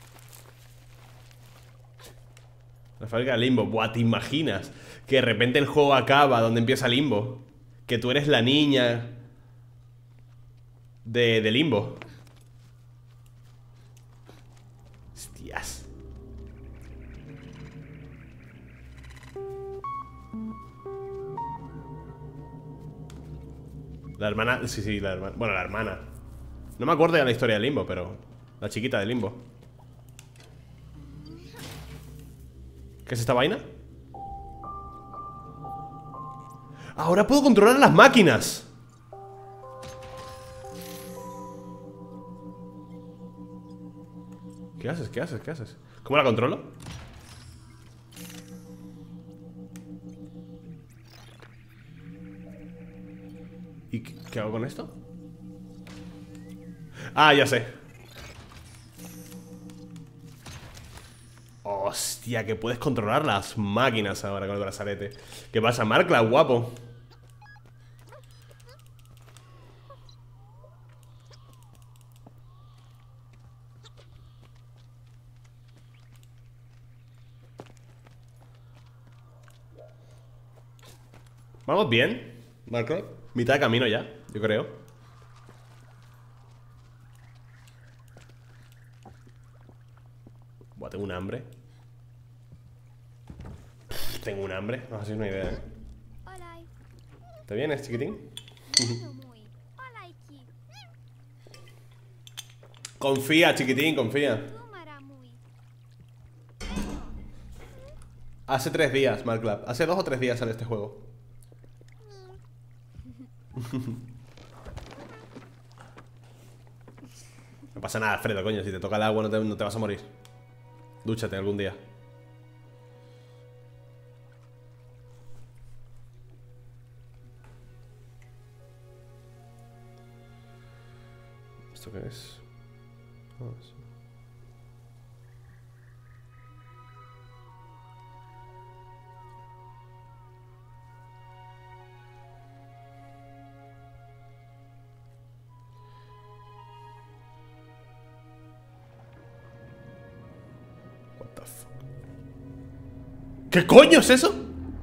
La fábrica de Limbo. Buah, ¿te imaginas? Que de repente el juego acaba donde empieza Limbo. Que tú eres la niña de, de Limbo. Hostias. La hermana... Sí, sí, la hermana... Bueno, la hermana. No me acuerdo de la historia de Limbo, pero... La chiquita de Limbo. ¿Qué es esta vaina? Ahora puedo controlar las máquinas. ¿Qué haces? ¿Qué haces? ¿Qué haces? ¿Cómo la controlo? ¿Y qué, qué hago con esto? Ah, ya sé. Hostia, que puedes controlar las máquinas ahora con el brazalete. ¿Qué pasa, Markla, guapo? Vamos bien, Markla. Mitad de camino ya, yo creo. Buah, tengo un hambre. Tengo un hambre, no sé si es una idea, ¿eh? Hola. ¿Te vienes, chiquitín? Bueno, muy. Hola, aquí. Confía, chiquitín, confía. Tómara, muy. Hace tres días, Marklab. Hace dos o tres días sale este juego. No pasa nada, Alfredo, coño. Si te toca el agua no te, no te vas a morir. Dúchate algún día. ¿Esto qué es? Oh, sí. What the fuck? ¿Qué coño es eso?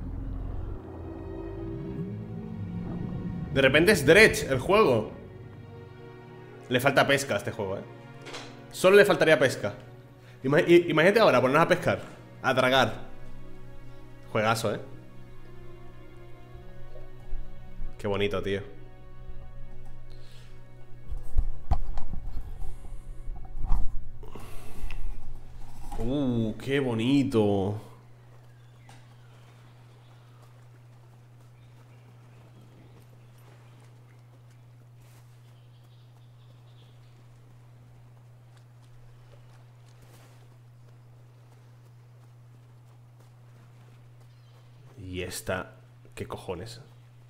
De repente es Dredge el juego. Le falta pesca a este juego, eh. Solo le faltaría pesca. Ima- Imagínate ahora ponernos a pescar, a tragar. Juegazo, eh. Qué bonito, tío. Uh, qué bonito. Y esta... ¿Qué cojones?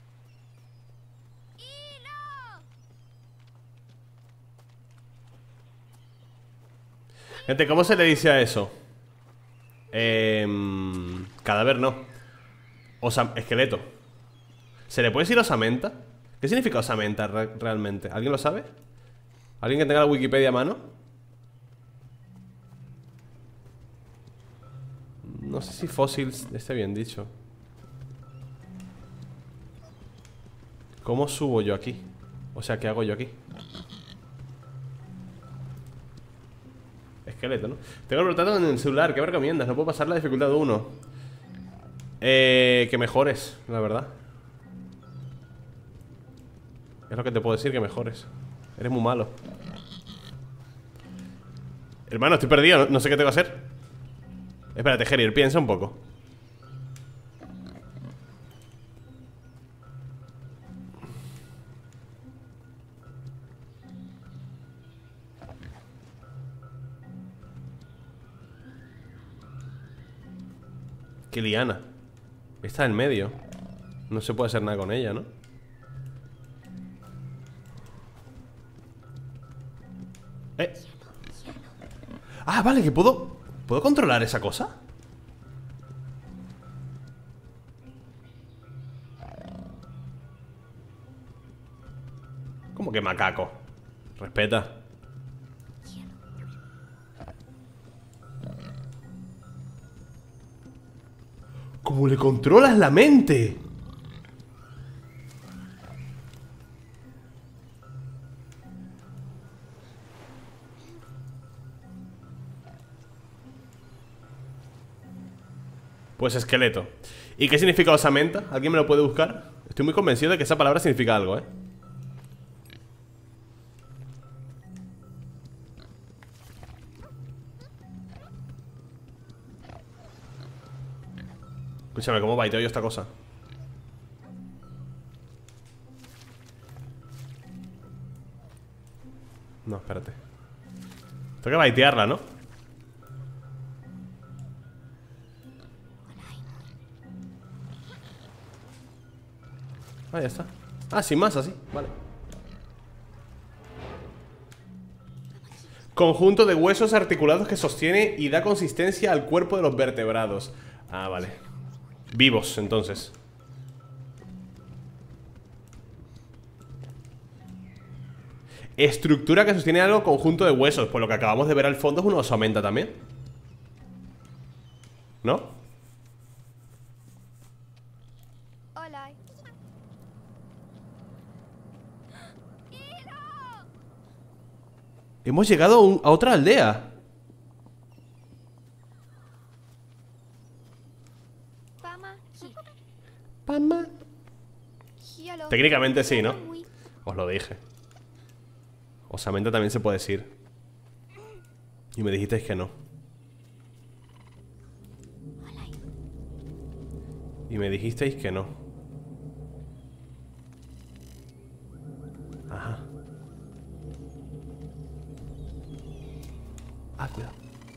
Gente, ¿cómo se le dice a eso? Eh, cadáver no. Osam esqueleto. ¿Se le puede decir osamenta? ¿Qué significa osamenta re realmente? ¿Alguien lo sabe? ¿Alguien que tenga la Wikipedia a mano? No sé si fósil esté bien dicho. ¿Cómo subo yo aquí? O sea, ¿qué hago yo aquí? Esqueleto, ¿no? Tengo el portátil en el celular, ¿qué me recomiendas? No puedo pasar la dificultad de uno. Eh, que mejores, la verdad. Es lo que te puedo decir, que mejores. Eres muy malo. Hermano, estoy perdido, no, no sé qué tengo que hacer. Espérate, Gerier, piensa un poco. Qué liana. Está en medio. No se puede hacer nada con ella, ¿no? Eh. Ah, vale, que puedo... ¿Puedo controlar esa cosa? ¿Cómo que macaco? Respeta. ¿Cómo le controlas la mente? Pues esqueleto. ¿Y qué significa osamenta? ¿Alguien me lo puede buscar? Estoy muy convencido de que esa palabra significa algo, ¿eh? Escúchame, ¿cómo baiteo yo esta cosa? No, espérate. Tengo que baitearla, ¿no? Ah, ya está. Ah, sin más, así, vale. Conjunto de huesos articulados que sostiene y da consistencia al cuerpo de los vertebrados. Ah, vale. Vivos, entonces. Estructura que sostiene algo, conjunto de huesos. Pues lo que acabamos de ver al fondo es una osamenta también, ¿no? Hola. Hemos llegado a, un, a otra aldea. Pama. Ki. Pama. Hielo. Técnicamente sí, ¿no? Muy. Os lo dije. Osamenta también se puede decir. Y me dijisteis que no. Y me dijisteis que no. Ajá. Ah, cuidado.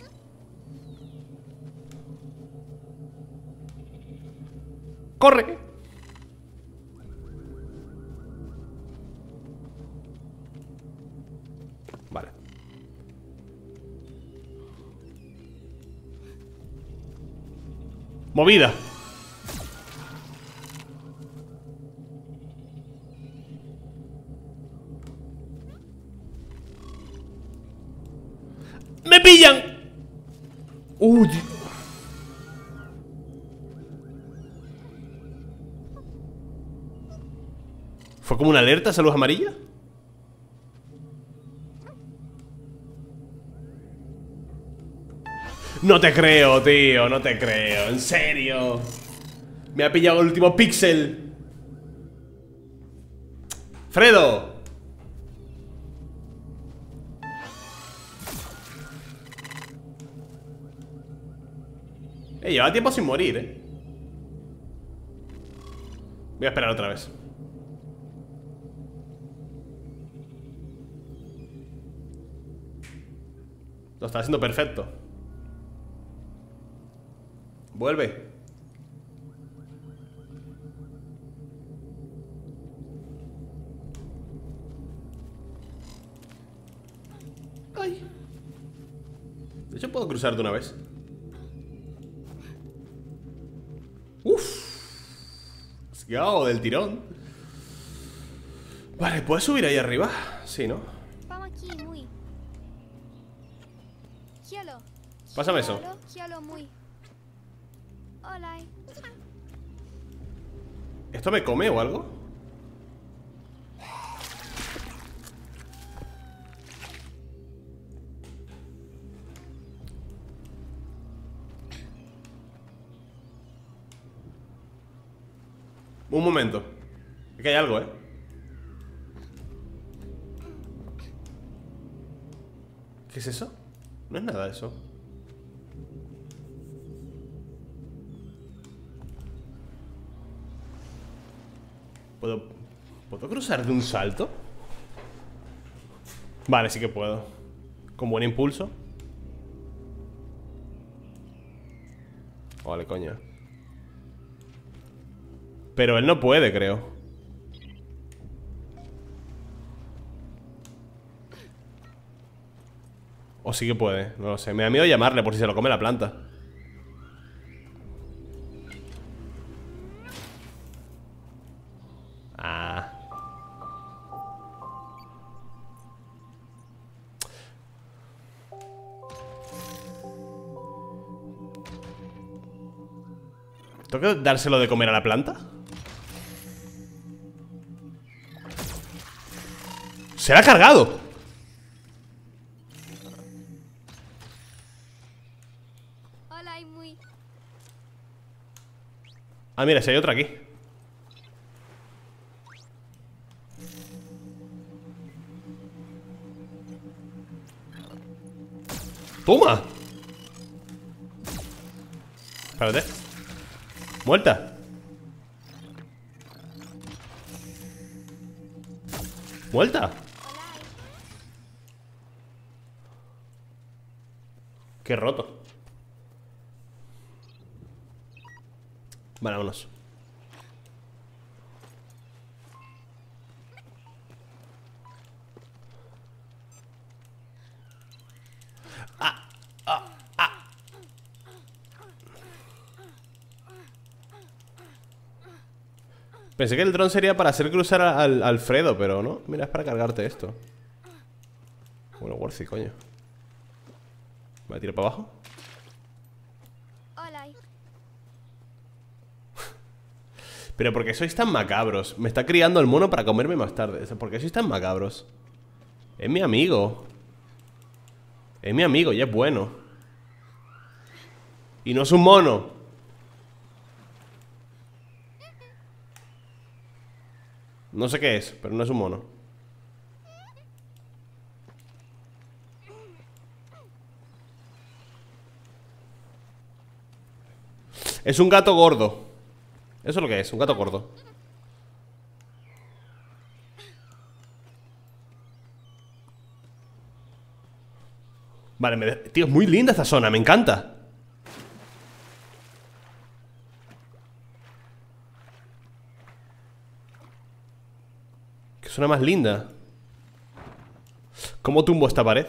¡Corre! Vale. Movida. ¡Me pillan! Uy. ¿Fue como una alerta esa luz amarilla? No te creo, tío, no te creo. En serio. Me ha pillado el último píxel. Fredo. Eh, lleva tiempo sin morir, eh. Voy a esperar otra vez. Lo está haciendo perfecto. Vuelve. Ay. De hecho puedo cruzar de una vez. Uf. Esgao del tirón. Vale, ¿puedes subir ahí arriba? Sí, ¿no? Vamos aquí, muy. Hielo. Pásame eso. Hielo, hielo, muy. Hola. ¿Esto me come o algo? Un momento. Es que hay algo, ¿eh? ¿Qué es eso? No es nada eso. ¿Puedo, ¿Puedo cruzar de un salto? Vale, sí que puedo. Con buen impulso. Vale, coño. Pero él no puede, creo. O sí que puede, no lo sé. Me da miedo llamarle por si se lo come la planta. Ah. ¿Tengo que dárselo de comer a la planta? ¡Se la ha cargado! Hola, muy. Ah, mira, si hay otra aquí. ¡Toma! Espérate. ¿Muerta? ¿Muerta? Qué roto. Vale, vámonos. Ah, ah, ah. Pensé que el dron sería para hacer cruzar al Alfredo, pero no. Mira, es para cargarte esto. Bueno, worthy, coño. ¿Me tiro para abajo? Hola. Pero ¿por qué sois tan macabros? Me está criando el mono para comerme más tarde. ¿Por qué sois tan macabros? Es mi amigo. Es mi amigo y es bueno. Y no es un mono. No sé qué es, pero no es un mono. Es un gato gordo. Eso es lo que es, un gato gordo. Vale, me de... tío, es muy linda esta zona, me encanta. Qué zona más linda. ¿Cómo tumbo esta pared?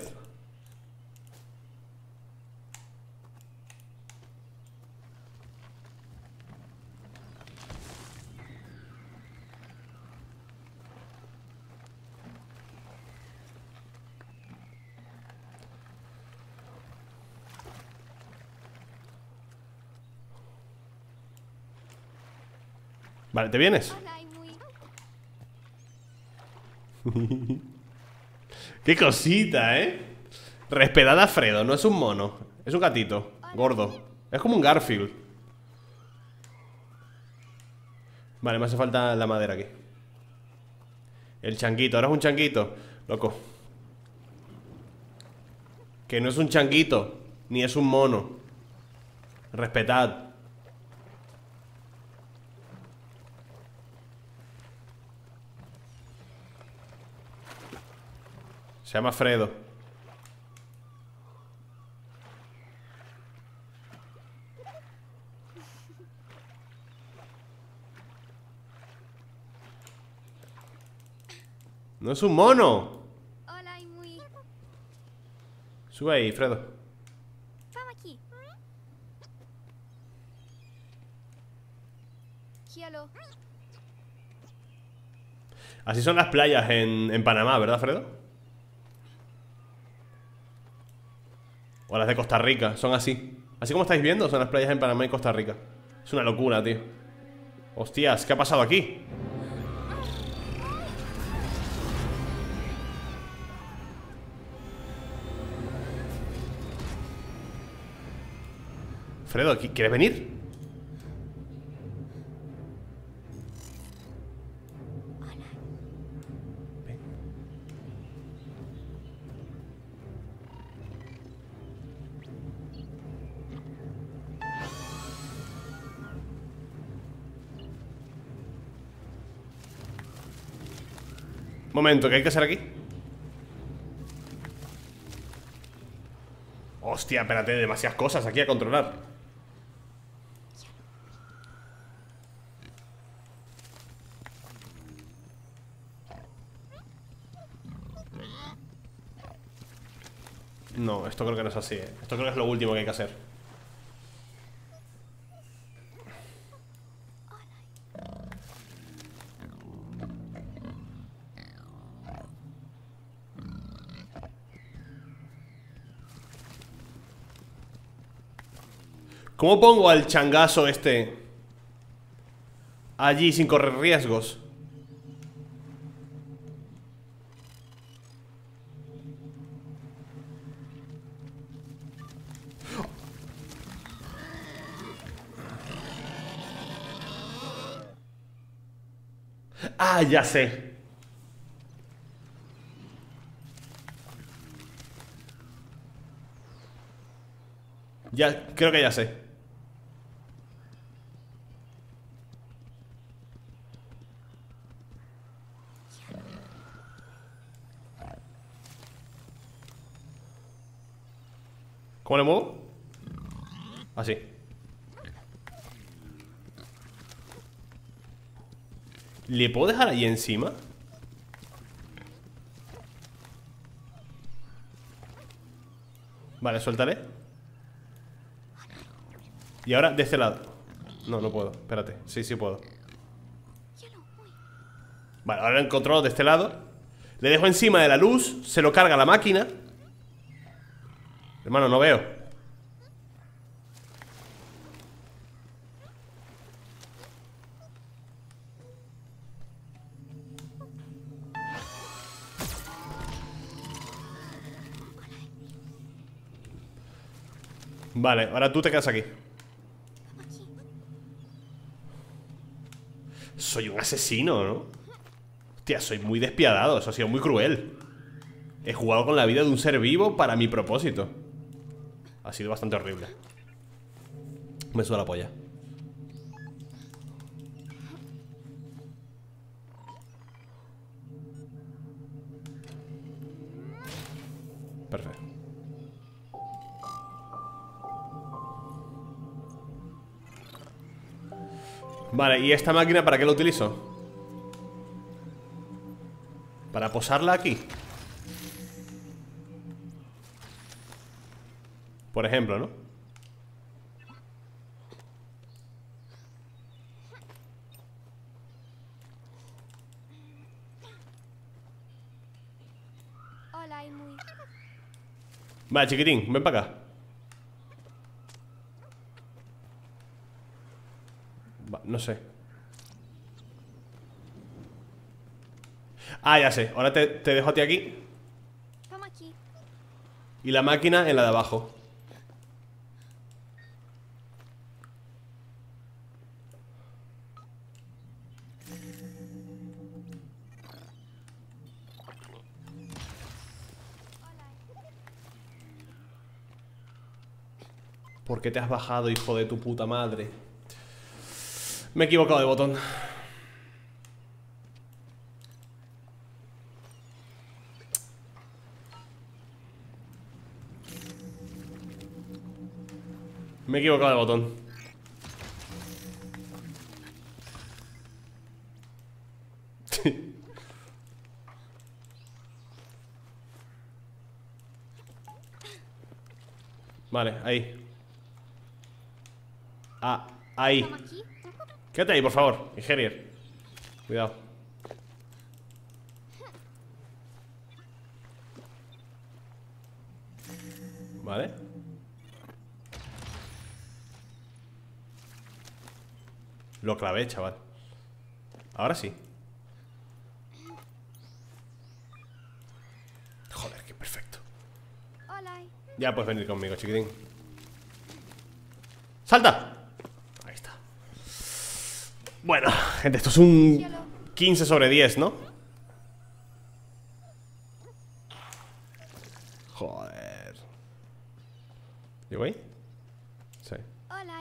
Vale, ¿te vienes? Hola, muy. Qué cosita, ¿eh? Respetad a Fredo, no es un mono. Es un gatito, gordo. Es como un Garfield. Vale, me hace falta la madera aquí. El changuito, ahora es un changuito. Loco. Que no es un changuito, ni es un mono. Respetad. Se llama Fredo. No es un mono. Hola, muy. Sube ahí, Fredo. Vamos aquí. Cielo. Así son las playas en, en Panamá, ¿verdad, Fredo? O las de Costa Rica, son así. Así como estáis viendo, son las playas en Panamá y Costa Rica. Es una locura, tío. Hostias, ¿qué ha pasado aquí? Fredo, ¿quieres venir? Ven. Momento, ¿qué hay que hacer aquí? Hostia, espérate, demasiadas cosas aquí a controlar. No, esto creo que no es así, ¿eh? Esto creo que es lo último que hay que hacer. ¿Cómo pongo al changazo este allí sin correr riesgos? Ah, ya sé. Ya, creo que ya sé. ¿Cómo le muevo? Así. ¿Le puedo dejar ahí encima? Vale, suéltale. Y ahora de este lado. No, no puedo, espérate. Sí, sí puedo. Vale, ahora lo encontró de este lado. Le dejo encima de la luz. Se lo carga la máquina. Hermano, no veo. Vale, ahora tú te quedas aquí. Soy un asesino, ¿no? Hostia, soy muy despiadado. Eso ha sido muy cruel. He jugado con la vida de un ser vivo para mi propósito. Ha sido bastante horrible. Me suda la polla. Perfecto. Vale, ¿y esta máquina para qué la utilizo? Para posarla aquí. Por ejemplo, ¿no? Hola, muy. Vale, chiquitín, ven para acá. Va, no sé. Ah, ya sé. Ahora te, te dejo a ti aquí. Vamos aquí. Y la máquina en la de abajo. ¿Por qué te has bajado, hijo de tu puta madre? Me he equivocado de botón. Me he equivocado de botón. Vale, ahí. Ah, ahí. Vamos aquí. Quédate ahí, por favor, Ingenier. Cuidado. Vale. Lo clavé, chaval. Ahora sí. Joder, qué perfecto. Hola. Ya puedes venir conmigo, chiquitín. ¡Salta! Ahí está. Bueno, gente, esto es un quince sobre diez, ¿no? Joder. ¿Llego ahí? Sí. Hola.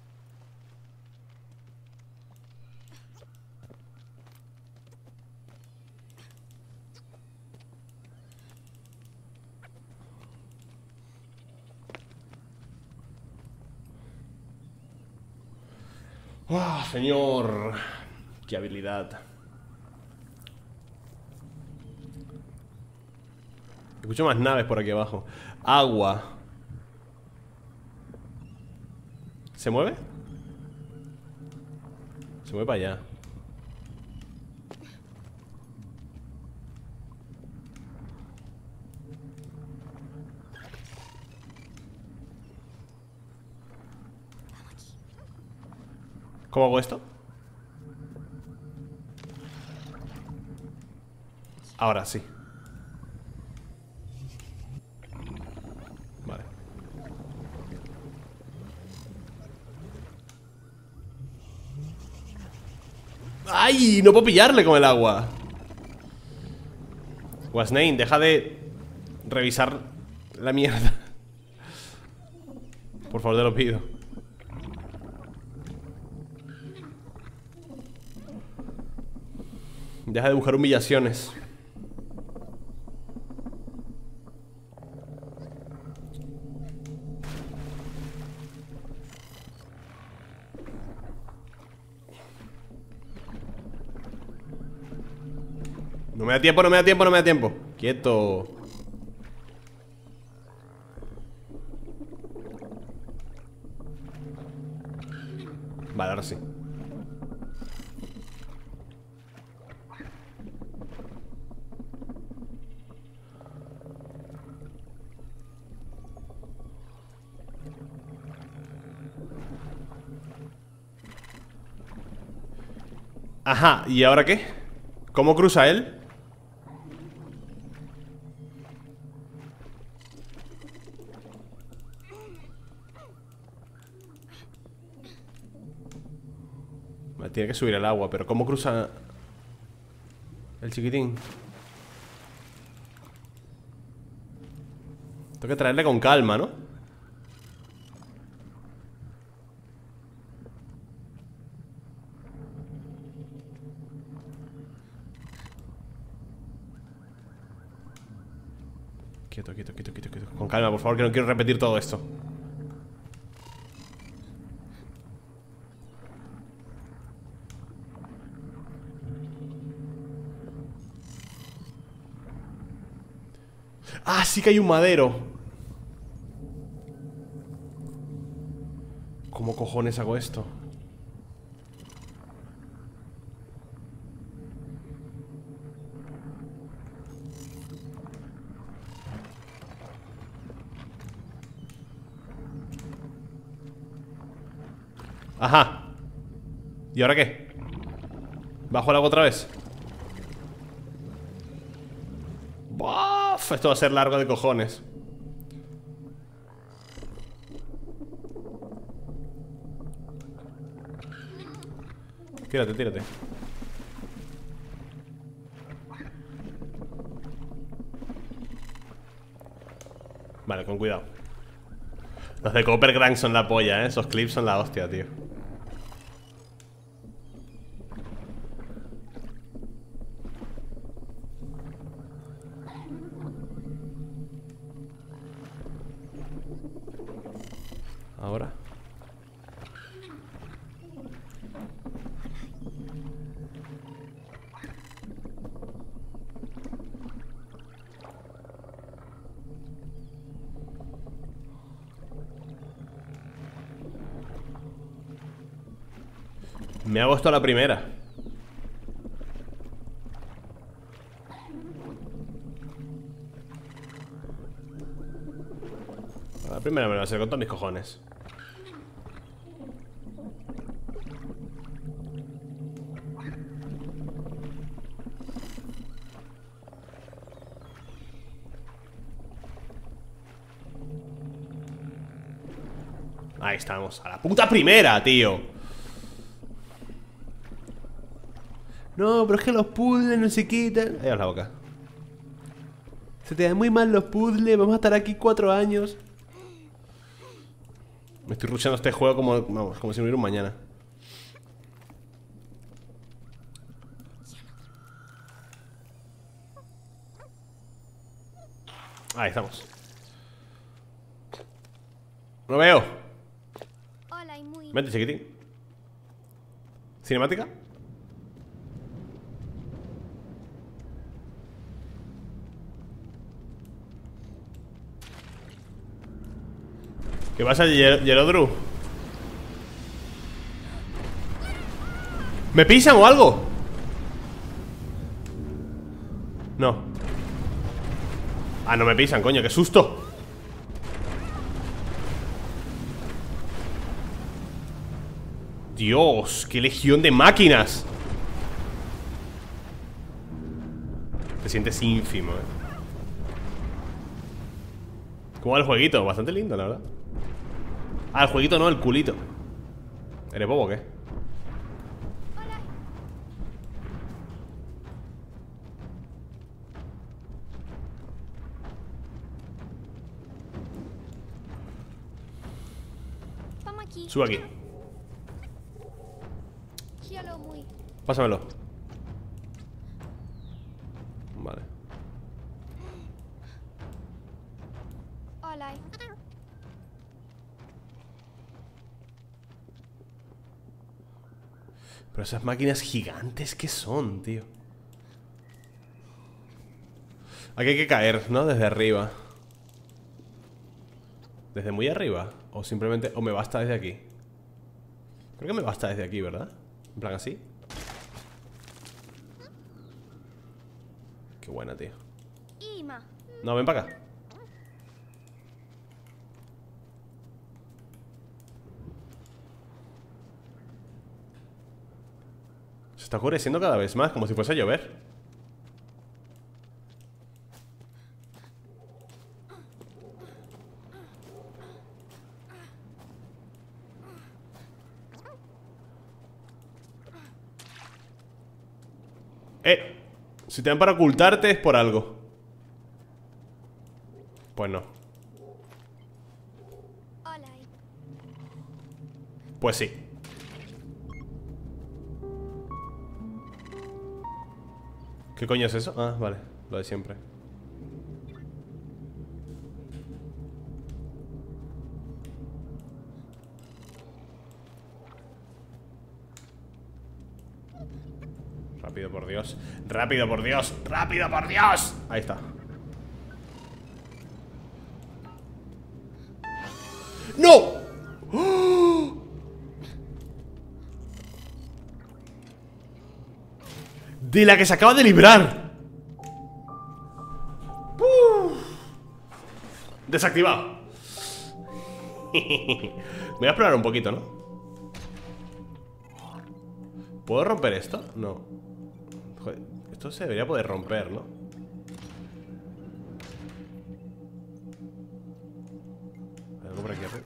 ¡Ah, señor! ¡Qué habilidad! Escucho más naves por aquí abajo. Agua. ¿Se mueve? Se mueve para allá. ¿Cómo hago esto? Ahora sí. Vale. ¡Ay! No puedo pillarle con el agua. Wasnane, deja de revisar la mierda. Por favor, te lo pido. Deja de buscar humillaciones. No me da tiempo, no me da tiempo, no me da tiempo. Quieto. Vale, ahora sí. Ajá, ¿y ahora qué? ¿Cómo cruza él? Vale, tiene que subir el agua, pero ¿cómo cruza el chiquitín? Tengo que traerle con calma, ¿no? Quieto, quieto, quieto, quieto, quieto. Con calma, por favor, que no quiero repetir todo esto. Ah, sí que hay un madero. ¿Cómo cojones hago esto? Ajá. ¿Y ahora qué? ¿Bajo el agua otra vez? ¡Buf! Esto va a ser largo de cojones. Tírate, tírate. Vale, con cuidado. Los de Copper Crank son la polla, ¿eh? Esos clips son la hostia, tío. Ahora. Me hago esto a la primera. A la primera me lo voy a hacer con todos mis cojones. Ahí estamos, a la puta primera, tío. No, pero es que los puzzles no se quitan. Ahí la boca. Se te dan muy mal los puzzles. Vamos a estar aquí cuatro años. Me estoy rushando este juego como, vamos, como si no hubiera un mañana. Ahí estamos. No veo. Hola, y muy. Vente, chiquitín. ¿Cinemática? ¿Qué pasa, Yelodru? ¿Me pisan o algo? No. Ah, no me pisan, coño, qué susto. Dios, qué legión de máquinas. Te sientes ínfimo, eh. ¿Cómo va el jueguito? Bastante lindo, la verdad. Ah, el jueguito no, el culito. ¿Eres bobo o qué? Hola. Toma aquí. Sube aquí. Gíralo muy. Pásamelo. Vale. Hola. Pero esas máquinas gigantes, ¿qué son, tío? Aquí hay que caer, ¿no? Desde arriba. ¿Desde muy arriba? O simplemente... O me basta desde aquí. Creo que me basta desde aquí, ¿verdad? En plan así. Qué buena, tío. Ima. No, ven para acá. Se está oscureciendo cada vez más, como si fuese a llover. Eh, si te dan para ocultarte es por algo. Pues no. Hola. Pues sí. ¿Qué coño es eso? Ah, vale, lo de siempre. Rápido, por Dios. Rápido, por Dios. Rápido, por Dios. Ahí está. ¡No! ¡Oh! De la que se acaba de librar. Uf. Desactivado. Voy a explorar un poquito, ¿no? ¿Puedo romper esto? No. Joder, esto se debería poder romper, ¿no? ¿Hay algo por aquí arriba?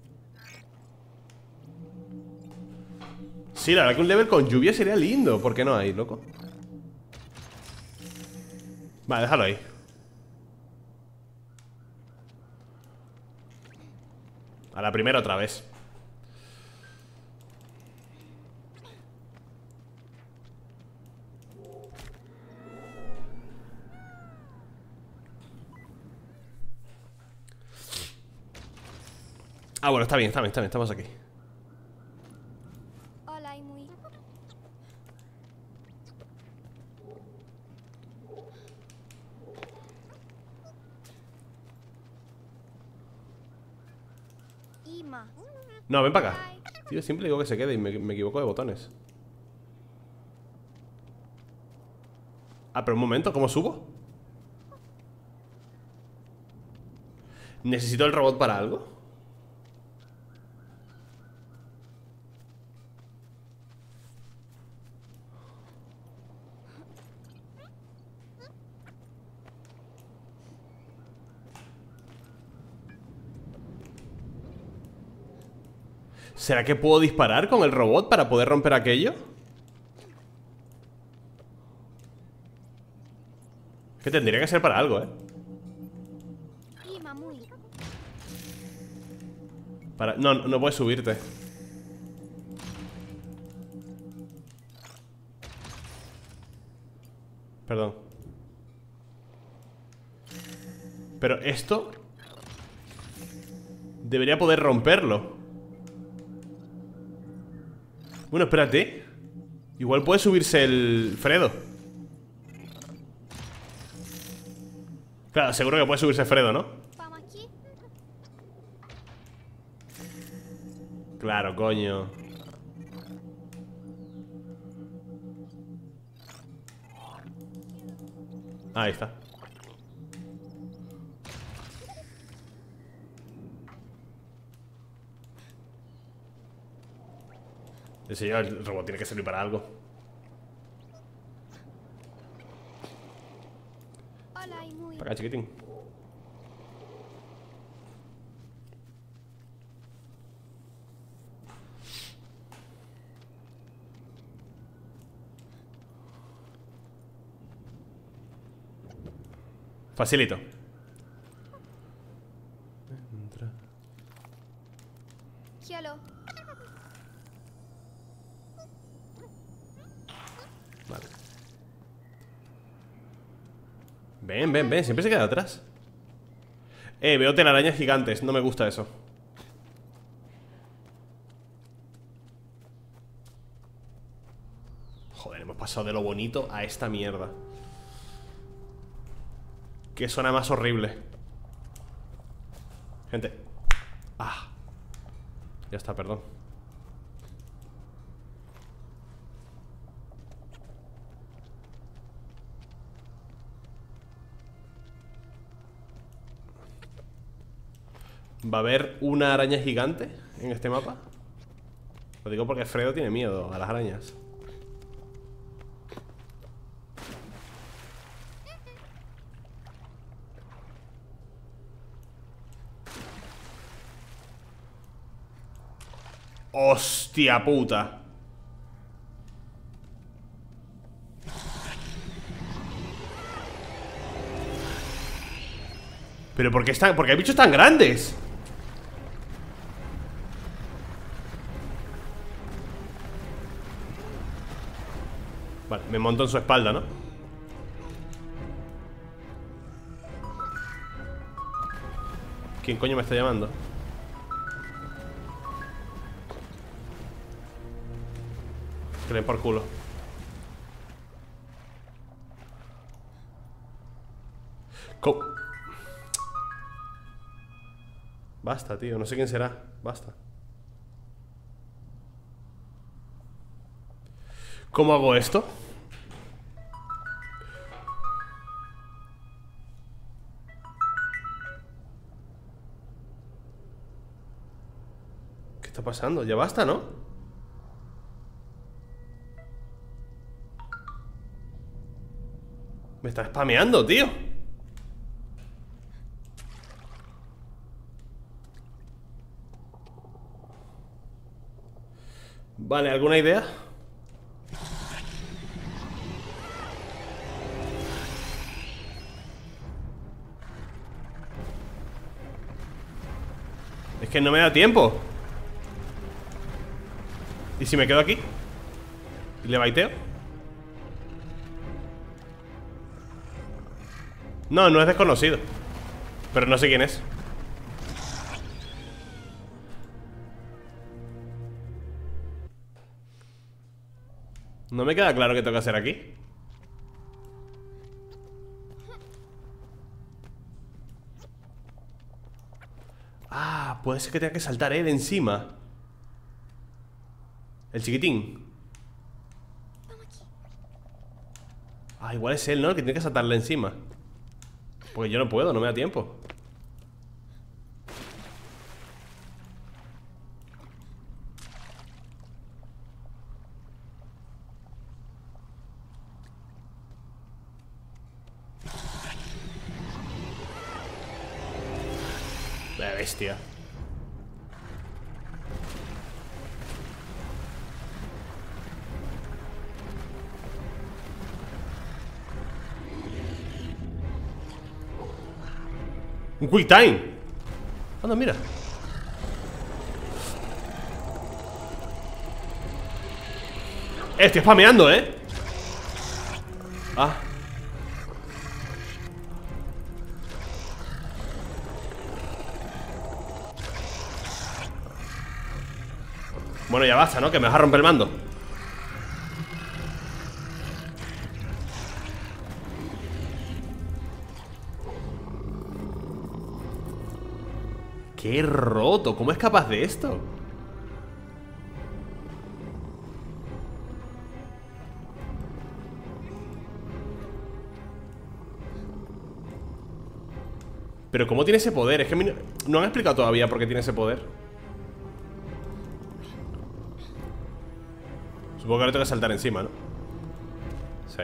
Sí, la verdad que un level con lluvia sería lindo. ¿Por qué no hay, loco? Vale, déjalo ahí. A la primera otra vez. Ah, bueno, está bien, está bien, está bien, estamos aquí. Hola, Imui. Ima. No, ven para acá. Tío, siempre digo que se quede y me, me equivoco de botones. Ah, pero un momento, ¿cómo subo? ¿Necesito el robot para algo? ¿Será que puedo disparar con el robot para poder romper aquello? Que tendría que ser para algo, ¿eh? Ima, muy. Para... No, no puedes subirte. Perdón. Pero esto debería poder romperlo. Bueno, espérate. Igual puede subirse el Fredo. Claro, seguro que puede subirse Fredo, ¿no? Vamos aquí. Claro, coño. Ahí está. El señor, el robot tiene que servir para algo. Hola, Imui. Para acá, chiquitín. Facilito. Hielo. Vale. Ven, ven, ven. Siempre se queda atrás. Eh, veo telarañas gigantes. No me gusta eso. Joder, hemos pasado de lo bonito a esta mierda. Qué zona más horrible. Gente. Ah. Ya está, perdón. ¿Va a haber una araña gigante en este mapa? Lo digo porque Fredo tiene miedo a las arañas. ¡Hostia puta! ¿Pero por qué están? ¿Por qué hay bichos tan grandes? Vale, me monto en su espalda, ¿no? ¿Quién coño me está llamando? Que le den por culo. ¿Cómo? Basta, tío, no sé quién será. Basta. ¿Cómo hago esto? ¿Qué está pasando? Ya basta, ¿no? Me está spameando, tío. Vale, ¿alguna idea? Es que no me da tiempo. ¿Y si me quedo aquí? ¿Y le baiteo? No, no es desconocido. Pero no sé quién es. No me queda claro qué tengo que hacer aquí. Ah, puede ser que tenga que saltar él encima. El chiquitín. Ah, igual es él, ¿no? El que tiene que saltarle encima. Porque yo no puedo, no me da tiempo. La bestia. Un quick time. Anda, mira. Eh, estoy spameando, ¿eh? Ah. Bueno, ya basta, ¿no? Que me vas a romper el mando. ¡Qué roto! ¿Cómo es capaz de esto? Pero ¿cómo tiene ese poder? Es que no, no han explicado todavía por qué tiene ese poder. Supongo que ahora tengo que saltar encima, ¿no? Sí.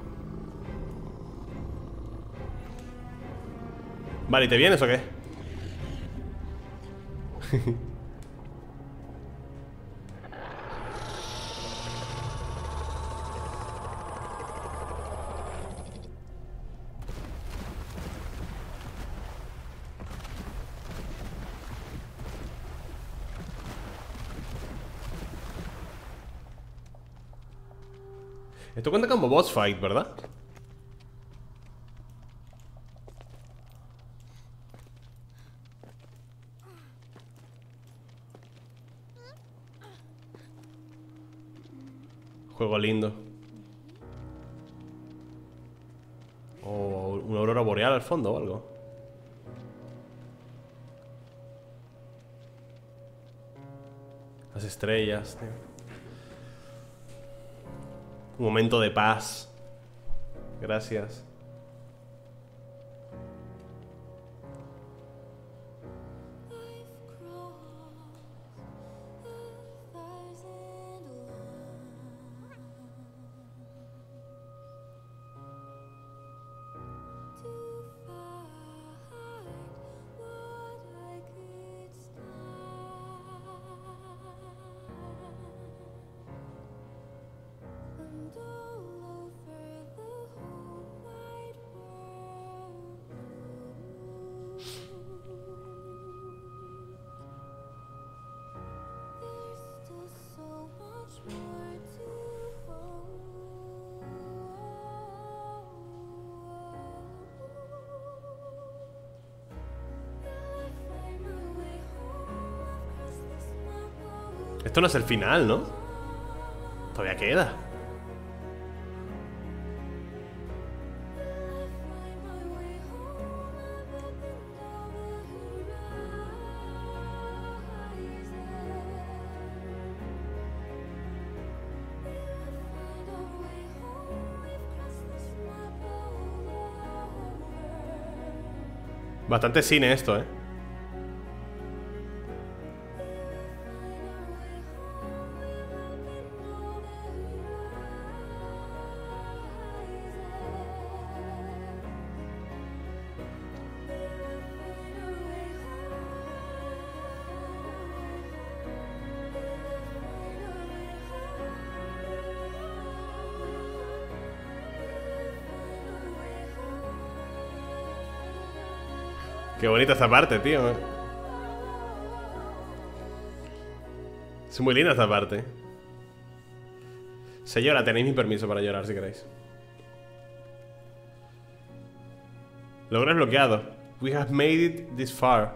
Vale, ¿y te vienes o qué? Esto cuenta como boss fight, ¿verdad? Juego lindo. O una aurora boreal al fondo o algo. Las estrellas, tío. Un momento de paz. Gracias. Esto no es el final, ¿no? Todavía queda. Bastante cine esto, ¿eh? Qué bonita esta parte, tío. Es muy linda esta parte. Se llora, tenéis mi permiso para llorar si queréis. Logro desbloqueado. We have made it this far.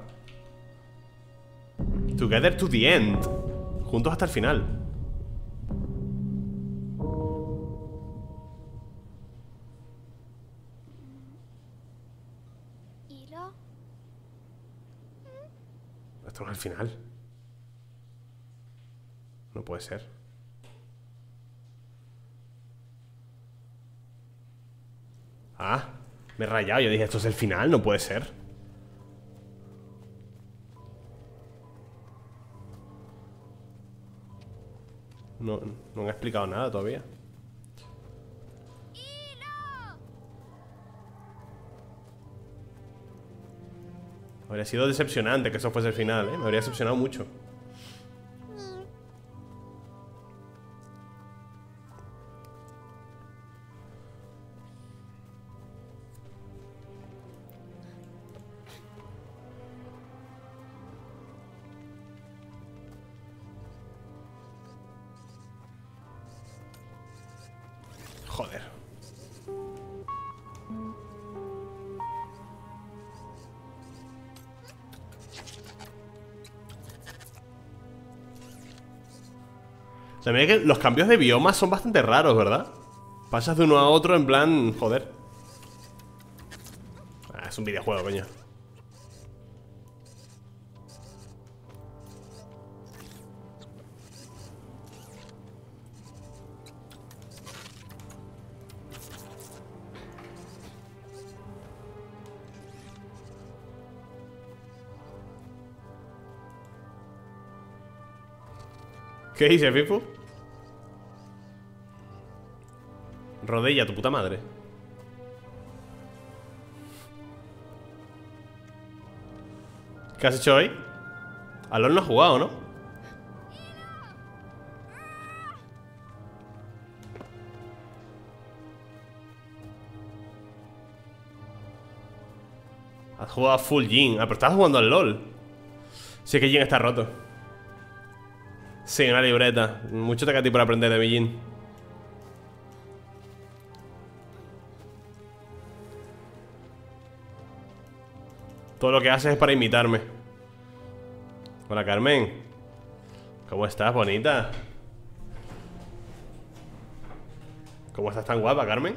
Together to the end. Juntos hasta el final. ¿Hilo? Esto no es el final. No puede ser. Ah, me he rayado. Yo dije, esto es el final, no puede ser. No, no me ha explicado nada todavía. Habría sido decepcionante que eso fuese el final, ¿eh? Me habría decepcionado mucho. Joder. También es que los cambios de biomas son bastante raros, ¿verdad? Pasas de uno a otro en plan... Joder. Ah, es un videojuego, coño. ¿Qué dice, Fifu? Rodilla, tu puta madre. ¿Qué has hecho hoy? Alon no ha jugado, ¿no? Has jugado a full Jin. Ah, pero estás jugando al LOL. Sí, que Jin está roto. Sí, una libreta. Mucho tecati por aprender de mi Jin. Todo lo que haces es para imitarme. Hola, Carmen. ¿Cómo estás, bonita? ¿Cómo estás tan guapa, Carmen?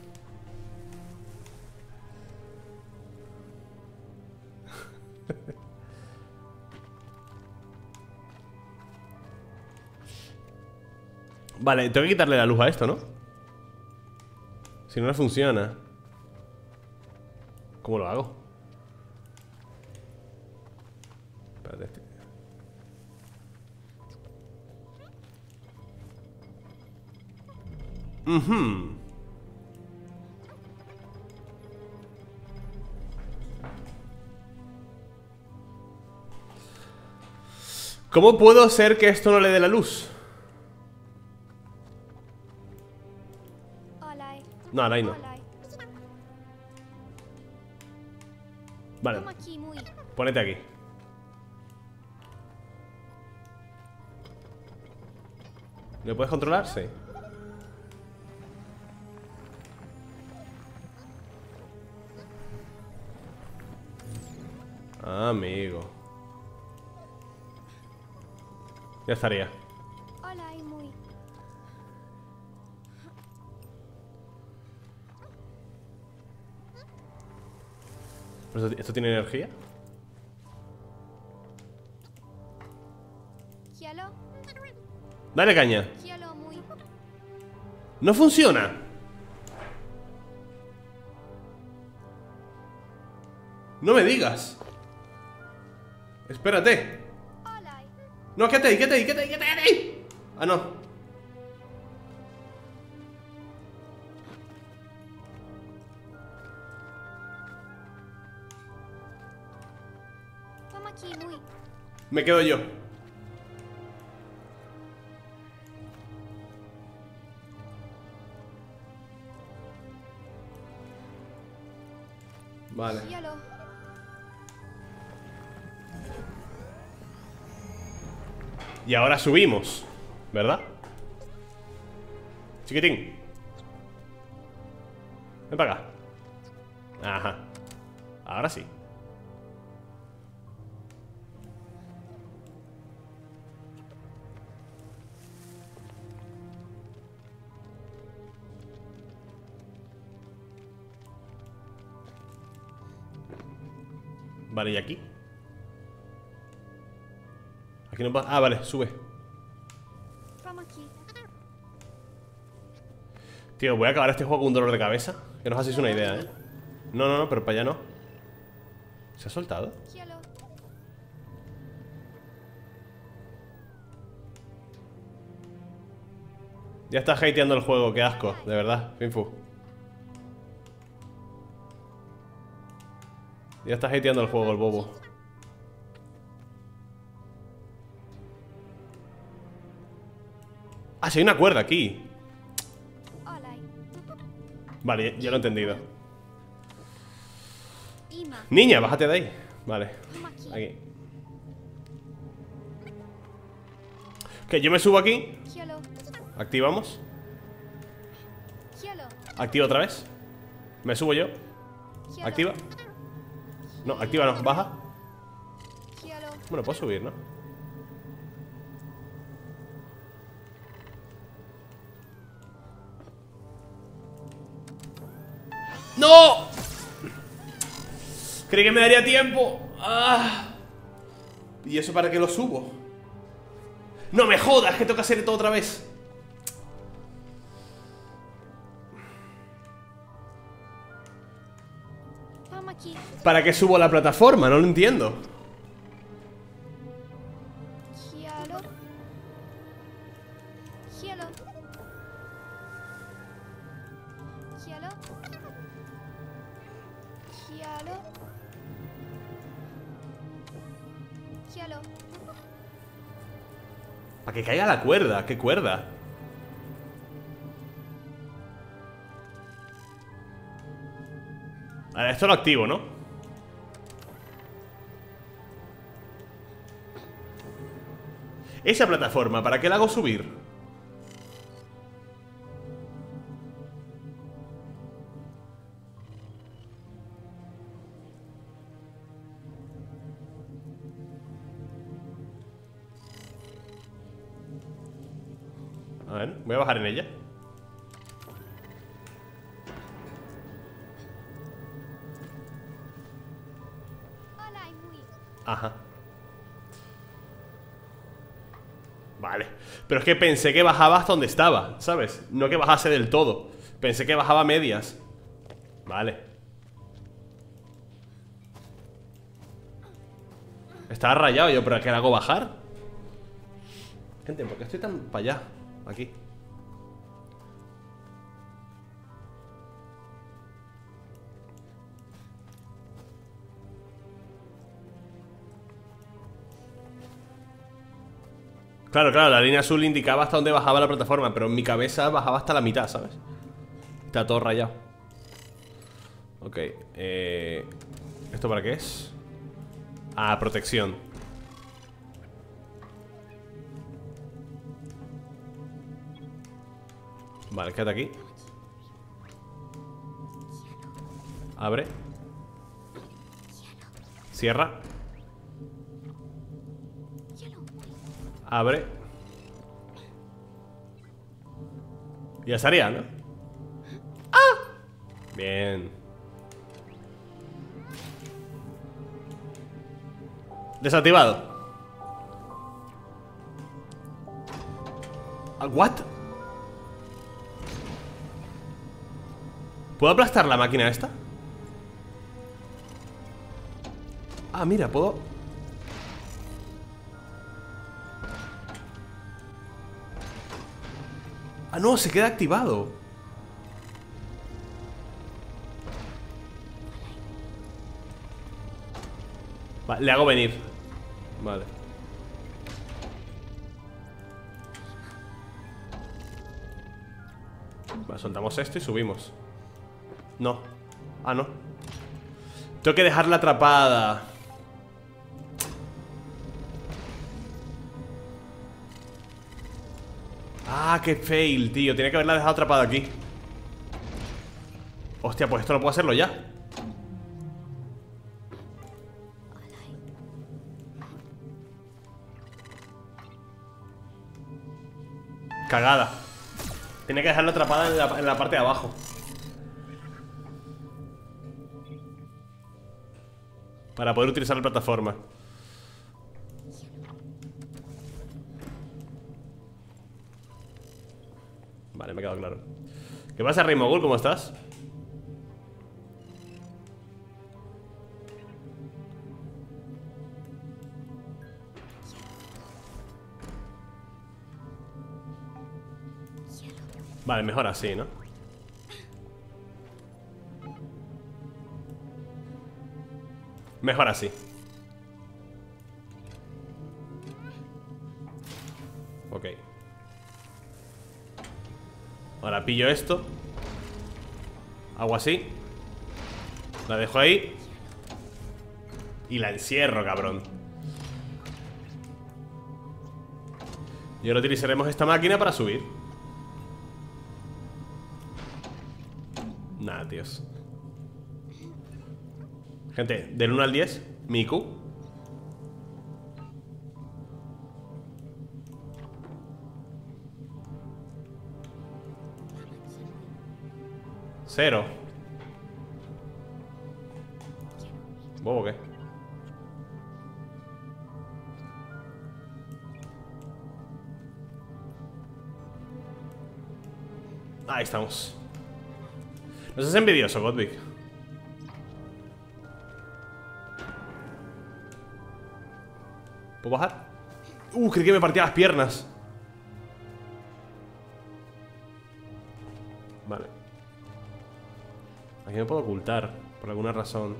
Vale, tengo que quitarle la luz a esto, ¿no? Si no, no funciona. ¿Cómo lo hago? Espérate. Este. Uh-huh. ¿Cómo puedo hacer que esto no le dé la luz? Hola. No, ahora ahí no. Hola. Vale, Toma aquí, muy. ponete aquí. ¿Le puedes controlar? Sí. Ah, amigo. Ya estaría. Hola, y muy. ¿Pero esto, esto tiene energía? Hielo. Dale caña. Hielo, muy. ¡No funciona! No me digas. Espérate. Hola. No, quédate ahí, quédate ahí, quédate ahí, quédate ahí. Ah, no. Vamos aquí, muy. Me quedo yo. Vale. Hielo. Y ahora subimos, ¿verdad? Chiquitín. Ven para acá. Ajá. Ahora sí. Vale, ¿y aquí? Aquí no va. Ah, vale, sube. Vamos aquí. Tío, voy a acabar este juego con un dolor de cabeza. Que no os hacéis una idea, ¿eh? No, no, no, pero para allá no. ¿Se ha soltado? Hielo. Ya está hateando el juego, qué asco, de verdad, Finfu. Ya está hateando el juego, el bobo. Ah, sí, hay una cuerda aquí. Hola. Vale, ya, ya lo he entendido. Ima. Niña, bájate de ahí. Vale, Vamos aquí. aquí. Que yo me subo aquí. Hielo. Activamos. Hielo. Activa otra vez. Me subo yo. Hielo. Activa. No, activa no, baja. Hielo. Bueno, puedo subir, ¿no? ¡No! Creí que me daría tiempo. Ah. ¿Y eso para qué lo subo? ¡No me jodas! Que tengo que hacer todo otra vez. Vamos aquí. ¿Para qué subo a la plataforma? No lo entiendo. Hielo. Hielo. Hielo. Hielo. Hielo. Para que caiga la cuerda. ¿Qué cuerda? Ahora, esto lo activo, ¿no? Esa plataforma, ¿para qué la hago subir? A ver, voy a bajar en ella. Hola, muy. Ajá. Vale. Pero es que pensé que bajaba hasta donde estaba, ¿sabes? No que bajase del todo. Pensé que bajaba a medias. Vale. Estaba rayado yo, pero ¿a qué le hago bajar? Gente, ¿por qué estoy tan para allá? Aquí. Claro, claro, la línea azul indicaba hasta dónde bajaba la plataforma, pero en mi cabeza bajaba hasta la mitad, ¿sabes? Está todo rayado. Ok, eh... ¿esto para qué es? Ah, protección. Vale, quédate aquí. Abre. Cierra. Abre. Y ya estaría, ¿no? ¡Ah! Bien. Desactivado. ¿What? ¿Puedo aplastar la máquina esta? Ah, mira, puedo... Ah, no, se queda activado. Vale, le hago venir. Vale. Vale, soltamos esto y subimos. No. Ah, no. Tengo que dejarla atrapada. Ah, qué fail, tío. Tenía que haberla dejado atrapada aquí. Hostia, pues esto no puedo hacerlo ya. Cagada. Tenía que dejarla atrapada en la, en la parte de abajo. Para poder utilizar la plataforma. Vale, me ha quedado claro. ¿Qué pasa, Rey Mogul? ¿Cómo estás? Vale, mejor así, ¿no? Mejor así. Ok. Ahora pillo esto. Hago así. La dejo ahí. Y la encierro, cabrón. Y ahora utilizaremos esta máquina para subir. Nada, tíos. Gente, del uno al diez, Miku. Cero. ¿Bobo qué? Ahí estamos. No seas envidioso, Godvic. ¿Puedo bajar? Uh, creí que me partía las piernas. Vale. Aquí me puedo ocultar por alguna razón.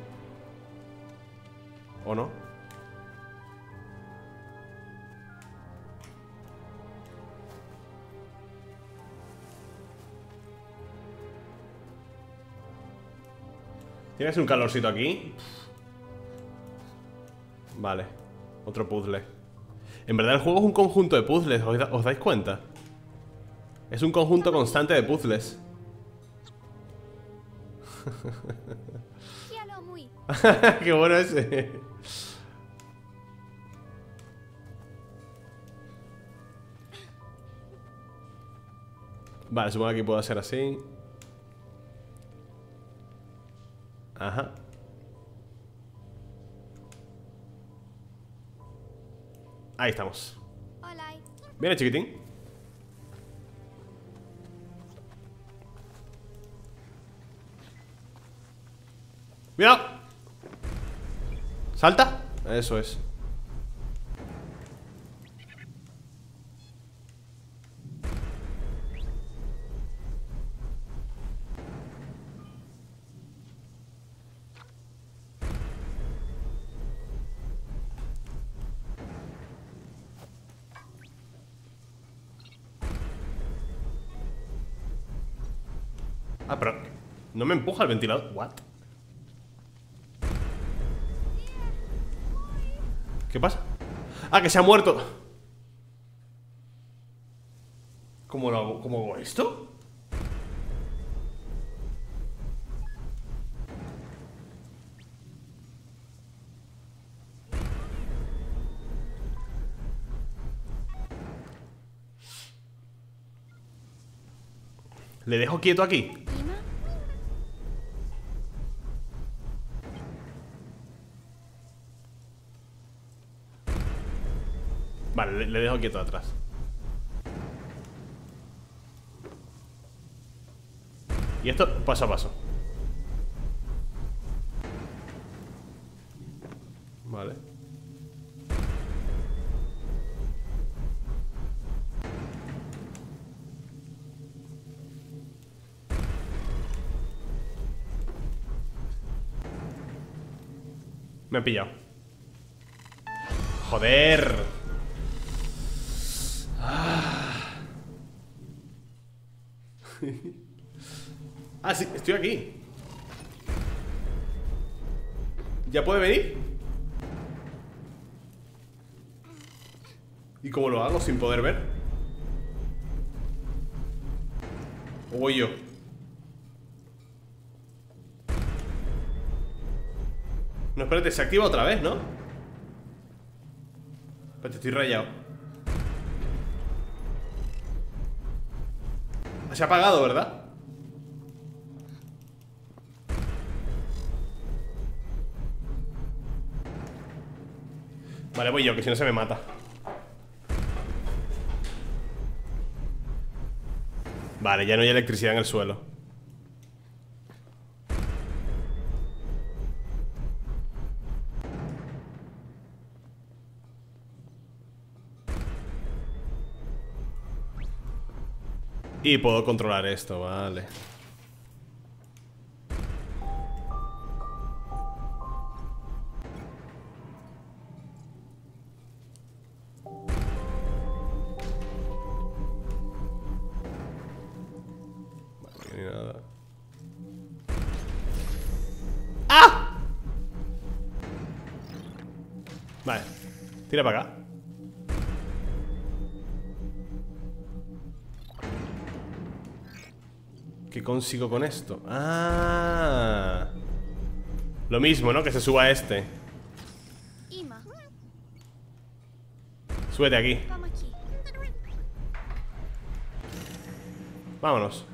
¿O no? ¿Tienes un calorcito aquí? Vale. Otro puzzle. En verdad el juego es un conjunto de puzzles. ¿Os, da ¿os dais cuenta? Es un conjunto constante de puzzles. Qué bueno ese. Vale, supongo que aquí puedo hacer así. Ajá. Ahí estamos. Viene, chiquitín. ¡Cuidado! ¿Salta? Eso es. Ah, pero no me empuja el ventilador. What? ¿Qué pasa? Ah, que se ha muerto. ¿Cómo lo hago? ¿Cómo hago esto? ¿Le dejo quieto aquí? Vale, le, le dejo quieto atrás. Y esto paso a paso. Vale. Me he pillado. Joder. Ah, ah sí, estoy aquí. ¿Ya puede venir? ¿Y cómo lo hago sin poder ver? ¿O voy yo? No, espérate, se activa otra vez, ¿no? Espérate, estoy rayado. Se ha apagado, ¿verdad? Vale, voy yo, que si no se me mata. Vale, ya no hay electricidad en el suelo. Y puedo controlar esto, vale. Vale, ni nada. ¡Ah! Vale, tira para acá. ¿Qué consigo con esto? Ah, lo mismo, ¿no? Que se suba este. Ima, Súbete aquí. vamos aquí. Vámonos.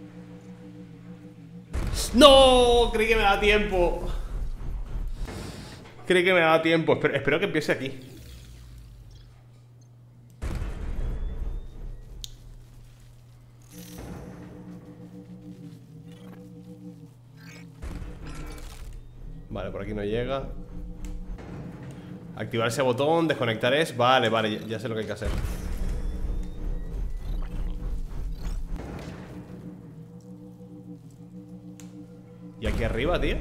¡No! Creí que me daba tiempo. Creí que me daba tiempo. Espero, espero que empiece aquí. Vale, por aquí no llega. Activar ese botón, desconectar es. Vale, vale, ya, ya sé lo que hay que hacer. ¿Y aquí arriba, tío?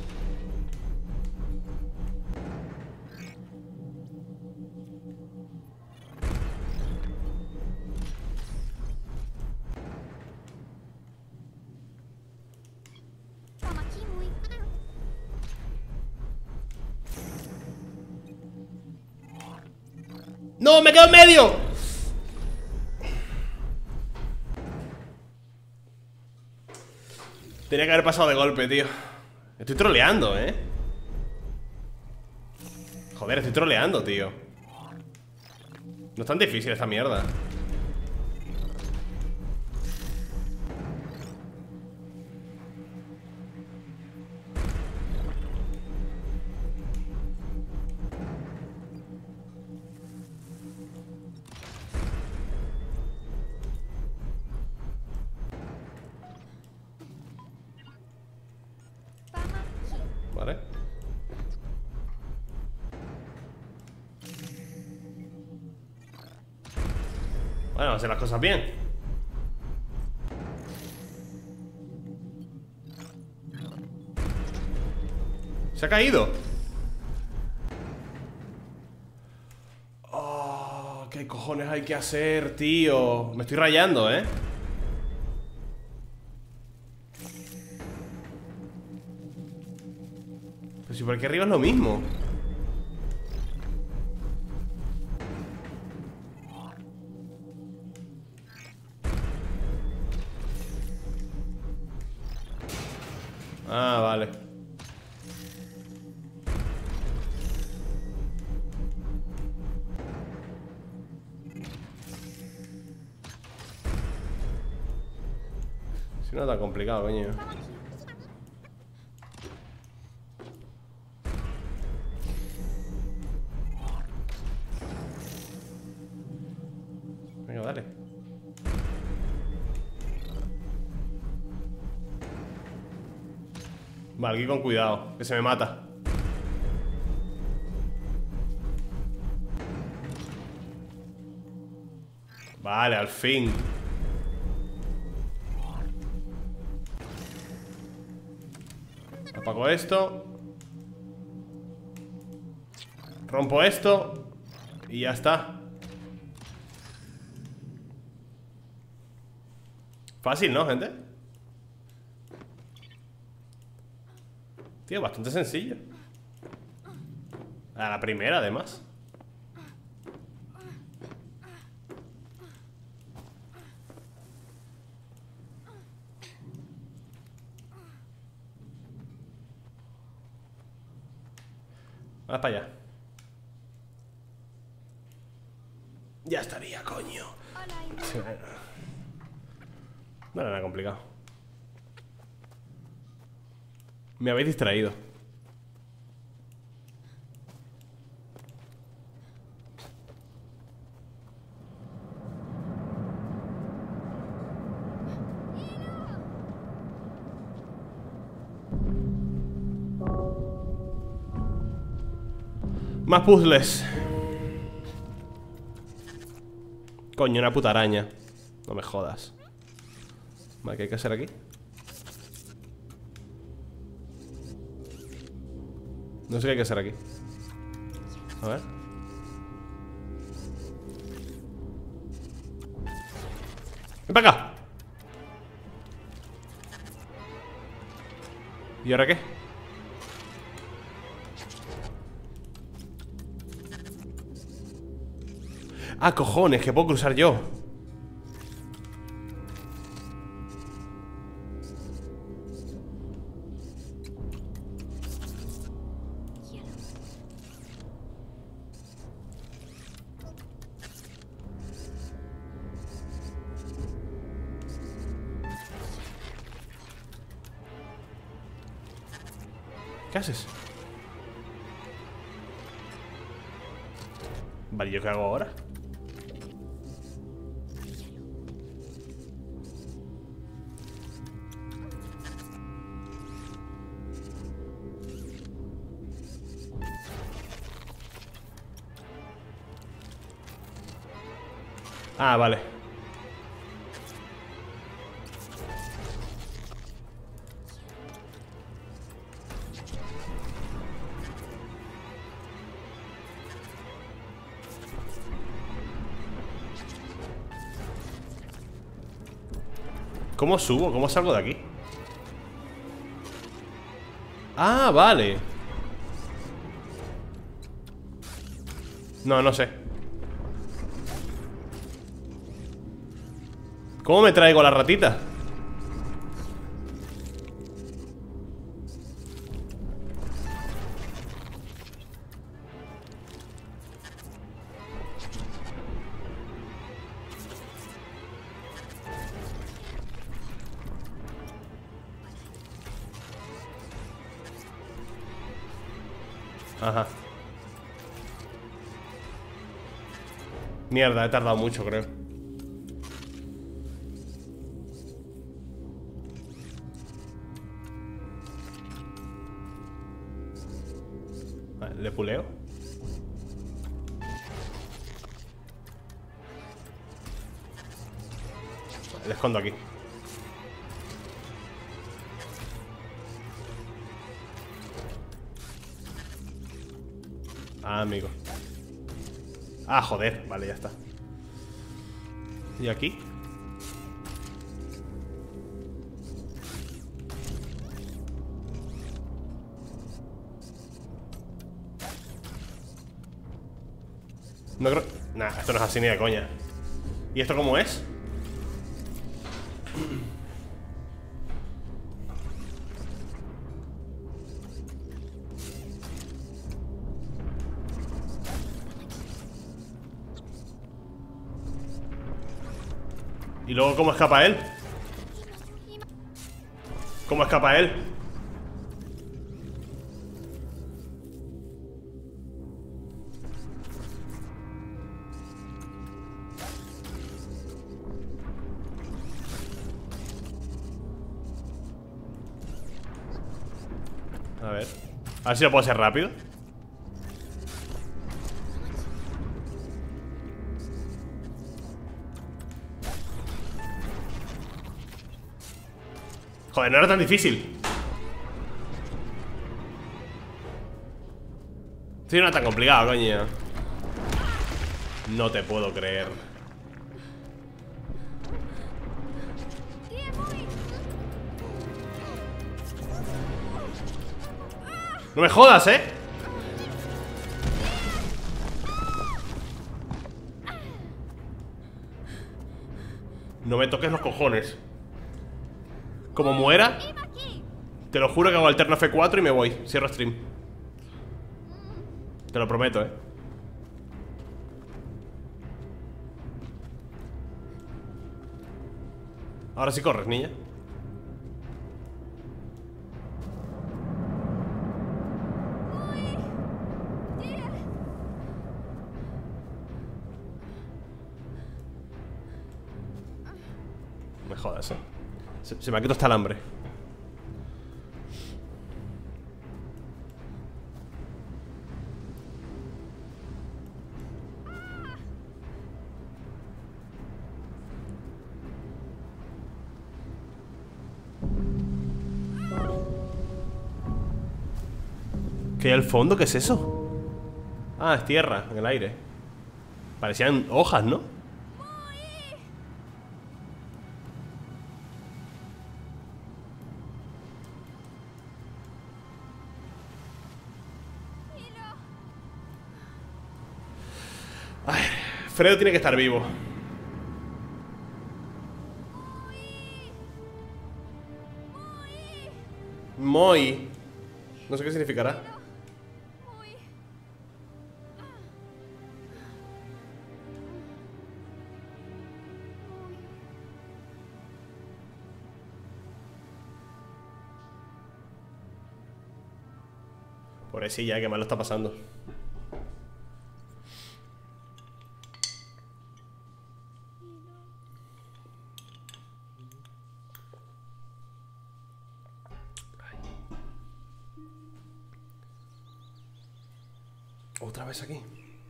Vamos aquí, muy. ¡No! ¡Me quedo en medio! Tenía que haber pasado de golpe, tío. Estoy troleando, ¿eh? Joder, estoy troleando, tío. No es tan difícil esta mierda. Vamos aquí. Vale. Bueno, hacer las cosas bien. Se ha caído. Oh, ¿qué cojones hay que hacer, tío? Me estoy rayando, ¿eh? Pero si por aquí arriba es lo mismo. Ah, vale. Si no es tan complicado, coño. Vamos aquí. Venga, dale. Vale, aquí con cuidado, que se me mata. Vale, al fin. Apago esto. Rompo esto. Y ya está. Fácil, ¿no, gente? Tío, bastante sencillo. A la primera, además. Vamos para allá. Ya estaría, coño. No era nada complicado. Me habéis distraído. Más puzzles. Coño, una puta araña. No me jodas. Vale, ¿qué hay que hacer aquí? No sé qué hay que hacer aquí. A ver. ¡Ven para acá! ¿Y ahora qué? Ah, cojones, que puedo cruzar yo. ¿Qué haces? Vale, ¿yo qué hago ahora? Ah, vale. ¿Cómo subo? ¿Cómo salgo de aquí? Ah, vale. No, no sé. ¿Cómo me traigo a la ratita? Ajá. Mierda, he tardado mucho, creo. Vale, ¿le puleo? Vale, le escondo aquí. Ah, amigo. Ah, joder, vale, ya está. ¿Y aquí? No creo... Nah, esto no es así ni de coña. ¿Y esto cómo es? ¿Y luego cómo escapa él? ¿Cómo escapa él? A ver. A ver si lo puedo hacer rápido. Joder, no era tan difícil. Sí, no era tan complicado, coño. No te puedo creer. No me jodas, ¿eh? No me toques los cojones. Como muera, te lo juro que hago alterno F cuatro y me voy. Cierro stream. Te lo prometo, ¿eh? Ahora sí corres, niña. No me jodas, ¿eh? Se, se me ha quitado hasta el hambre. ¿Qué hay al fondo? ¿Qué es eso? Ah, es tierra, en el aire. Parecían hojas, ¿no? Ay, Fredo tiene que estar vivo. Moi. No sé qué significará. Pobrecilla, que mal lo está pasando. Otra vez aquí.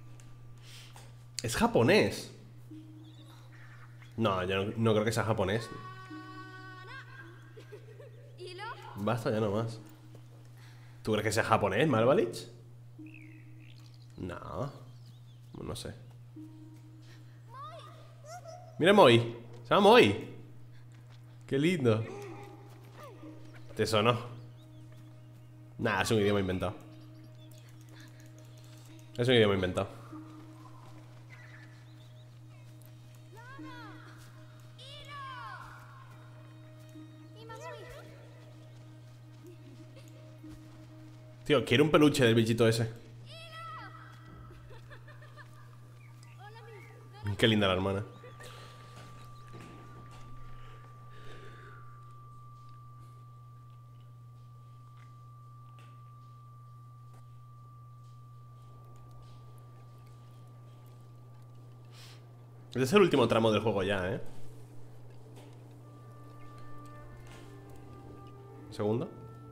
Es japonés. No, yo no, no creo que sea japonés. Basta ya nomás. ¿Tú crees que sea japonés, Malvalich? No. No sé. Mira Moi. Se llama Moi. Qué lindo. ¿Te sonó? Nah, es un idioma inventado. Es un idioma inventado. Tío, quiero un peluche del bichito ese. Qué linda la hermana. Este es el último tramo del juego ya, ¿eh? ¿Segundo?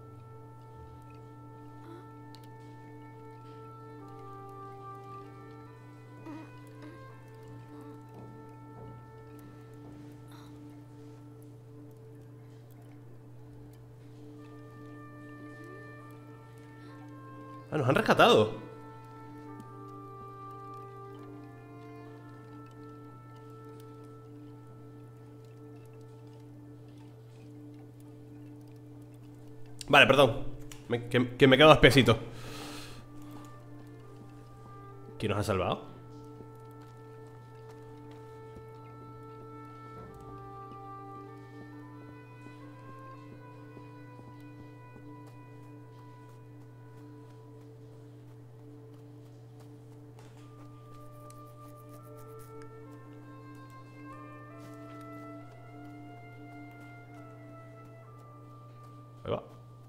Ah, nos han rescatado. Vale, perdón. Me, que, que me he quedado espesito. ¿Quién nos ha salvado? Ahí va.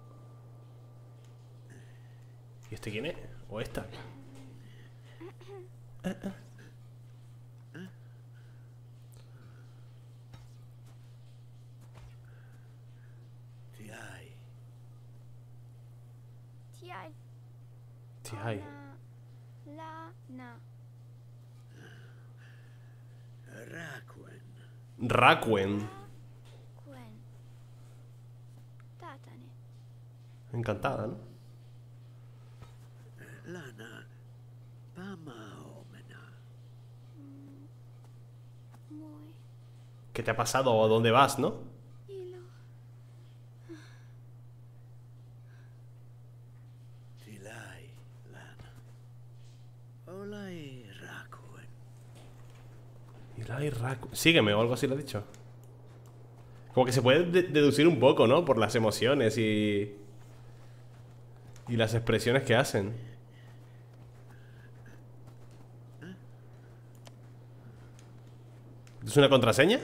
¿Y este quién es? ¿O esta? Eh, eh. Tiai. Tihai. La na. Rakuen. Rakuen. Gwen. Encantada, ¿no? Lana. Pamaomena. Muy. ¿Qué te ha pasado o a dónde vas, no? Hilo. Tilai. Lana. Olai Rakuen. Ilai Raku- Sígueme o algo así lo he dicho. Como que se puede de- deducir un poco, ¿no? Por las emociones y... Y las expresiones que hacen. ¿Es una contraseña?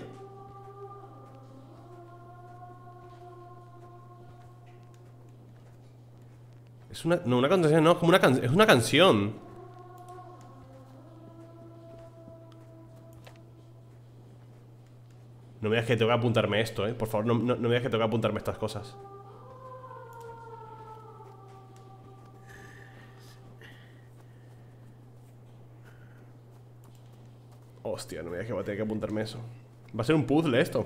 Es una... No, una contraseña no, es como una can- es una canción. No me digas que tengo que apuntarme esto, eh. Por favor, no, no, no me digas que tengo que apuntarme estas cosas. Hostia, no me digas que voy a tener que apuntarme eso. Va a ser un puzzle esto.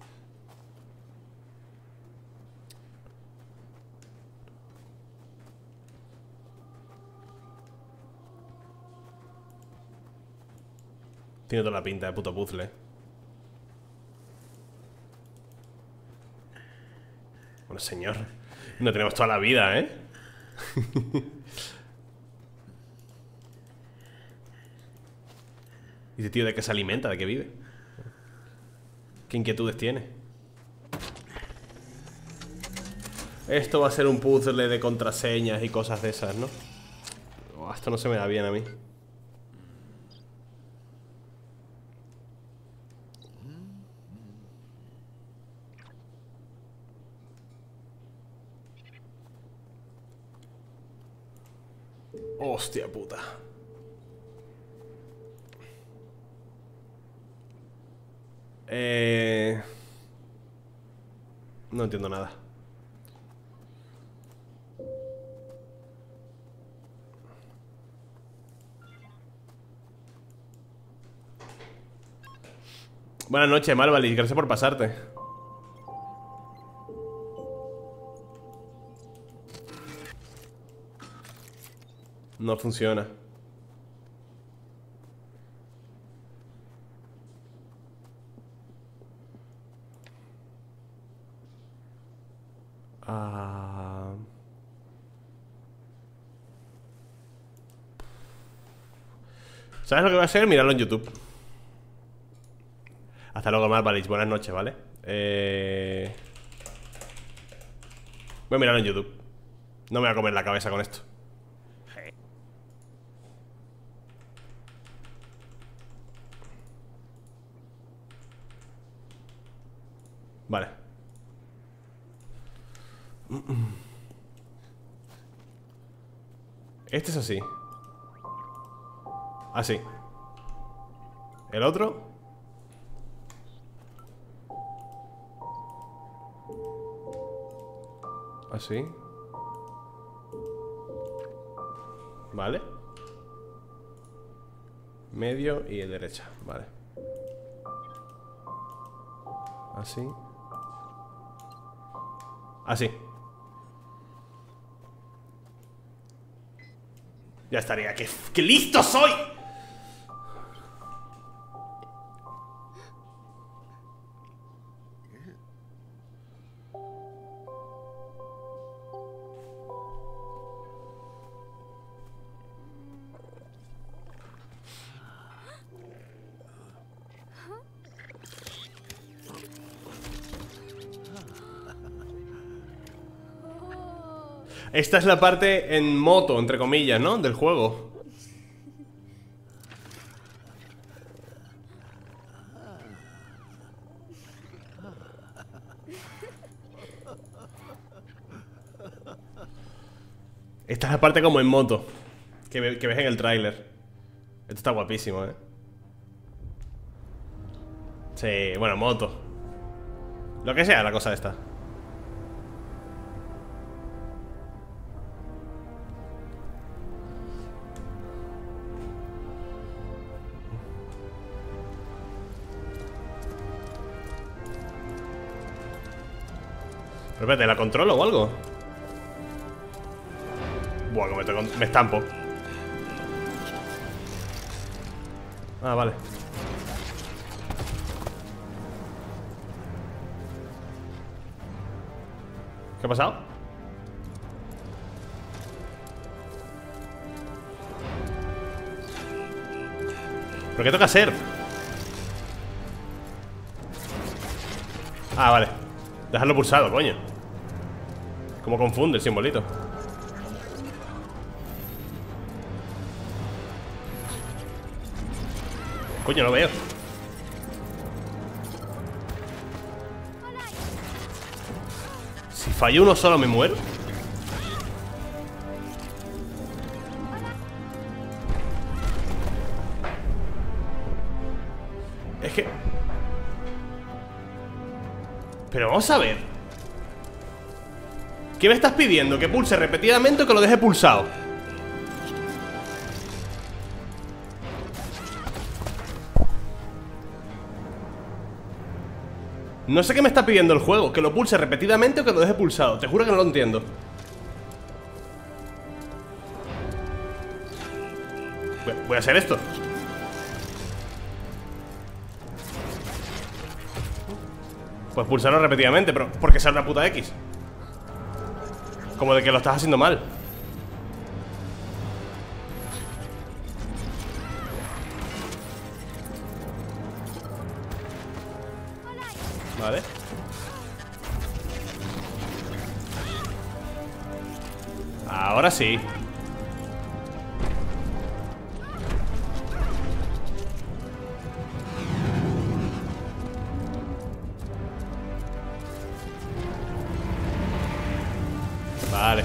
Tiene toda la pinta de puto puzzle. Bueno, señor, no tenemos toda la vida, ¿eh? ¿Y ese tío de qué se alimenta? ¿De qué vive? ¿Qué inquietudes tiene? Esto va a ser un puzzle de contraseñas y cosas de esas, ¿no? Oh, esto no se me da bien a mí. Hostia puta. Eh... No entiendo nada. Buenas noches, Marvalis. Gracias por pasarte. No funciona. Ah... ¿Sabes lo que voy a hacer? Mirarlo en YouTube. Hasta luego, Marvalis. Buenas noches, ¿vale? Eh... Voy a mirarlo en YouTube. No me voy a comer la cabeza con esto. Vale. Este es así. Así. El otro. Así. Vale. Medio y derecha. Vale. Así. Así. Ya estaría. ¡Qué, qué listo soy! Esta es la parte en moto, entre comillas, ¿no? Del juego. Esta es la parte como en moto que, ve- que ves en el tráiler. Esto está guapísimo, ¿eh? Sí, bueno, moto. Lo que sea la cosa esta. Pero espérate, ¿la controlo o algo? Buah, que me, toco, me estampo. Ah, vale. ¿Qué ha pasado? ¿Pero qué toca hacer? Ah, vale. Dejarlo pulsado, coño. Como confunde el simbolito. Coño, no veo. Si fallo uno solo me muero. Es que... Pero vamos a ver. ¿Qué me estás pidiendo? ¿Que pulse repetidamente o que lo deje pulsado? No sé qué me está pidiendo el juego. ¿Que lo pulse repetidamente o que lo deje pulsado? Te juro que no lo entiendo. Voy a hacer esto. Pues pulsarlo repetidamente, pero ¿por qué sale una puta X? Como de que lo estás haciendo mal. Vale. Ahora sí. Vale.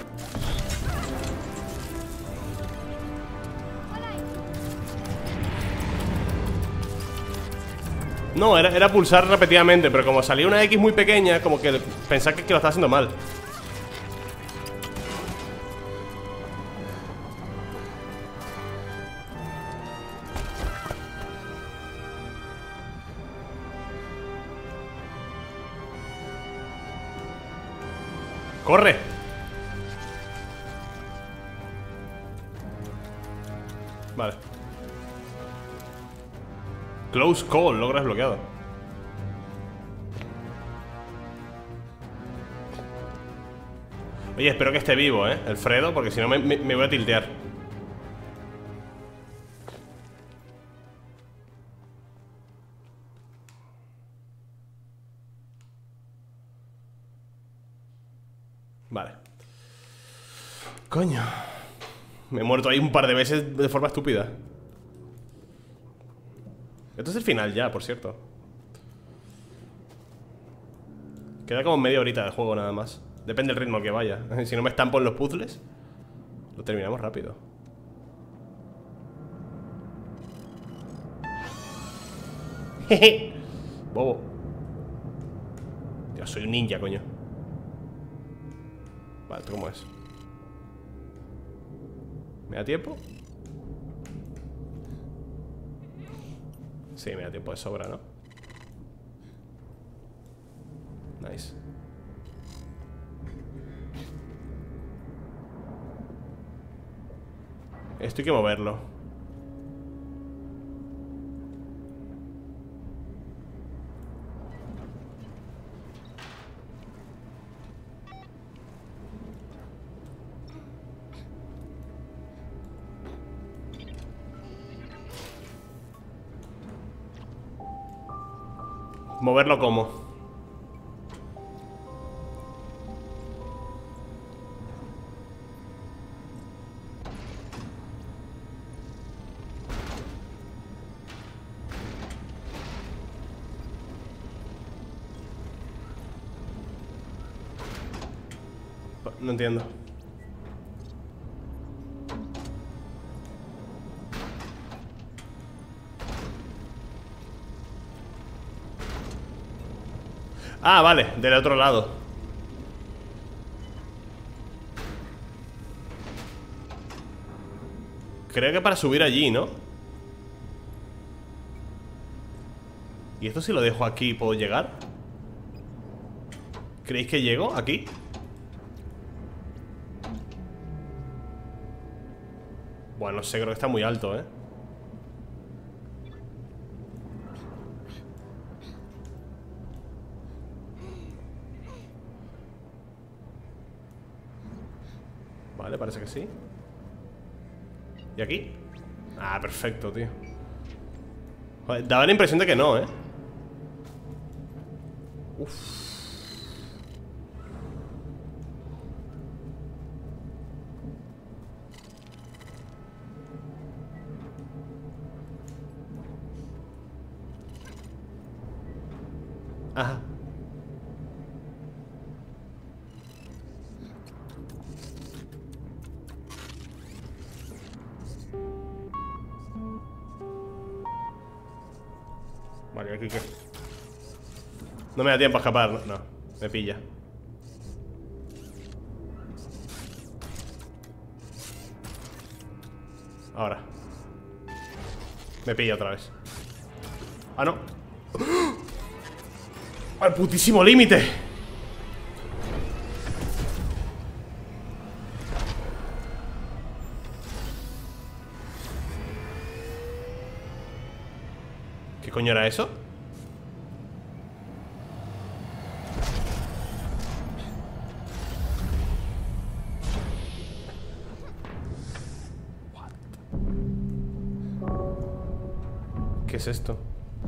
No, era, era pulsar repetidamente, pero como salía una X muy pequeña, como que pensaba que, que lo estaba haciendo mal. ¡Corre! Vale. Close call, logro desbloqueado. Oye, espero que esté vivo, ¿eh? El Fredo, porque si no me, me, me voy a tiltear. Vale. Coño. Me he muerto ahí un par de veces de forma estúpida. Esto es el final ya, por cierto. Queda como media horita de juego nada más. Depende del ritmo que vaya. Si no me estampo en los puzzles, lo terminamos rápido. Jeje. Bobo. Yo soy un ninja, coño. Vale, ¿esto cómo es? ¿Me da tiempo? Sí, me da tiempo de sobra, ¿no? Nice. Esto hay que moverlo. ¿Moverlo cómo? No entiendo. Ah, vale, del otro lado. Creo que para subir allí, ¿no? ¿Y esto si lo dejo aquí puedo llegar? ¿Creéis que llego aquí? Bueno, no sé, creo que está muy alto, ¿eh? Vale, parece que sí. ¿Y aquí? Ah, perfecto, tío. Joder, daba la impresión de que no, ¿eh? Uf. Ajá. Vale, aquí qué. No me da tiempo a escapar, no, no, me pilla. Ahora. Me pilla otra vez. Ah, no. ¡Al putísimo límite! ¿Qué coño era eso? ¿Qué es esto?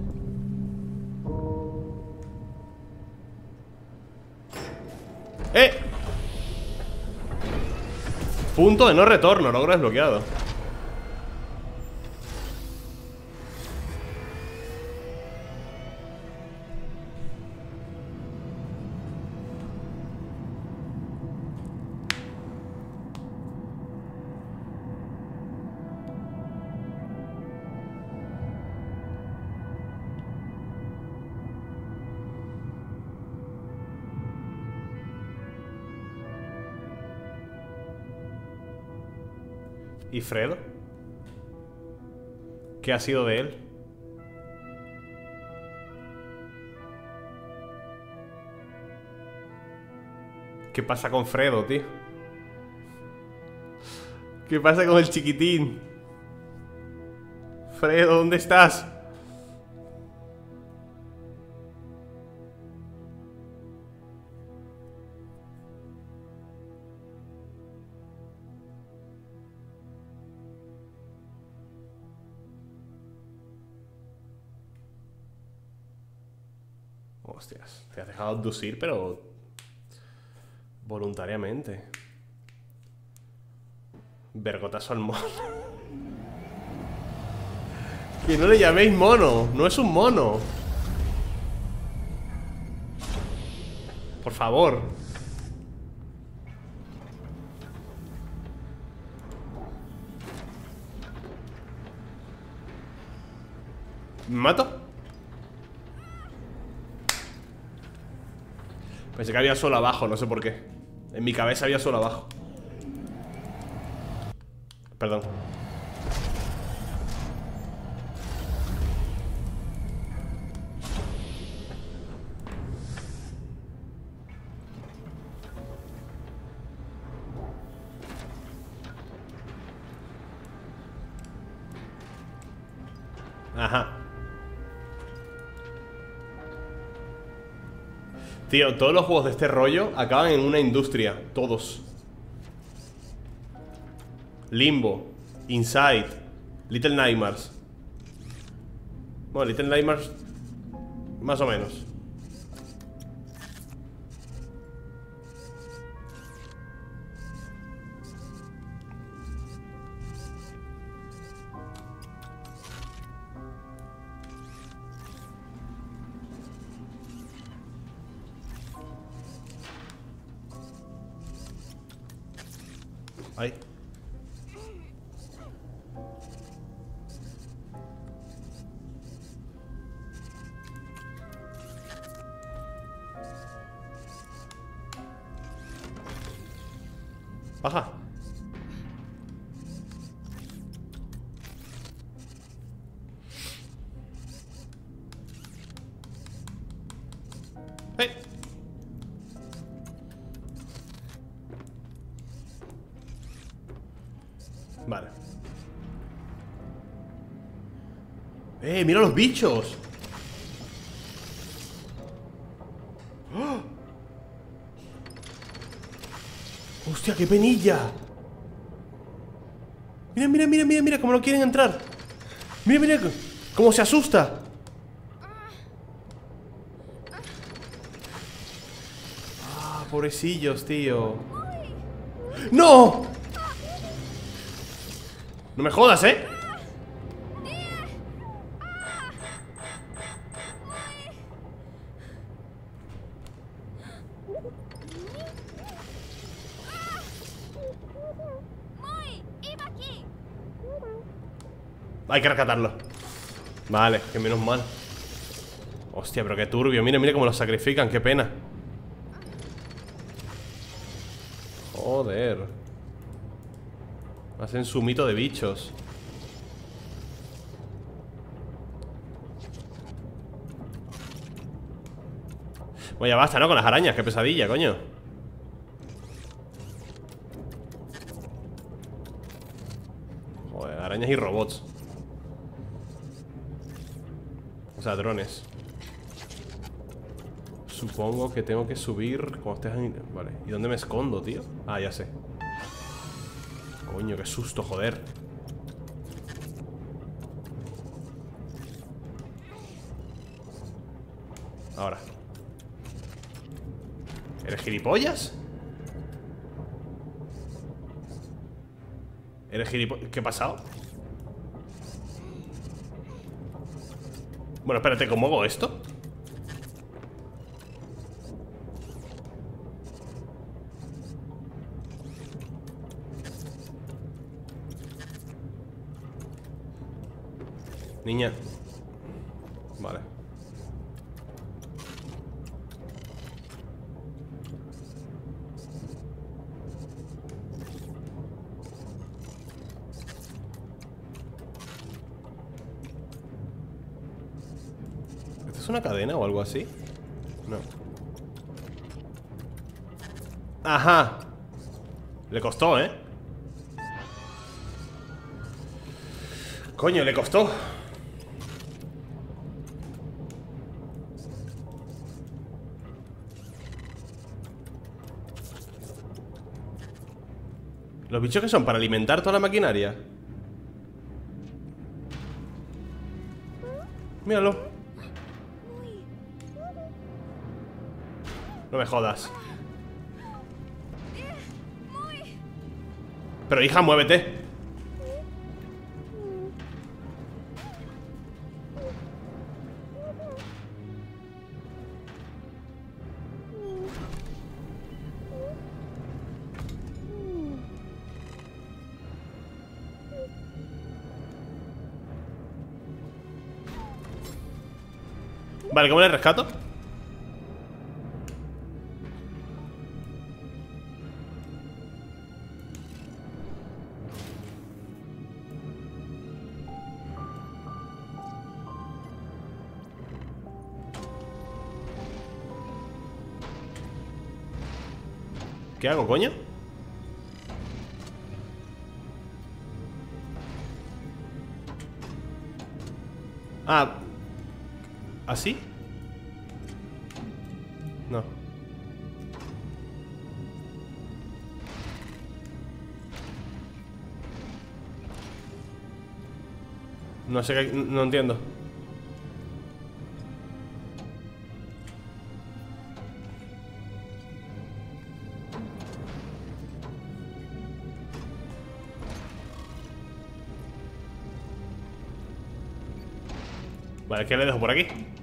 ¡Eh! Punto de no retorno, logro desbloqueado. ¿Y Fredo? ¿Qué ha sido de él? ¿Qué pasa con Fredo, tío? ¿Qué pasa con el chiquitín? Fredo, ¿dónde estás? Hostias, te has dejado abducir, pero voluntariamente. Vergotazo al mono. Que no le llaméis mono. No es un mono. Por favor. ¿Me mato? Pensé que había solo abajo, no sé por qué. En mi cabeza había solo abajo. Perdón. Ajá. Tío, todos los juegos de este rollo acaban en una industria. Todos. Limbo, Inside, Little Nightmares. Bueno, Little Nightmares más o menos. Ahí. Baja. ¡Hey! Vale. ¡Eh, mira los bichos! ¡Oh! ¡Hostia, qué penilla! Mira, mira, mira, mira, mira cómo no quieren entrar. Mira, mira cómo se asusta. Ah, pobrecillos, tío. ¡No! No me jodas, ¿eh? Hay que rescatarlo. Vale, que menos mal. Hostia, pero qué turbio. Mira, mira cómo lo sacrifican, qué pena. Joder. Hacen su mito de bichos. Bueno, ya basta, ¿no? Con las arañas, qué pesadilla, coño. Joder, arañas y robots. O sea, drones. Supongo que tengo que subir cuando estés en... Vale, ¿y dónde me escondo, tío? Ah, ya sé. Coño, qué susto, joder. Ahora. ¿Eres gilipollas? ¿Eres gilipollas? ¿Qué ha pasado? Bueno, espérate, ¿cómo hago esto? Niña. Vale. ¿Esto es una cadena o algo así? No. Ajá. Le costó, ¿eh? Coño, le costó. ¿Los bichos que son? ¿Para alimentar toda la maquinaria? Míralo. No me jodas. Pero hija, muévete. Vale, ¿cómo le rescato? ¿Qué hago, coño? Ah. ¿Así? No. No sé qué... No entiendo. Vale, ¿qué le dejo por aquí?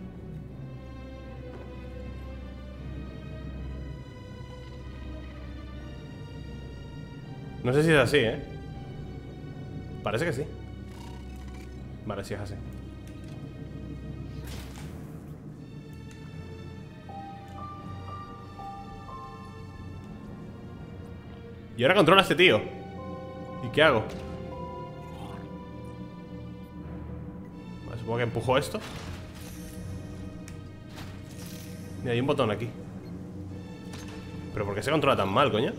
No sé si es así, ¿eh? Parece que sí. Vale, sí es así. Y ahora controla a este tío. ¿Y qué hago? Vale, supongo que empujo esto. Mira, hay un botón aquí. ¿Pero por qué se controla tan mal, coño?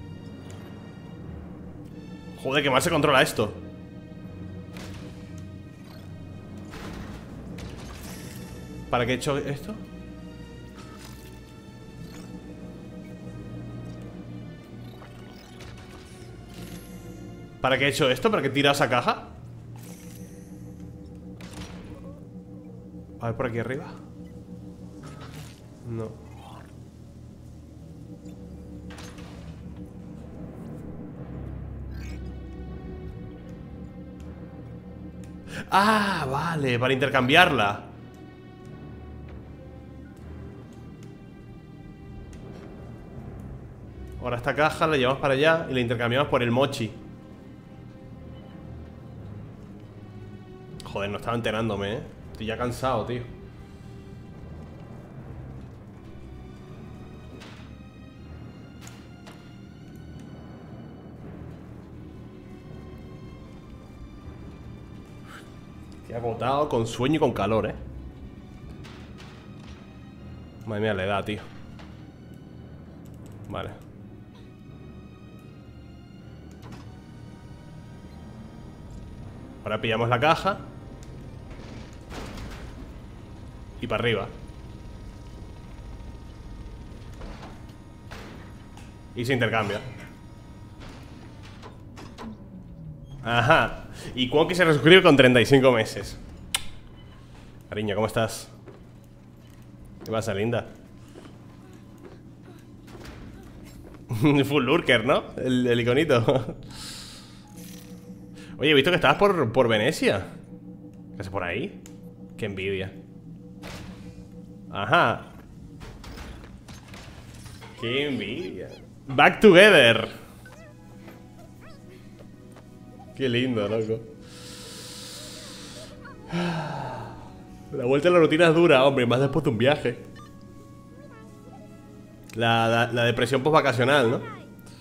Joder, que mal se controla esto. ¿Para qué he hecho esto? ¿Para qué he hecho esto? ¿Para qué he tirado esa caja? A ver, por aquí arriba. No. Ah, vale, para intercambiarla. Ahora esta caja la llevamos para allá y la intercambiamos por el mochi. Joder, no estaba enterándome, eh. Estoy ya cansado, tío. Estoy agotado, con sueño y con calor, eh. Madre mía, la edad, tío. Vale. Ahora pillamos la caja. Y para arriba. Y se intercambia. Ajá. Y Kwonky se resuscribe con treinta y cinco meses. Cariño, ¿cómo estás? ¿Qué pasa, linda? Full lurker, ¿no? El, el iconito. Oye, he visto que estabas por, por Venecia. ¿Qué haces por ahí? Qué envidia. Ajá. Qué envidia. Back together. Qué lindo, loco. La vuelta a la rutina es dura, hombre. Más después de un viaje. La, la, la depresión post-vacacional, ¿no?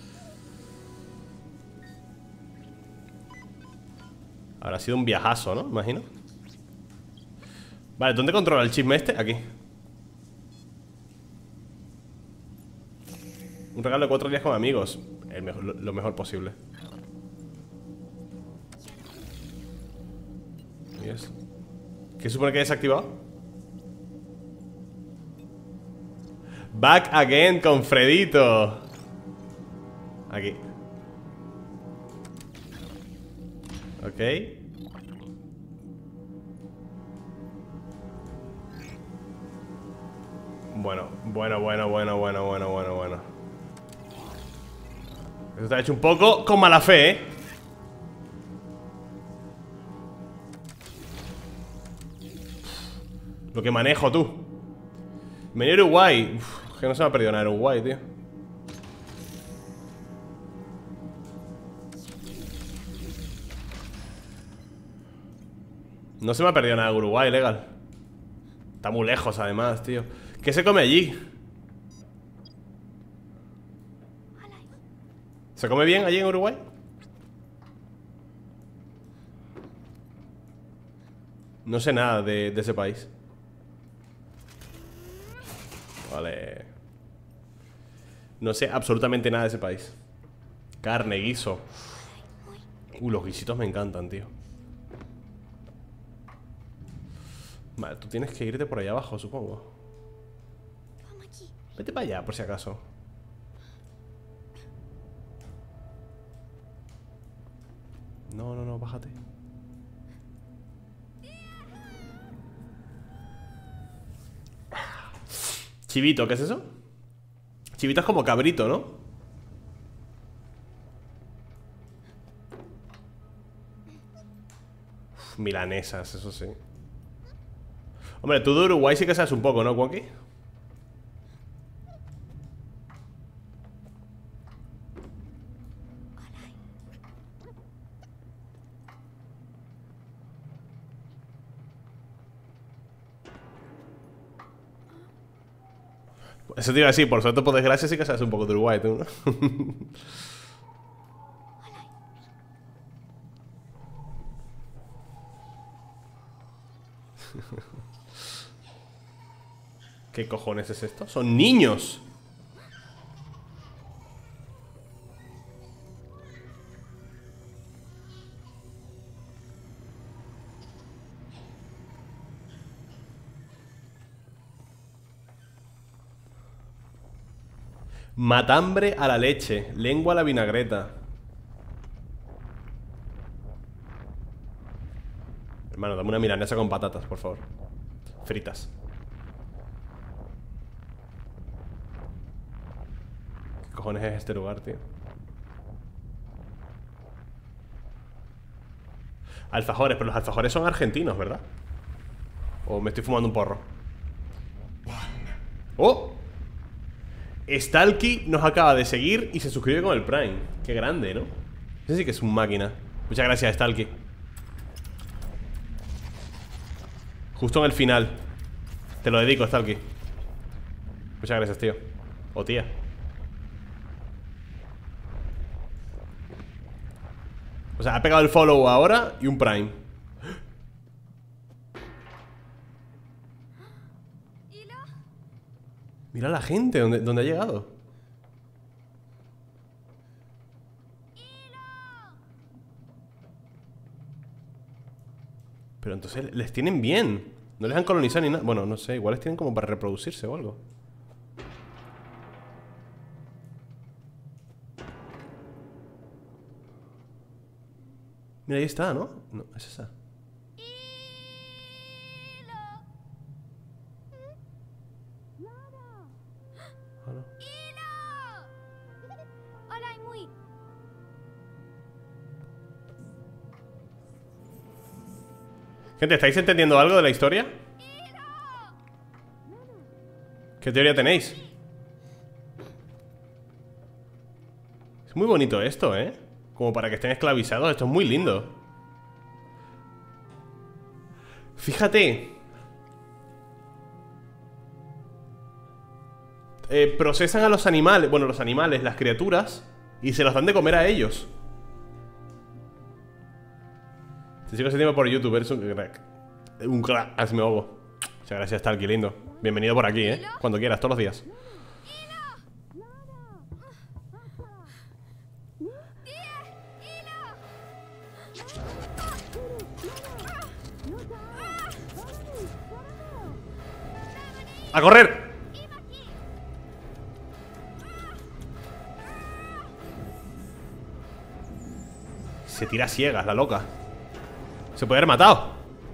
Habrá sido un viajazo, ¿no? Imagino. Vale, ¿dónde controla el chisme este? Aquí. Un regalo de cuatro días con amigos. El mejor, lo, lo mejor posible. Yes. ¿Qué supone que he desactivado? Back again con Fredito. Aquí. Ok. Bueno, bueno, bueno, bueno, bueno, bueno, bueno, bueno. Esto está hecho un poco con mala fe, ¿eh? Lo que manejo, tú. Venir a Uruguay. Uf, que no se me ha perdido nada en Uruguay, tío. No se me ha perdido nada en Uruguay, legal. Está muy lejos, además, tío. ¿Qué se come allí? ¿Se come bien allí en Uruguay? No sé nada de, de ese país. Vale. No sé absolutamente nada de ese país. Carne, guiso. Uh, los guisitos me encantan, tío. Vale, tú tienes que irte por allá abajo, supongo. Vete para allá, por si acaso. No, no, no, bájate. Chivito, ¿qué es eso? Chivito es como cabrito, ¿no? Uf, milanesas, eso sí. Hombre, tú de Uruguay sí que sabes un poco, ¿no, Kwonky? Eso te iba a decir, por suerte, por desgracia, sí que sabes un poco de Uruguay, tú, ¿no? ¿Qué cojones es esto? ¡Son niños! Matambre a la leche. Lengua a la vinagreta. Hermano, dame una milanesa con patatas, por favor. Fritas. ¿Qué cojones es este lugar, tío? Alfajores, pero los alfajores son argentinos, ¿verdad? O me estoy fumando un porro. ¡Oh! Stalky nos acaba de seguir y se suscribe con el Prime. Qué grande, ¿no? Ese sí que es un máquina. Muchas gracias, Stalky. Justo en el final. Te lo dedico, Stalky. Muchas gracias, tío. O tía. O sea, ha pegado el follow ahora y un Prime. Mira la gente, ¿dónde, dónde ha llegado? Pero entonces les tienen bien. No les han colonizado ni nada. Bueno, no sé, igual les tienen como para reproducirse o algo. Mira, ahí está, ¿no? No, es esa. Hola. Hola, muy. Gente, ¿estáis entendiendo algo de la historia? ¿Qué teoría tenéis? Es muy bonito esto, ¿eh? Como para que estén esclavizados. Esto es muy lindo. Fíjate. Eh, procesan a los animales. Bueno, los animales, las criaturas. Y se los dan de comer a ellos. Te sigo ese tiempo por YouTube. Eres un crack. Un crack. Así me ahogo. Muchas gracias, Stalky, lindo. Bienvenido por aquí, ¿eh? Cuando quieras, todos los días. ¡A correr! Se tira a ciegas, la loca. Se puede haber matado.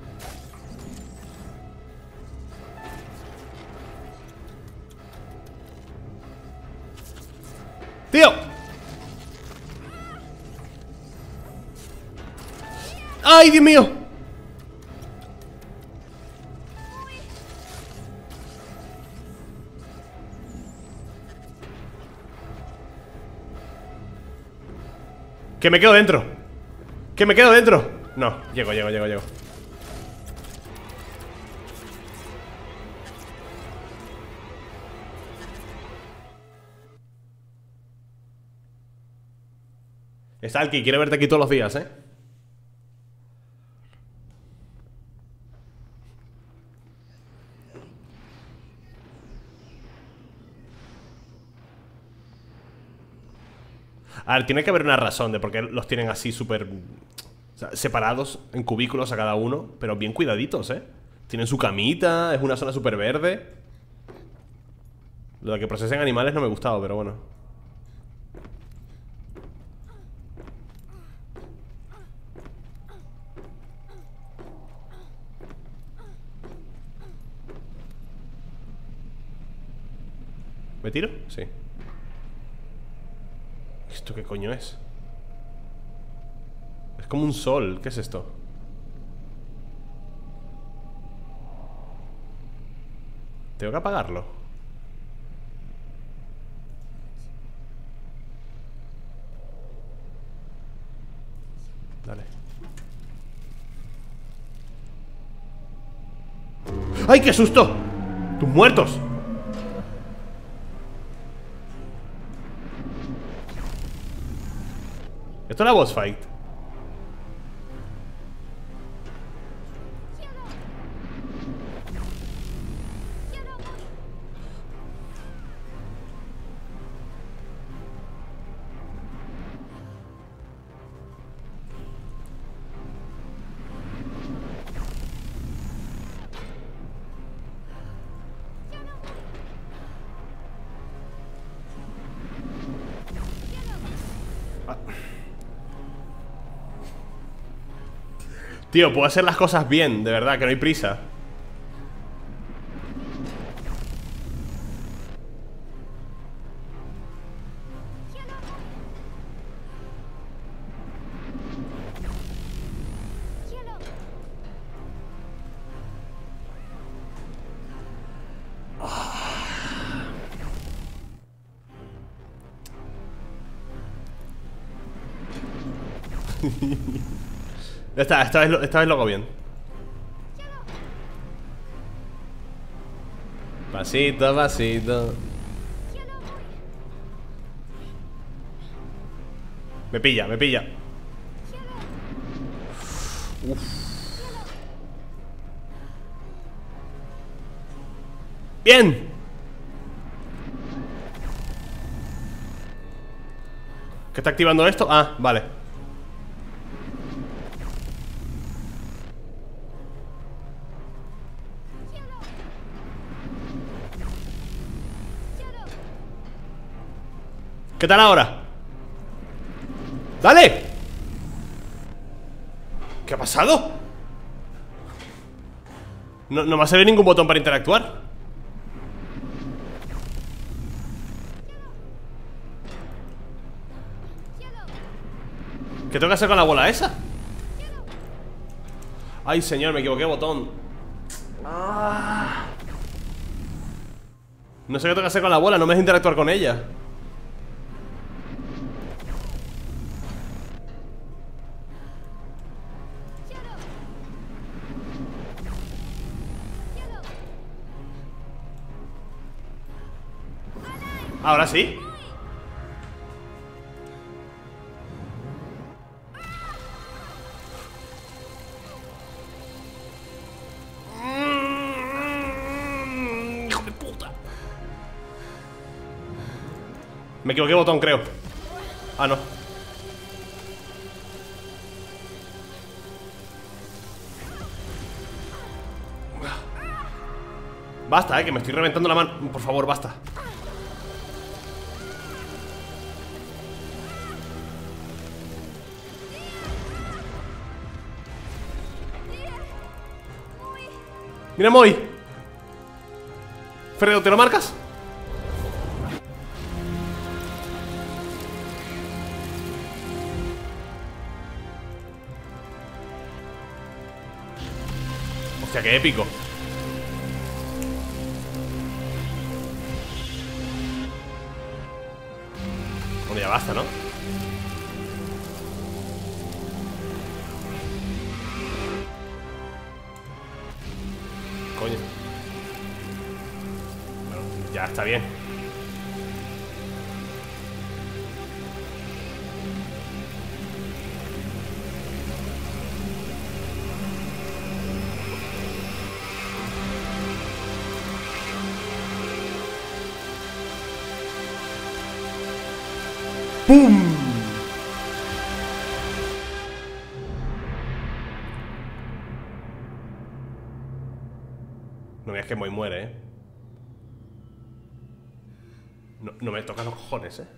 ¡Tío! ¡Ay, Dios mío! Que me quedo dentro. Que me quedo dentro. No, llego, llego, llego, llego. Stalky, quiere verte aquí todos los días, ¿eh? A ver, tiene que haber una razón de por qué los tienen así súper... O sea, separados en cubículos a cada uno. Pero bien cuidaditos, ¿eh? Tienen su camita, es una zona súper verde. Lo de que procesen animales no me ha gustado, pero bueno. ¿Me tiro? Sí. ¿Esto qué coño es? Es como un sol. ¿Qué es esto? Tengo que apagarlo. Dale. ¡Ay, qué susto! ¡Tus muertos! Esto es la boss fight. Tío, puedo hacer las cosas bien, de verdad, que no hay prisa. Ya está, esta vez, lo- esta vez lo hago bien. Pasito, pasito. Me pilla, me pilla. Uf. ¡Bien! ¿Qué está activando esto? Ah, vale. ¿Qué tal ahora? ¡Dale! ¿Qué ha pasado? No, no me ha salido ningún botón para interactuar. ¿Qué tengo que hacer con la bola esa? Ay, señor, me equivoqué, botón. Ah. No sé qué tengo que hacer con la bola, no me deja interactuar con ella. Ahora sí. Hijo de puta. Me equivoqué botón, creo. Ah, no. Basta, eh, que me estoy reventando la mano. Por favor, basta. Mira, Moy. Fredo, ¿te lo marcas? Hostia, qué épico. Bueno, ya basta, ¿no? Coño. Bueno, ya está bien. ¡Pum! No veas que Moy muere, eh. No, no me tocan los cojones, eh.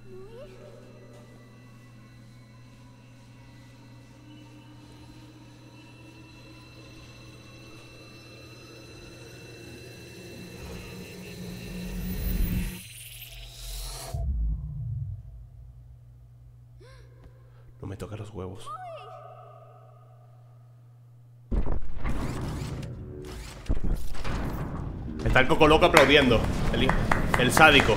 No me tocan los huevos. Está el Coco Loco aplaudiendo. El, el sádico.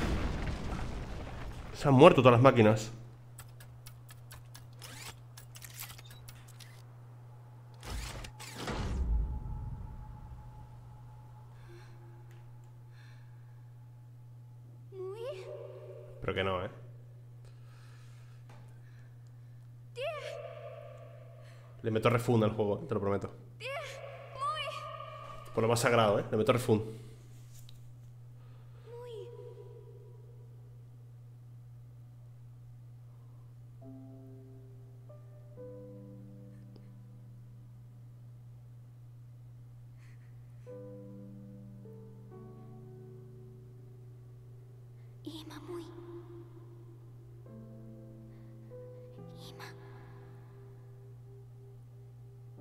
Se han muerto todas las máquinas. Pero que no, eh. Le meto refund al juego, te lo prometo. Por lo más sagrado, eh. Le meto refund. Ima, muy. Ima.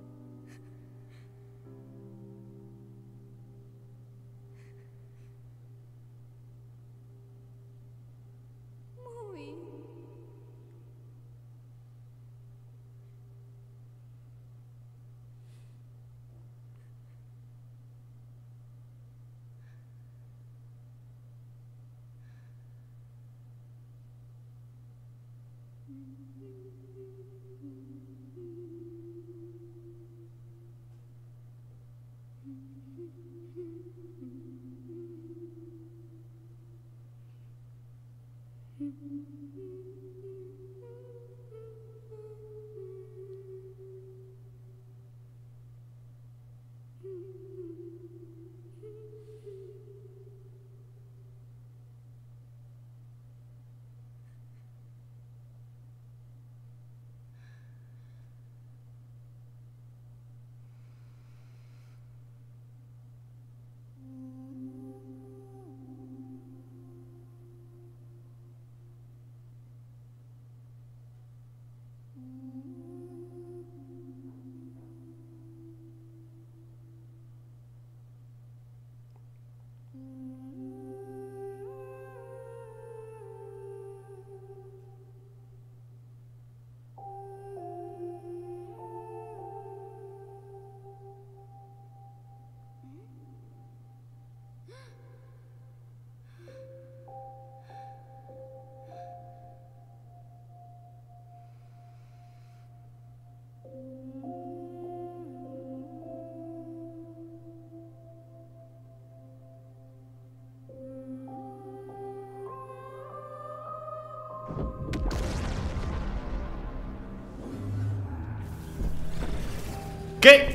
¿Qué?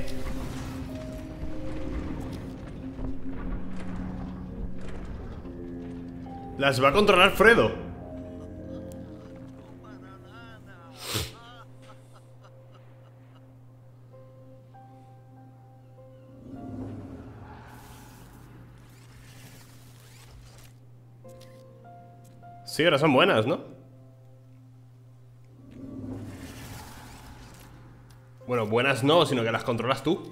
Las va a controlar Fredo. Sí, ahora son buenas, ¿no? Bueno, buenas no, sino que las controlas tú.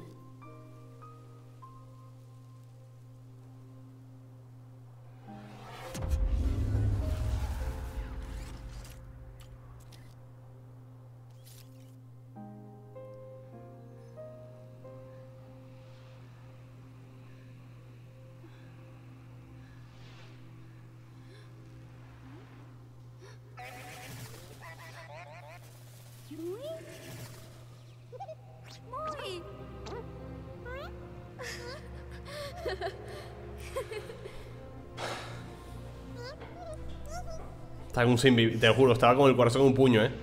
Estaba un sin vivir, te lo juro, estaba con el corazón en un puño, eh.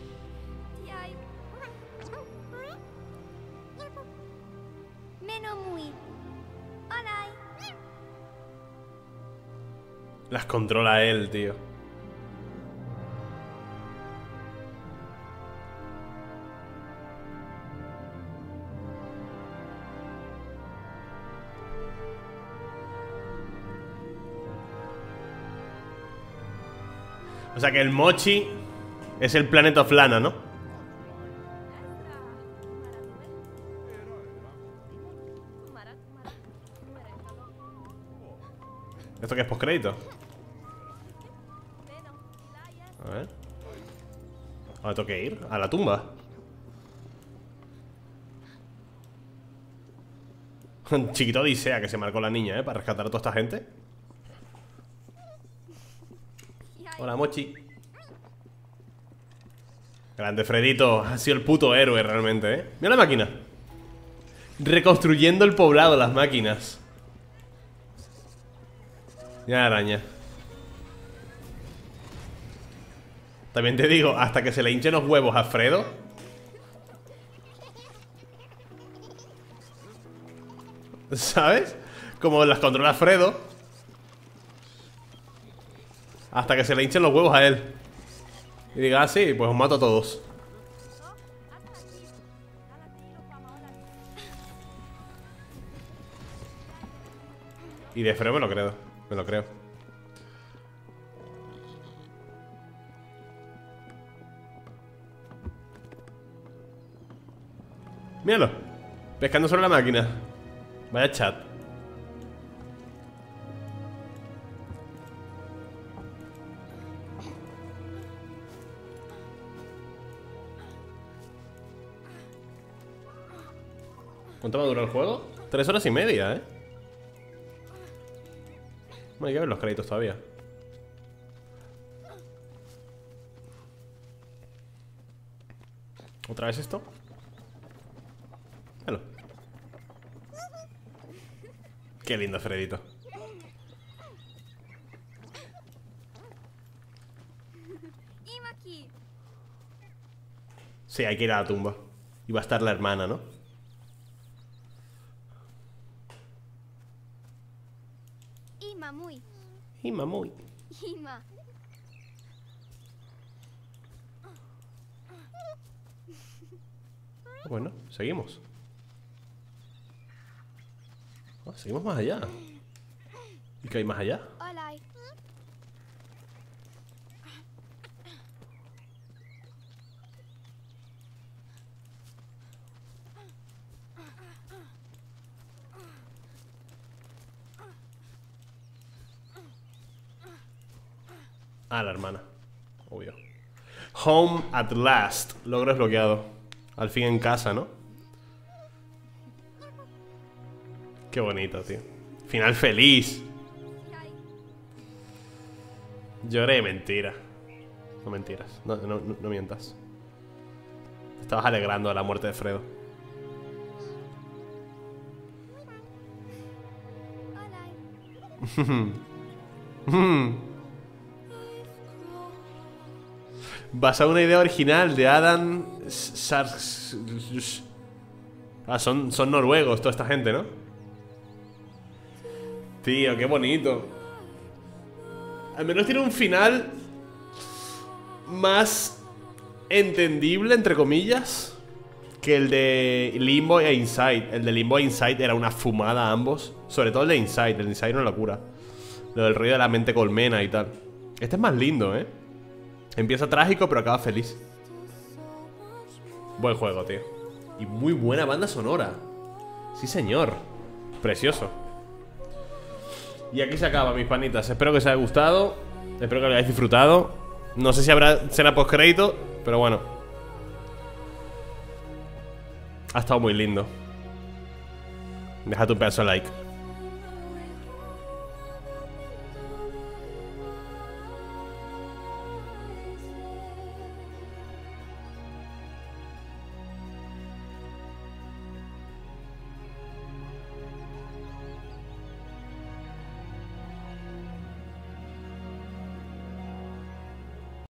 Las controla él, tío. O sea que el Mochi es el planeta Flana, ¿no? ¿Esto qué es postcrédito? A ver. Ahora tengo que ir a la tumba. Chiquito odisea que se marcó la niña, ¿eh? Para rescatar a toda esta gente. Hola, Mochi. Grande Fredito. Ha sido el puto héroe realmente, ¿eh? Mira la máquina. Reconstruyendo el poblado, las máquinas. Mira la araña. También te digo, hasta que se le hinchen los huevos a Fredo. ¿Sabes? Como las controla Fredo. Hasta que se le hinchen los huevos a él. Y diga, ah, sí, pues os mato a todos. Y de Fredo me lo creo. Me lo creo. Míralo. Pescando sobre la máquina. Vaya chat. ¿Cuánto va a durar el juego? Tres horas y media, ¿eh? Bueno, hay que ver los créditos todavía. ¿Otra vez esto? Hello. Qué lindo Fredito. Sí, hay que ir a la tumba. Y va a estar la hermana, ¿no? Ima muy. Ima muy. Ima. Bueno, seguimos. Oh, seguimos más allá. ¿Y qué hay más allá? Hola. Ah, la hermana. Obvio. Home at last. Logro desbloqueado. Al fin en casa, ¿no? Qué bonito, tío. Final feliz. Lloré, mentira. No mentiras. No, no, no, no mientas. Te estabas alegrando de la muerte de Fredo. Basado en una idea original de Adam Sars... Ah, son, son noruegos toda esta gente, ¿no? Tío, qué bonito. Al menos tiene un final más entendible, entre comillas, que el de Limbo e Inside. El de Limbo e Inside era una fumada ambos. Sobre todo el de Inside. El de Inside era una locura. Lo del ruido de la mente colmena y tal. Este es más lindo, ¿eh? Empieza trágico, pero acaba feliz. Buen juego, tío. Y muy buena banda sonora. Sí, señor. Precioso. Y aquí se acaba, mis panitas. Espero que os haya gustado. Espero que lo hayáis disfrutado. No sé si habrá escena post-crédito, pero bueno. Ha estado muy lindo. Dejad un pedazo de like.